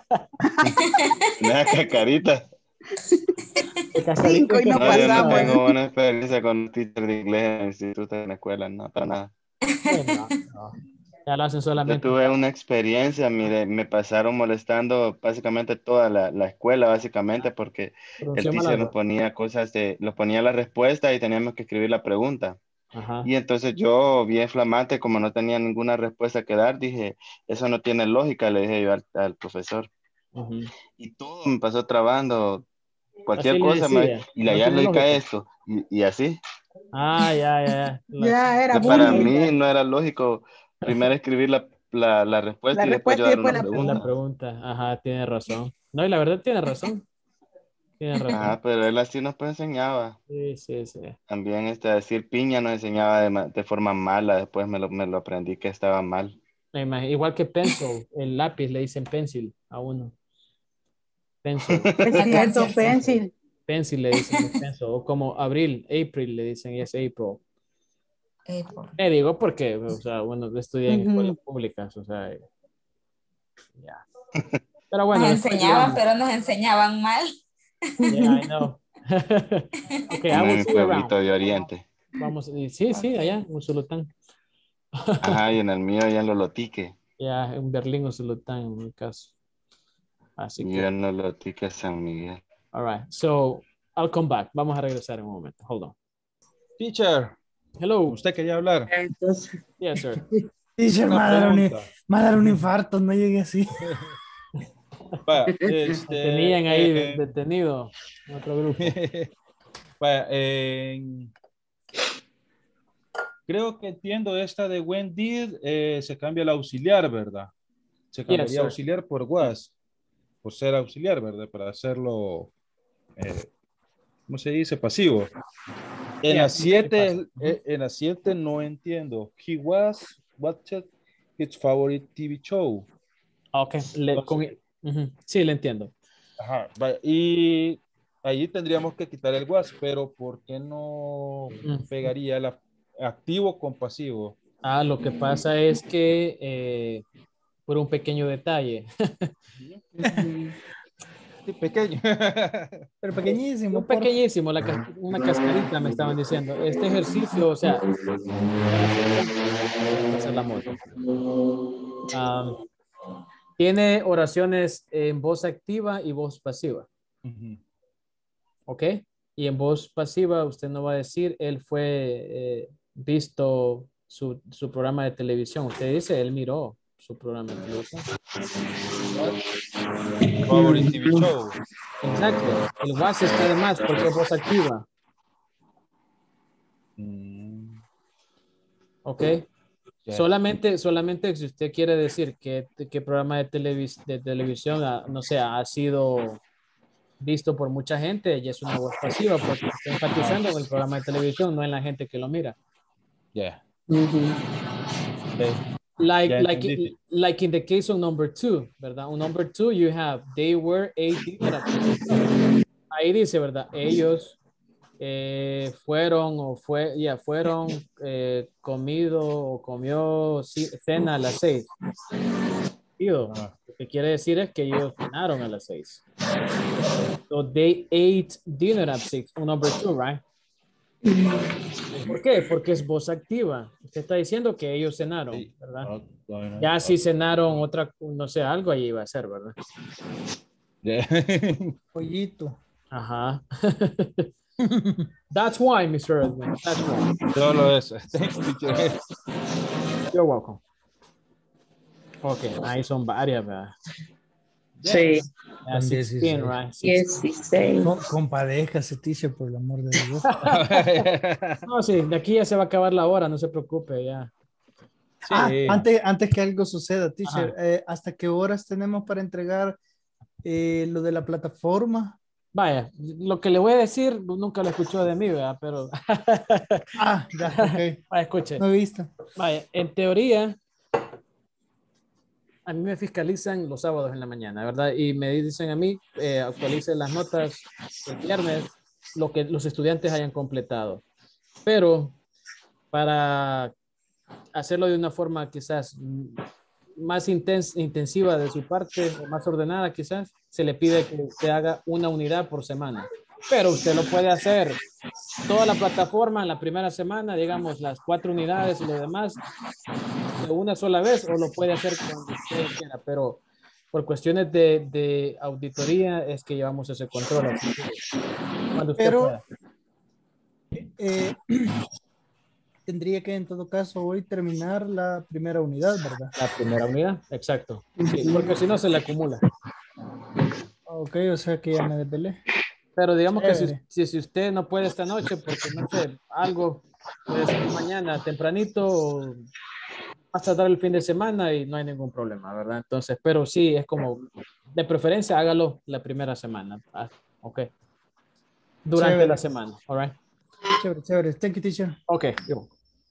Una cacarita. De cascarita Cinco y no No, yo no pasamos. tengo buena experiencia con un teacher de inglés en el instituto, en la escuela, no, para nada. Sí, no, no. Ya lo hacen Yo solamente. tuve una experiencia, mire, me pasaron molestando básicamente toda la, la escuela, básicamente, porque el Pronunció mal teacher algo. nos ponía cosas de, nos ponía la respuesta y teníamos que escribir la pregunta. Ajá. Y entonces yo, bien flamante, como no tenía ninguna respuesta que dar, dije, eso no tiene lógica, le dije yo al, al profesor. Ujú. Y todo me pasó trabando, cualquier Así le cosa, me- decía, y no la ya tiene lógica lógica. esto, y, y así. Ah, ya, ya, ya. La- Ya era Entonces, para bullying. mí no era lógico primero escribir la, la, la respuesta La y después respuesta yo y dar después una la pregunta. La pregunta, ajá, tiene razón. No, y la verdad tiene razón. Tiene razón. Ah, pero él así nos pues enseñaba. Sí, sí, sí. También este, decir piña nos enseñaba de, ma- de forma mala, después me lo, me lo aprendí que estaba mal. Me imagino- Igual que pencil, el lápiz le dicen pencil a uno. Pencil. Es cierto, pencil. Pencil le dicen pencil. O como abril, April le dicen y es April. April. Eh, digo porque, o sea, bueno, yo estudié en Ujú. escuelas públicas, o sea, ya. Pero bueno, nos después enseñaban, digamos. pero nos enseñaban mal. Yeah, I know. Okay, I En will mi see you around. pueblito de Oriente. Vamos, y sí, sí, allá, en Usulután. Ajá, y en el mío ya en Lolotique. Ya, en Berlín, Usulután, en mi caso. Así Y que, yo en Lolotique, San Miguel. all right. So, I'll come back. Vamos a regresar en un momento. Hold on. Teacher. Hello. ¿Usted quería hablar? Entonces, Yes, sir. Teacher, me Una va a dar un, pregunta. me va a dar un infarto, no llegue así. Vaya, Me este, tenían ahí eh, de- detenido en otro grupo. vaya, en- creo que entiendo esta de when did, eh, se cambia el auxiliar, ¿verdad? Se cambiaría sir. auxiliar por was, por ser auxiliar, ¿verdad? Para hacerlo, eh, ¿cómo se dice? Pasivo. En Yeah, las siete, muy eh, en las siete no entiendo. He was watched his favorite T V show. Ok, le- con- ujú, sí, le entiendo. Ajá, vaya, y allí tendríamos que quitar el was, pero ¿por qué no Mm. pegaría el activo con pasivo? Ah, lo que pasa es que eh, por un pequeño detalle. Sí, pequeño. Pero pequeñísimo. Un pequeñísimo, la cas- una cascarita me estaban diciendo. Este ejercicio, o sea, pasar la moto. Am, tiene oraciones en voz activa y voz pasiva. Ujú. ¿Ok? Y en voz pasiva usted no va a decir, él fue eh, visto su, su programa de televisión. Usted dice, él miró su programa de televisión. Favorite T V show. Exacto. El was está de más porque es voz activa. Mm, ¿Ok? ya. Solamente, solamente si usted quiere decir que, que programa de, televis- de televisión, ah, no sé, ha sido visto por mucha gente y es una voz pasiva porque está enfatizando en el programa de televisión, no en la gente que lo mira. Yeah. Okay. Like, Ya like, entendí. like in the case of number two, ¿verdad? Un number two, you have, they were a dinner. Ahí dice, ¿verdad? Ellos eh, fueron o fue, ya fueron eh, comido o comió ci- cena a las seis. Lo que quiere decir es que ellos cenaron a las seis. So they ate dinner at six. Un number two, right? ¿Por qué? Porque es voz activa. Usted está diciendo que ellos cenaron, ¿verdad? Ya si cenaron otra, no sé, algo ahí iba a ser, ¿verdad? Pollito. Ajá. That's why, mister Edwin. That's why. Solo eso. Thanks, teacher. You're welcome. Ok, ahí son varias, ¿verdad? Sí. Yeah, Son sixteen, dieciséis. right? dieciséis. Com- compadéjase, teacher, por el amor de Dios. No, sí, de aquí ya se va a acabar la hora, no se preocupe, ya. Ah, antes, antes que algo suceda, teacher, Ajá. eh, ¿hasta qué horas tenemos para entregar eh, lo de la plataforma? Vaya, lo que le voy a decir, nunca lo escuchó de mí, ¿verdad? Pero. Ah, ya, ok. Vaya, escuche. No he visto. Vaya, en teoría, a mí me fiscalizan los sábados en la mañana, ¿verdad? Y me dicen a mí, eh, actualice las notas el viernes, lo que los estudiantes hayan completado. Pero para hacerlo de una forma quizás más intens intensiva de su parte, o más ordenada quizás, se le pide que usted haga una unidad por semana. Pero usted lo puede hacer toda la plataforma en la primera semana, digamos las cuatro unidades y lo demás, de una sola vez, o lo puede hacer cuando usted quiera, pero por cuestiones de, de auditoría es que llevamos ese control. Así que cuando usted Pero pueda. eh, tendría que en todo caso hoy terminar la primera unidad, ¿verdad? La primera unidad, exacto. Sí, porque si no se le acumula. Ok, o sea que ya me desvelé. Pero digamos que si, Chévere. si, si usted no puede esta noche, porque no sé, algo puede ser mañana tempranito o hasta dar el fin de semana y no hay ningún problema, ¿verdad? Entonces, pero sí, es como, de preferencia, hágalo la primera semana. Ah, ok. Durante Chévere. la semana, all right? Chévere, chévere. Thank you, teacher. Ok, yo.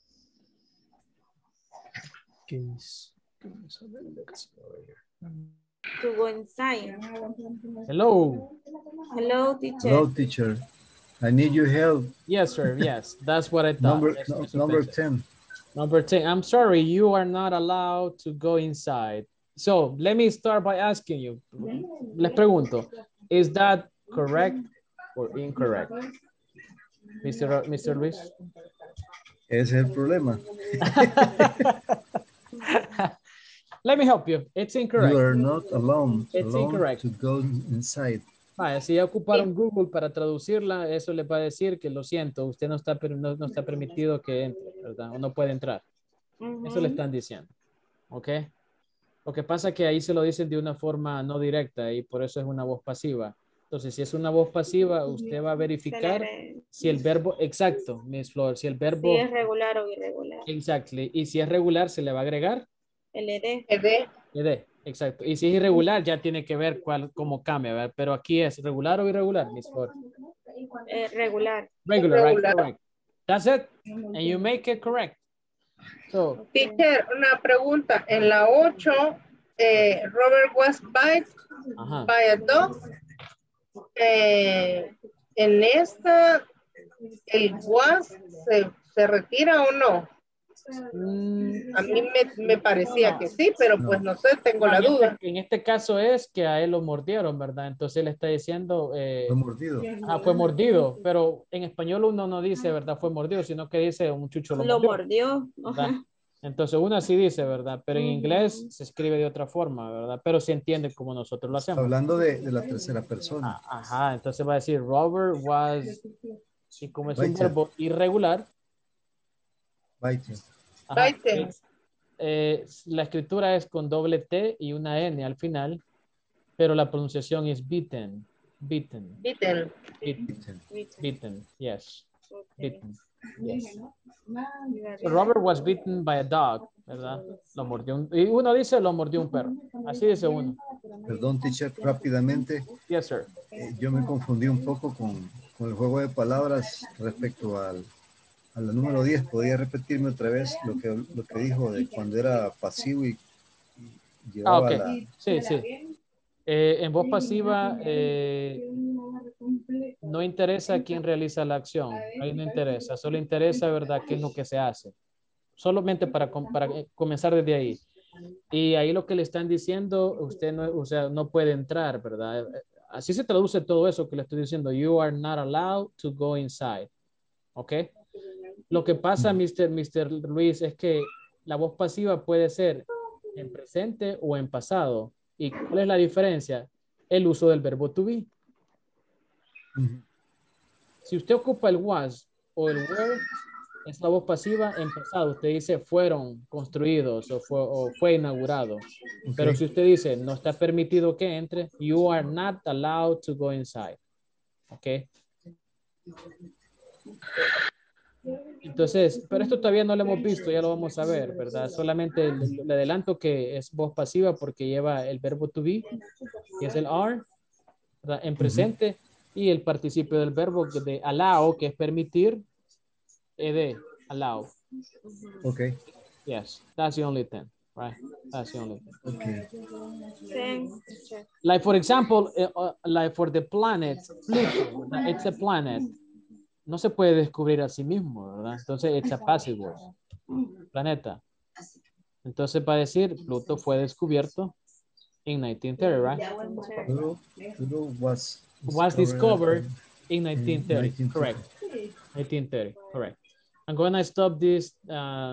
Okay. Let's go over here. To go inside. Hello. Hello, teacher. Hello, teacher. I need your help. Yes, sir. Yes, that's what I thought. Number Yes, no, Mister number Vincent. ten. Number ten. I'm sorry, you are not allowed to go inside. So let me start by asking you. Les pregunto, is that correct or incorrect? mister Ro- mister Luis? Ese es el problema. Let me help you. It's incorrect. You are not alone, It's alone incorrect. to go inside. Vaya, si ya ocuparon Google para traducirla, eso le va a decir que lo siento, usted no está, per- no, no está permitido que entre, ¿verdad? O no puede entrar. Eso le están diciendo. ¿Ok? Lo que pasa es que ahí se lo dicen de una forma no directa y por eso es una voz pasiva. Entonces, si es una voz pasiva, usted va a verificar si el verbo, exacto, Miss Flor, si el verbo, Si es regular o irregular. exactly, y si es regular, se le va a agregar L D. ed, exacto. Y si es irregular, ya tiene que ver cuál, cómo cambia, ¿verdad? Pero aquí es regular o irregular, Miss Flor. Eh, regular. Regular, right? Regular. Correct. That's it. And you make it correct. So, Teacher, una pregunta. En la ocho, eh, Robert was bite ajá. by a dog. Eh, en esta, el was se, se retira o no? A mí me, me parecía que sí, pero pues no sé, tengo No, la en duda. Este, en este caso es que a él lo mordieron, ¿verdad? Entonces él está diciendo... Eh, Fue mordido. Ah, fue mordido, pero en español uno no dice, ¿verdad? Fue mordido, sino que dice un chucho lo, Lo mordió. mordió. ¿verdad? Entonces uno así dice, ¿verdad? Pero en inglés se escribe de otra forma, ¿verdad? Pero se entiende como nosotros lo hacemos. Hablando de, de la tercera persona. Ah, ajá, entonces va a decir Robert was, y como es un Bite. verbo irregular. Bite. Ajá, Bite. es, eh, la escritura es con doble T y una N al final, pero la pronunciación es beaten. Beaten. Beaten. Beaten. Beaten. Yes. Beaten. Yes. So Robert was beaten by a dog, ¿verdad? Lo mordió un, y uno dice lo mordió un perro. Así dice uno. Perdón, teacher, rápidamente. Yes, sir. Eh, yo me confundí un poco con, con el juego de palabras respecto al, a la número diez. ¿Podría repetirme otra vez lo que, lo que dijo de cuando era pasivo y, y llevaba Ah, ok. la... Sí, sí. Eh, en voz pasiva eh, no interesa quién realiza la acción. Ahí no interesa. Solo interesa, ¿verdad?, qué es lo que se hace. Solamente para, com- para comenzar desde ahí. Y ahí lo que le están diciendo, usted no, o sea, no puede entrar, ¿verdad? Así se traduce todo eso que le estoy diciendo. You are not allowed to go inside. ¿Ok? Lo que pasa, mister mister Luis, es que la voz pasiva puede ser en presente o en pasado. ¿Y cuál es la diferencia? El uso del verbo to be. Si usted ocupa el was o el were, es la voz pasiva en pasado. Usted dice fueron construidos o fue, o fue inaugurado. Okay. Pero si usted dice no está permitido que entre, you are not allowed to go inside. ¿Ok? Entonces, pero esto todavía no lo hemos visto, ya lo vamos a ver, ¿verdad? Solamente le, le adelanto que es voz pasiva porque lleva el verbo to be, que es el are, ¿verdad?, en presente, uh-huh. Y el participio del verbo de allow, que es permitir, ed, allow. Okay. Yes, that's the only thing, right? That's the only thing. Okay. Thanks. Like for example, uh, like for the planet, Pluto, it's a planet. No se puede descubrir a sí mismo, ¿verdad? Entonces, it's a passive voice. Planeta. Entonces, va a decir, Pluto fue descubierto en nineteen thirty, right? Pluto, Pluto was, was discovered in nineteen thirty, in nineteen thirty. Correct. nineteen thirty, correct. I'm going to stop this. Uh,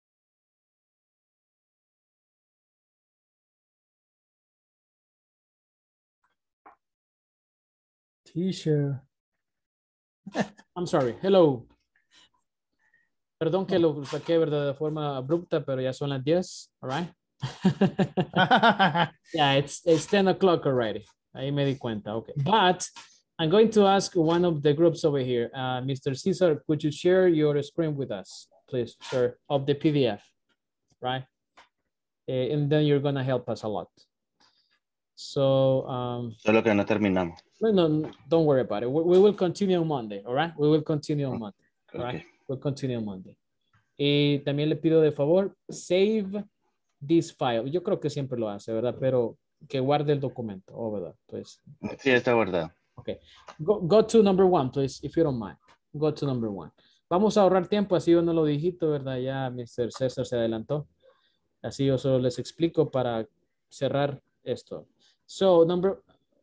Teacher. I'm sorry. Hello. Perdón que lo saqué, ¿verdad?, de forma abrupta, pero ya son las diez. All right. Yeah, it's, it's ten o'clock already. Ahí me di cuenta. Okay. But I'm going to ask one of the groups over here. Uh, Mister Cesar, could you share your screen with us, please, sir, of the P D F, right? Uh, and then you're going to help us a lot. So, um, Solo que no terminamos. no, no, don't worry about it. We, we will continue on Monday, all right? We will continue on Monday, all right? Okay. We'll continue on Monday. Y también le pido de favor, save this file. Yo creo que siempre lo hace, ¿verdad? Pero que guarde el documento, oh, ¿verdad? Pues, sí, está guardado. Okay. Go, go to number one, please, if you don't mind. Go to number one. Vamos a ahorrar tiempo, así yo no lo dijiste, ¿verdad? Ya mister César se adelantó. Así yo solo les explico para cerrar esto. So, number...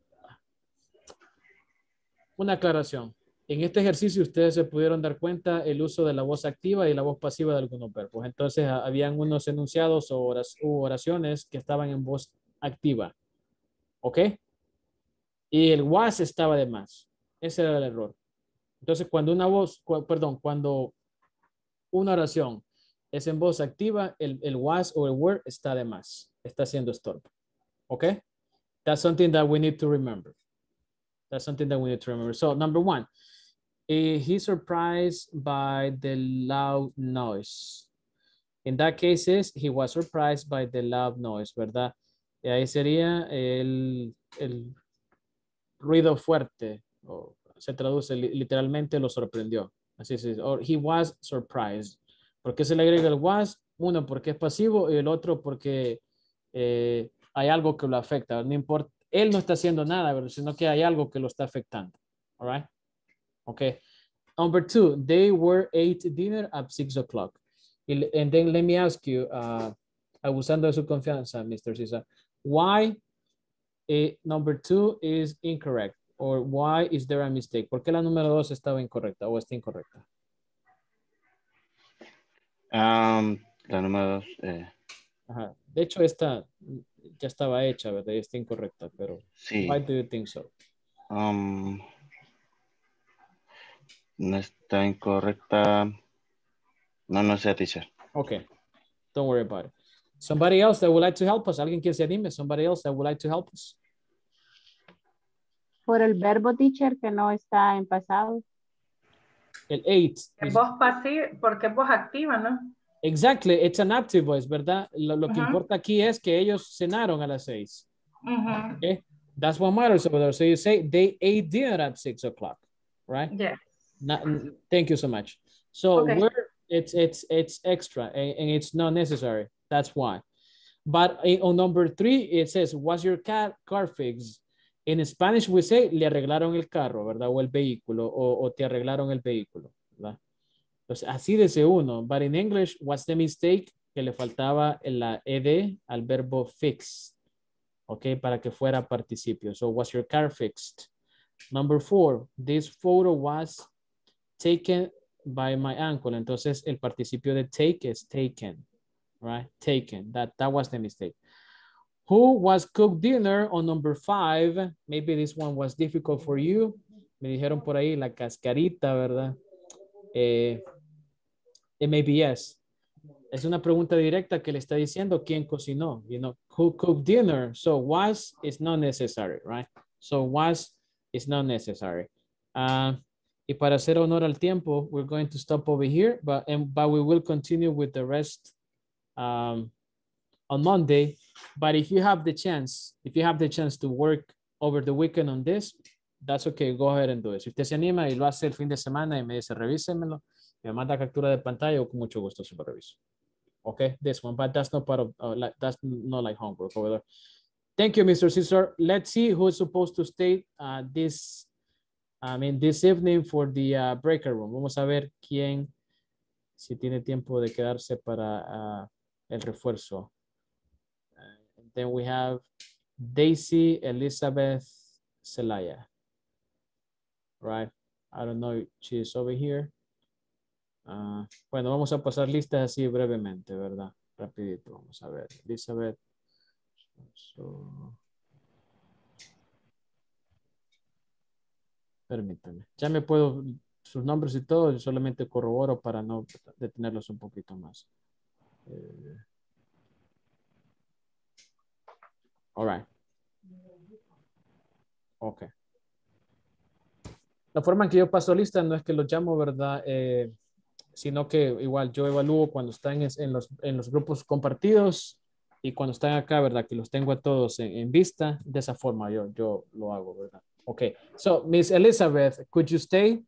Una aclaración. En este ejercicio ustedes se pudieron dar cuenta el uso de la voz activa y la voz pasiva de algunos verbos. Entonces, habían unos enunciados o oraciones que estaban en voz activa. ¿Ok? Y el was estaba de más. Ese era el error. Entonces, cuando una voz, cu perdón, cuando una oración es en voz activa, el, el was o el were está de más. Está siendo estorbo. ¿Ok? That's something that we need to remember. That's something that we need to remember. So, number one, uh, he's surprised by the loud noise. In that case, is, he was surprised by the loud noise, ¿verdad? Y ahí sería el, el ruido fuerte. O se traduce literalmente, lo sorprendió. Así es. Or he was surprised. ¿Por qué se le agrega el was? Uno, porque es pasivo, y el otro porque eh, hay algo que lo afecta. No importa. Él no está haciendo nada, ¿verdad? Sino que hay algo que lo está afectando. All right? Okay. Number two, they were ate dinner at six o'clock. And then let me ask you, uh, abusando de su confianza, mister Cesar, why eh, number two is incorrect? Or why is there a mistake? ¿Por qué la número dos estaba incorrecta o está incorrecta? Um, la número dos. Eh. Ajá. De hecho, esta ya estaba hecha, ¿verdad? Está incorrecta, pero sí. Why do you think so? Um, no está incorrecta. No, no sé, teacher. Okay. Don't worry about it. Somebody else that would like to help us. Alguien que se anime. Somebody else that would like to help us. Por el verbo teacher que no está en pasado. El eight. Es voz pasiva, porque es voz activa, ¿no? Exactly, it's an active voice, ¿verdad? Lo, lo uh-huh. que importa aquí es que ellos cenaron a las seis. Uh-huh. Okay? That's what matters over there. So you say they ate dinner at six o'clock, right? Yes. Not, thank you so much. So okay. where it's it's it's extra and, and it's not necessary. That's why. But on number three, it says, was your car, car fixed? In Spanish we say, le arreglaron el carro, ¿verdad? O el vehículo, o, o te arreglaron el vehículo, ¿verdad? Entonces, así dice uno. But in English, what's the mistake? Que le faltaba la ed al verbo fix. Ok, para que fuera participio. So, was your car fixed? Number four, this photo was taken by my uncle. Entonces, el participio de take is taken. Right? Taken. That, that was the mistake. Who was cooked dinner on number five? Maybe this one was difficult for you. Me dijeron por ahí la cascarita, ¿verdad? Eh, It may be yes. Es una pregunta directa que le está diciendo quién cocinó. You know, who cooked dinner? So was is not necessary, right? So was is not necessary. Uh, y para hacer honor al tiempo, we're going to stop over here, but, and, but we will continue with the rest um, on Monday. But if you have the chance, if you have the chance to work over the weekend on this, that's okay. Go ahead and do it. Si usted se anima y lo hace el fin de semana y me dice, revísemelo, me manda captura de pantalla o con mucho gusto se lo reviso. Okay, this one, but that's not part of, uh, like, that's not like homework over there. Thank you, Mister Cesar. Let's see who is supposed to stay uh, this, I mean, this evening for the uh, breaker room. Vamos a ver quién, si tiene tiempo de quedarse para uh, el refuerzo. Uh, then we have Daisy Elizabeth Celaya. Right, I don't know if she's over here. Uh, bueno, vamos a pasar listas así brevemente, ¿verdad? Rapidito, vamos a ver. Elizabeth. So, permítame. Ya me puedo, sus nombres y todo, solamente corroboro para no detenerlos un poquito más. Eh, all right. Ok. La forma en que yo paso lista no es que los llamo, ¿verdad? Eh, sino que igual yo evalúo cuando están en los, en los grupos compartidos y cuando están acá, ¿verdad? Que los tengo a todos en, en vista. De esa forma yo, yo lo hago, ¿verdad? Okay. So, Miss Elizabeth, could you stay?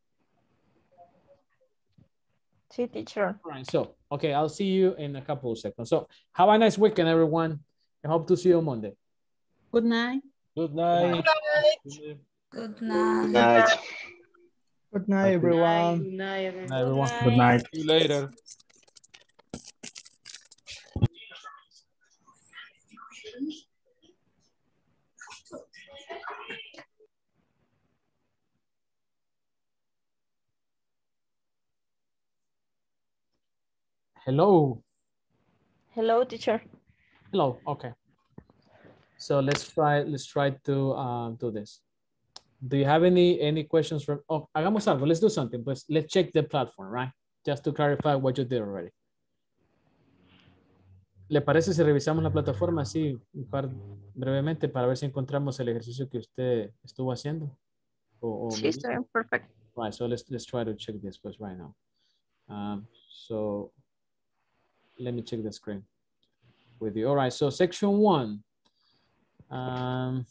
Sí, teacher. All right. So, okay, I'll see you in a couple of seconds. So, have a nice weekend, everyone. I hope to see you on Monday. Good night. Good night. Good night. Good night. Good night, everyone. Good night, everyone. Good night, everyone. Good night. See you later. Good night. Hello. Hello, teacher. Hello. Okay. So let's try. Let's try to uh, do this. Do you have any any questions from? Oh, hagamos algo. Let's do something. Pues let's check the platform, right? Just to clarify what you did already. ¿Le parece si revisamos la plataforma así un par, brevemente para ver si encontramos el ejercicio que usted estuvo haciendo? O, o Sí, está bien, perfecto. Right, so let's let's try to check this pues right now. Um, so let me check the screen with you. All right, so section one. Um,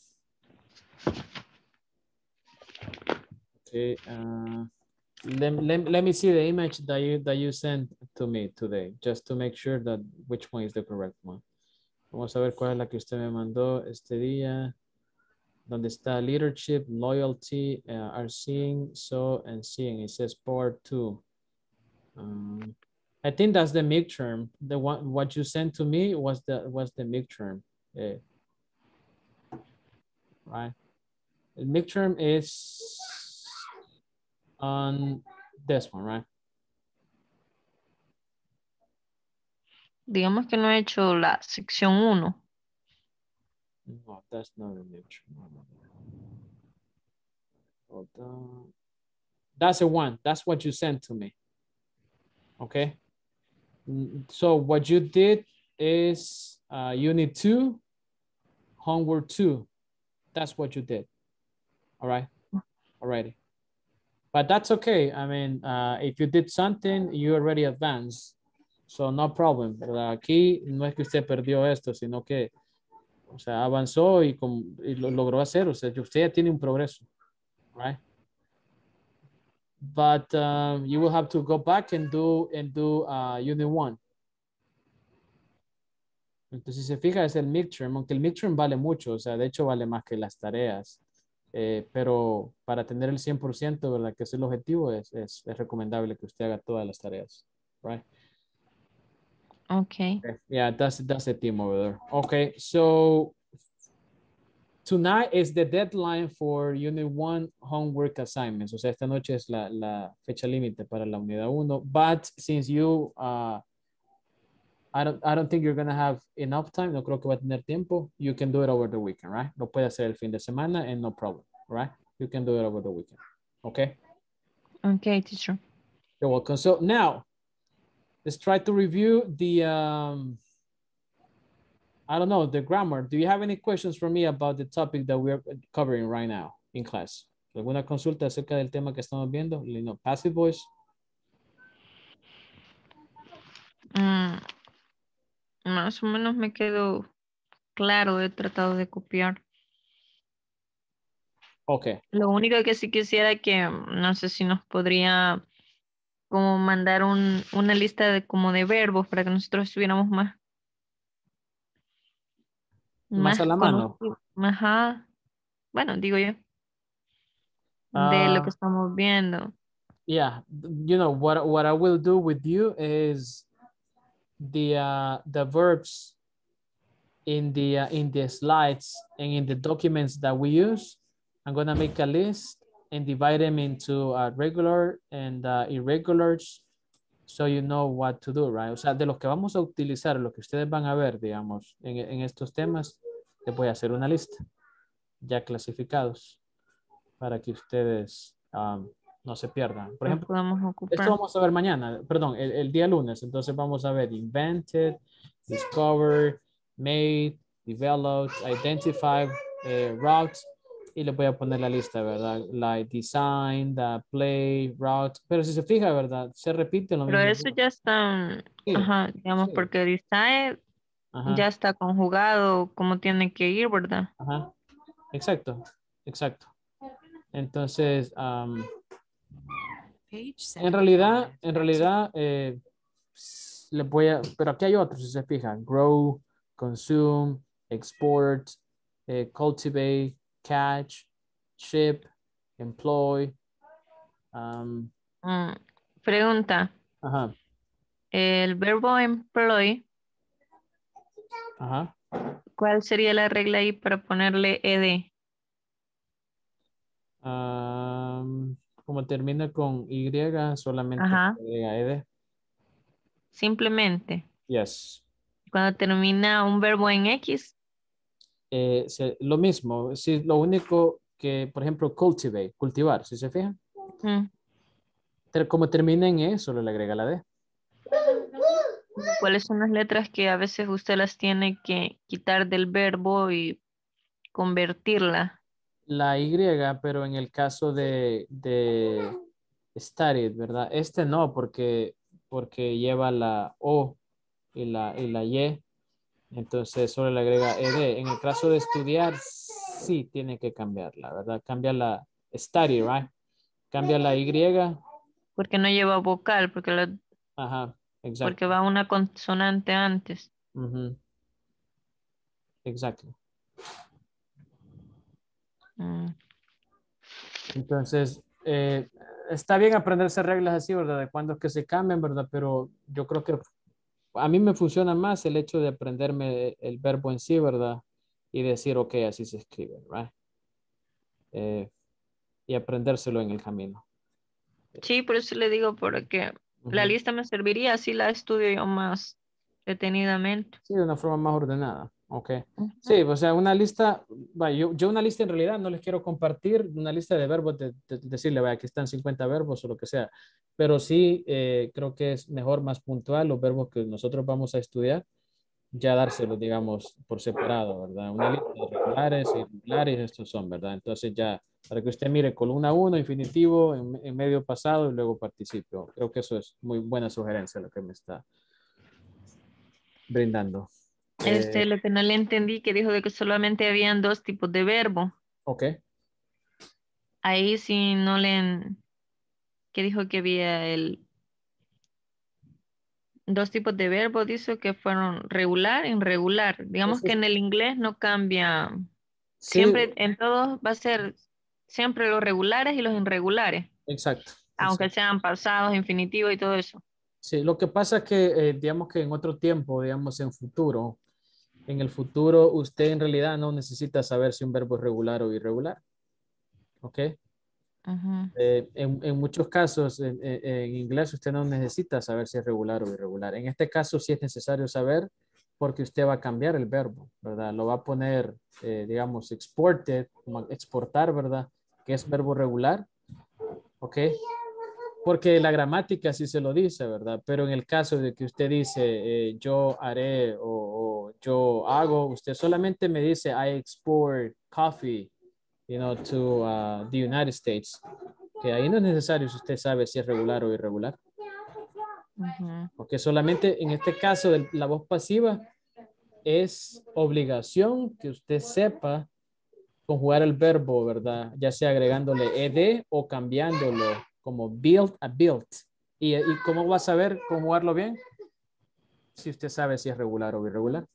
okay, uh, let, let, let me see the image that you that you sent to me today, just to make sure that which one is the correct one. Vamos a ver cuál es la que usted me mandó este día. Donde está leadership, loyalty, uh, are seeing, so, and seeing. It says part two. Um, I think that's the midterm. The one what you sent to me was the was the midterm. Uh, right. The midterm is on this one, right? Digamos que no he hecho la sección uno. No, that's not the midterm. Hold on. That's the one. That's what you sent to me. Okay. So what you did is uh, unit two, homework two. That's what you did. All right. Alrighty. But that's okay. I mean, uh, if you did something, you already advanced. So no problem. ¿Verdad? Aquí no es que usted perdió esto, sino que, o sea, avanzó y, con, y lo logró hacer. O sea, usted ya tiene un progreso. Right. But um, you will have to go back and do and do uh, unit one. Entonces, si se fija, es el midterm, aunque el midterm vale mucho, o sea, de hecho vale más que las tareas. Eh, pero para tener el cien por ciento, ¿verdad? Que es el objetivo, es, es, es recomendable que usted haga todas las tareas. Right? Okay. Okay. Yeah, that's, that's the team over there. Okay, so tonight is the deadline for unit one homework assignments. O sea, esta noche es la, la fecha límite para la unidad uno. But since you, uh, I don't, I don't think you're going to have enough time. No creo que va a tener tiempo. You can do it over the weekend, right? Lo puede hacer el fin de semana and no problem, right? You can do it over the weekend. Okay? Okay, teacher. You're welcome. So now, let's try to review the, um, I don't know, the grammar. Do you have any questions for me about the topic that we're covering right now in class? ¿Alguna consulta acerca del tema que estamos viendo? You know, passive voice. Mm, más o menos me quedó claro, he tratado de copiar. Okay. Lo único que sí quisiera que, no sé si nos podría como mandar un, una lista de como de verbos para que nosotros estuviéramos más Más a la mano. Ajá. Bueno, digo yo. De Uh, lo que estamos viendo. Yeah, you know, what, what I will do with you is the, uh, the verbs in the, uh, in the slides and in the documents that we use. I'm going to make a list and divide them into uh, regular and uh, irregulars, so you know what to do, right? O sea, de los que vamos a utilizar, lo que ustedes van a ver, digamos, en, en estos temas, les voy a hacer una lista ya clasificados para que ustedes um, no se pierdan. Por ejemplo, esto vamos a ver mañana, perdón, el, el día lunes. Entonces vamos a ver invented, discovered, made, developed, identified, eh, route. Y les voy a poner la lista, ¿verdad? Like design, the play, route. Pero si se fija, ¿verdad? Se repite lo Pero mismo. eso ya está, Sí, ajá, digamos, sí. porque design Ajá. ya está conjugado como tiene que ir, ¿verdad? Ajá. Exacto, exacto. Entonces, um, en realidad, en realidad, eh, les voy a, pero aquí hay otros, si se fijan, grow, consume, export, eh, cultivate, catch, ship, employ. Um, Mm, pregunta. Ajá. El verbo employ, Ajá. ¿cuál sería la regla ahí para ponerle ed? Um, como termina con Y, solamente Ajá. agrega ed. simplemente. Yes. Cuando termina un verbo en X. Eh, se, lo mismo, sí, lo único que, por ejemplo, cultivate, cultivar, si se fijan. Mm. Pero como termina en E, solo le agrega la D. ¿Cuáles son las letras que a veces usted las tiene que quitar del verbo y convertirla? La Y, pero en el caso de, de studied, ¿verdad? Este no, porque, porque lleva la O y la, y la Y. Entonces solo le agrega ed. En el caso de estudiar, sí tiene que cambiarla, ¿verdad? Cambia la study, right? Cambia la Y. Porque no lleva vocal, porque, la, Ajá, exacto. porque va una consonante antes. Uh-huh. Exacto. Mm. Entonces, eh, está bien aprenderse reglas así, ¿verdad? De cuándo es que se cambian, ¿verdad? Pero yo creo que a mí me funciona más el hecho de aprenderme el verbo en sí, ¿verdad? Y decir, ok, así se escribe, ¿right? Eh, y aprendérselo en el camino. Sí, por eso le digo, porque uh-huh. La lista me serviría, así la estudio yo más detenidamente. Sí, de una forma más ordenada. Ok. Uh-huh. Sí, o sea, una lista, vaya, yo, yo una lista en realidad no les quiero compartir, una lista de verbos, de, de, de decirle, vaya, aquí están cincuenta verbos o lo que sea, pero sí eh, creo que es mejor, más puntual, los verbos que nosotros vamos a estudiar, ya dárselos, digamos, por separado, ¿verdad? Una lista de regulares, irregulares, estos son, ¿verdad? Entonces ya, para que usted mire columna uno, infinitivo, en, en medio pasado y luego participio. Creo que eso es muy buena sugerencia lo que me está brindando. Este, eh, lo que no le entendí, que dijo de que solamente habían dos tipos de verbo. Ok. Ahí sí no le... que dijo que había el... dos tipos de verbo, dice que fueron regular e irregular. Digamos Eso que es... en el inglés no cambia. Sí. Siempre, en todos va a ser siempre los regulares y los irregulares. Exacto. Aunque exacto. sean pasados, infinitivos y todo eso. Sí, lo que pasa es que, eh, digamos que en otro tiempo, digamos en futuro, en el futuro usted en realidad no necesita saber si un verbo es regular o irregular. ¿Ok? Uh-huh. Eh, en, en muchos casos, en, en inglés, usted no necesita saber si es regular o irregular. En este caso, sí es necesario saber porque usted va a cambiar el verbo, ¿verdad? Lo va a poner, eh, digamos, exported, como exportar, ¿verdad? Que es verbo regular, ¿ok? Porque la gramática sí se lo dice, ¿verdad? Pero en el caso de que usted dice, eh, yo haré o, o yo hago, usted solamente me dice, I export coffee, you know, to uh, the United States. Que ahí no es necesario si usted sabe si es regular o irregular. Uh-huh. Porque solamente en este caso de la voz pasiva es obligación que usted sepa conjugar el verbo, ¿verdad? Ya sea agregándole ed o cambiándolo como build a built. ¿Y, y cómo va a saber conjugarlo bien? Si usted sabe si es regular o irregular.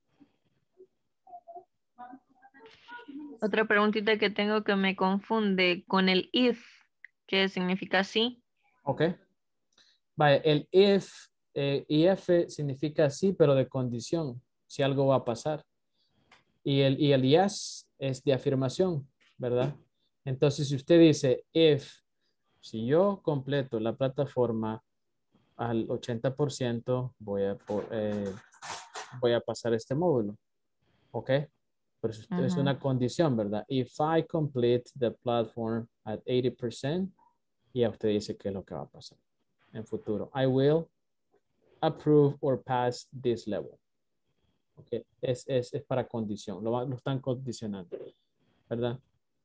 Otra preguntita que tengo que me confunde con el if, que significa sí. Ok. Vale, el if, eh, if significa sí, pero de condición, si algo va a pasar. Y el, y el yes es de afirmación, ¿verdad? Entonces, si usted dice if, si yo completo la plataforma al ochenta por ciento, voy a, eh, voy a pasar este módulo. ¿Ok? Pero uh-huh. Es una condición, ¿verdad? If I complete the platform at eighty percent, ya usted dice qué es lo que va a pasar en futuro. I will approve or pass this level. Okay. Es, es, es para condición. Lo, lo están condicionando, ¿verdad?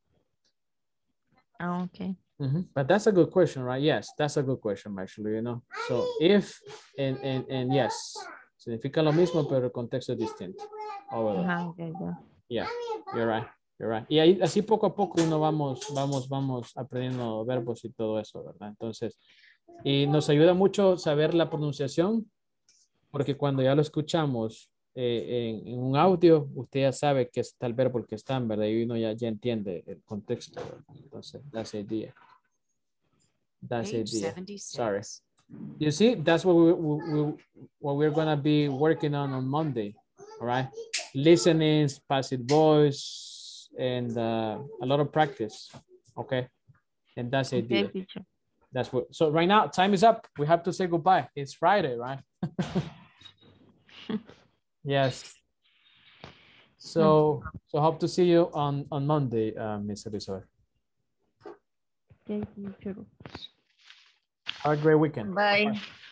Oh, okay. Mm-hmm. But that's a good question, right? Yes, that's a good question, actually, you know. So, if and, and, and yes, significa lo mismo, pero el contexto es distinto. Oh, uh-huh, okay, yeah. yeah, you're right, you're right. Y ahí, así poco a poco uno vamos, vamos, vamos aprendiendo verbos y todo eso, ¿verdad? Entonces, y nos ayuda mucho saber la pronunciación, porque cuando ya lo escuchamos eh, en, en un audio, usted ya sabe que está el verbo el que están, ¿verdad? Y uno ya, ya entiende el contexto, ¿verdad? Entonces, that's the idea. That's the idea. Sorry. You see, that's what we, we, we what we're gonna be working on on Monday. All right, listening, passive voice, and uh, a lot of practice. Okay, and that's the okay, idea. teacher. That's what. So right now, time is up. We have to say goodbye. It's Friday, right? Yes. So, so hope to see you on on Monday, uh, Miss Elizabeth. Thank you. Have a great weekend. Bye. Bye.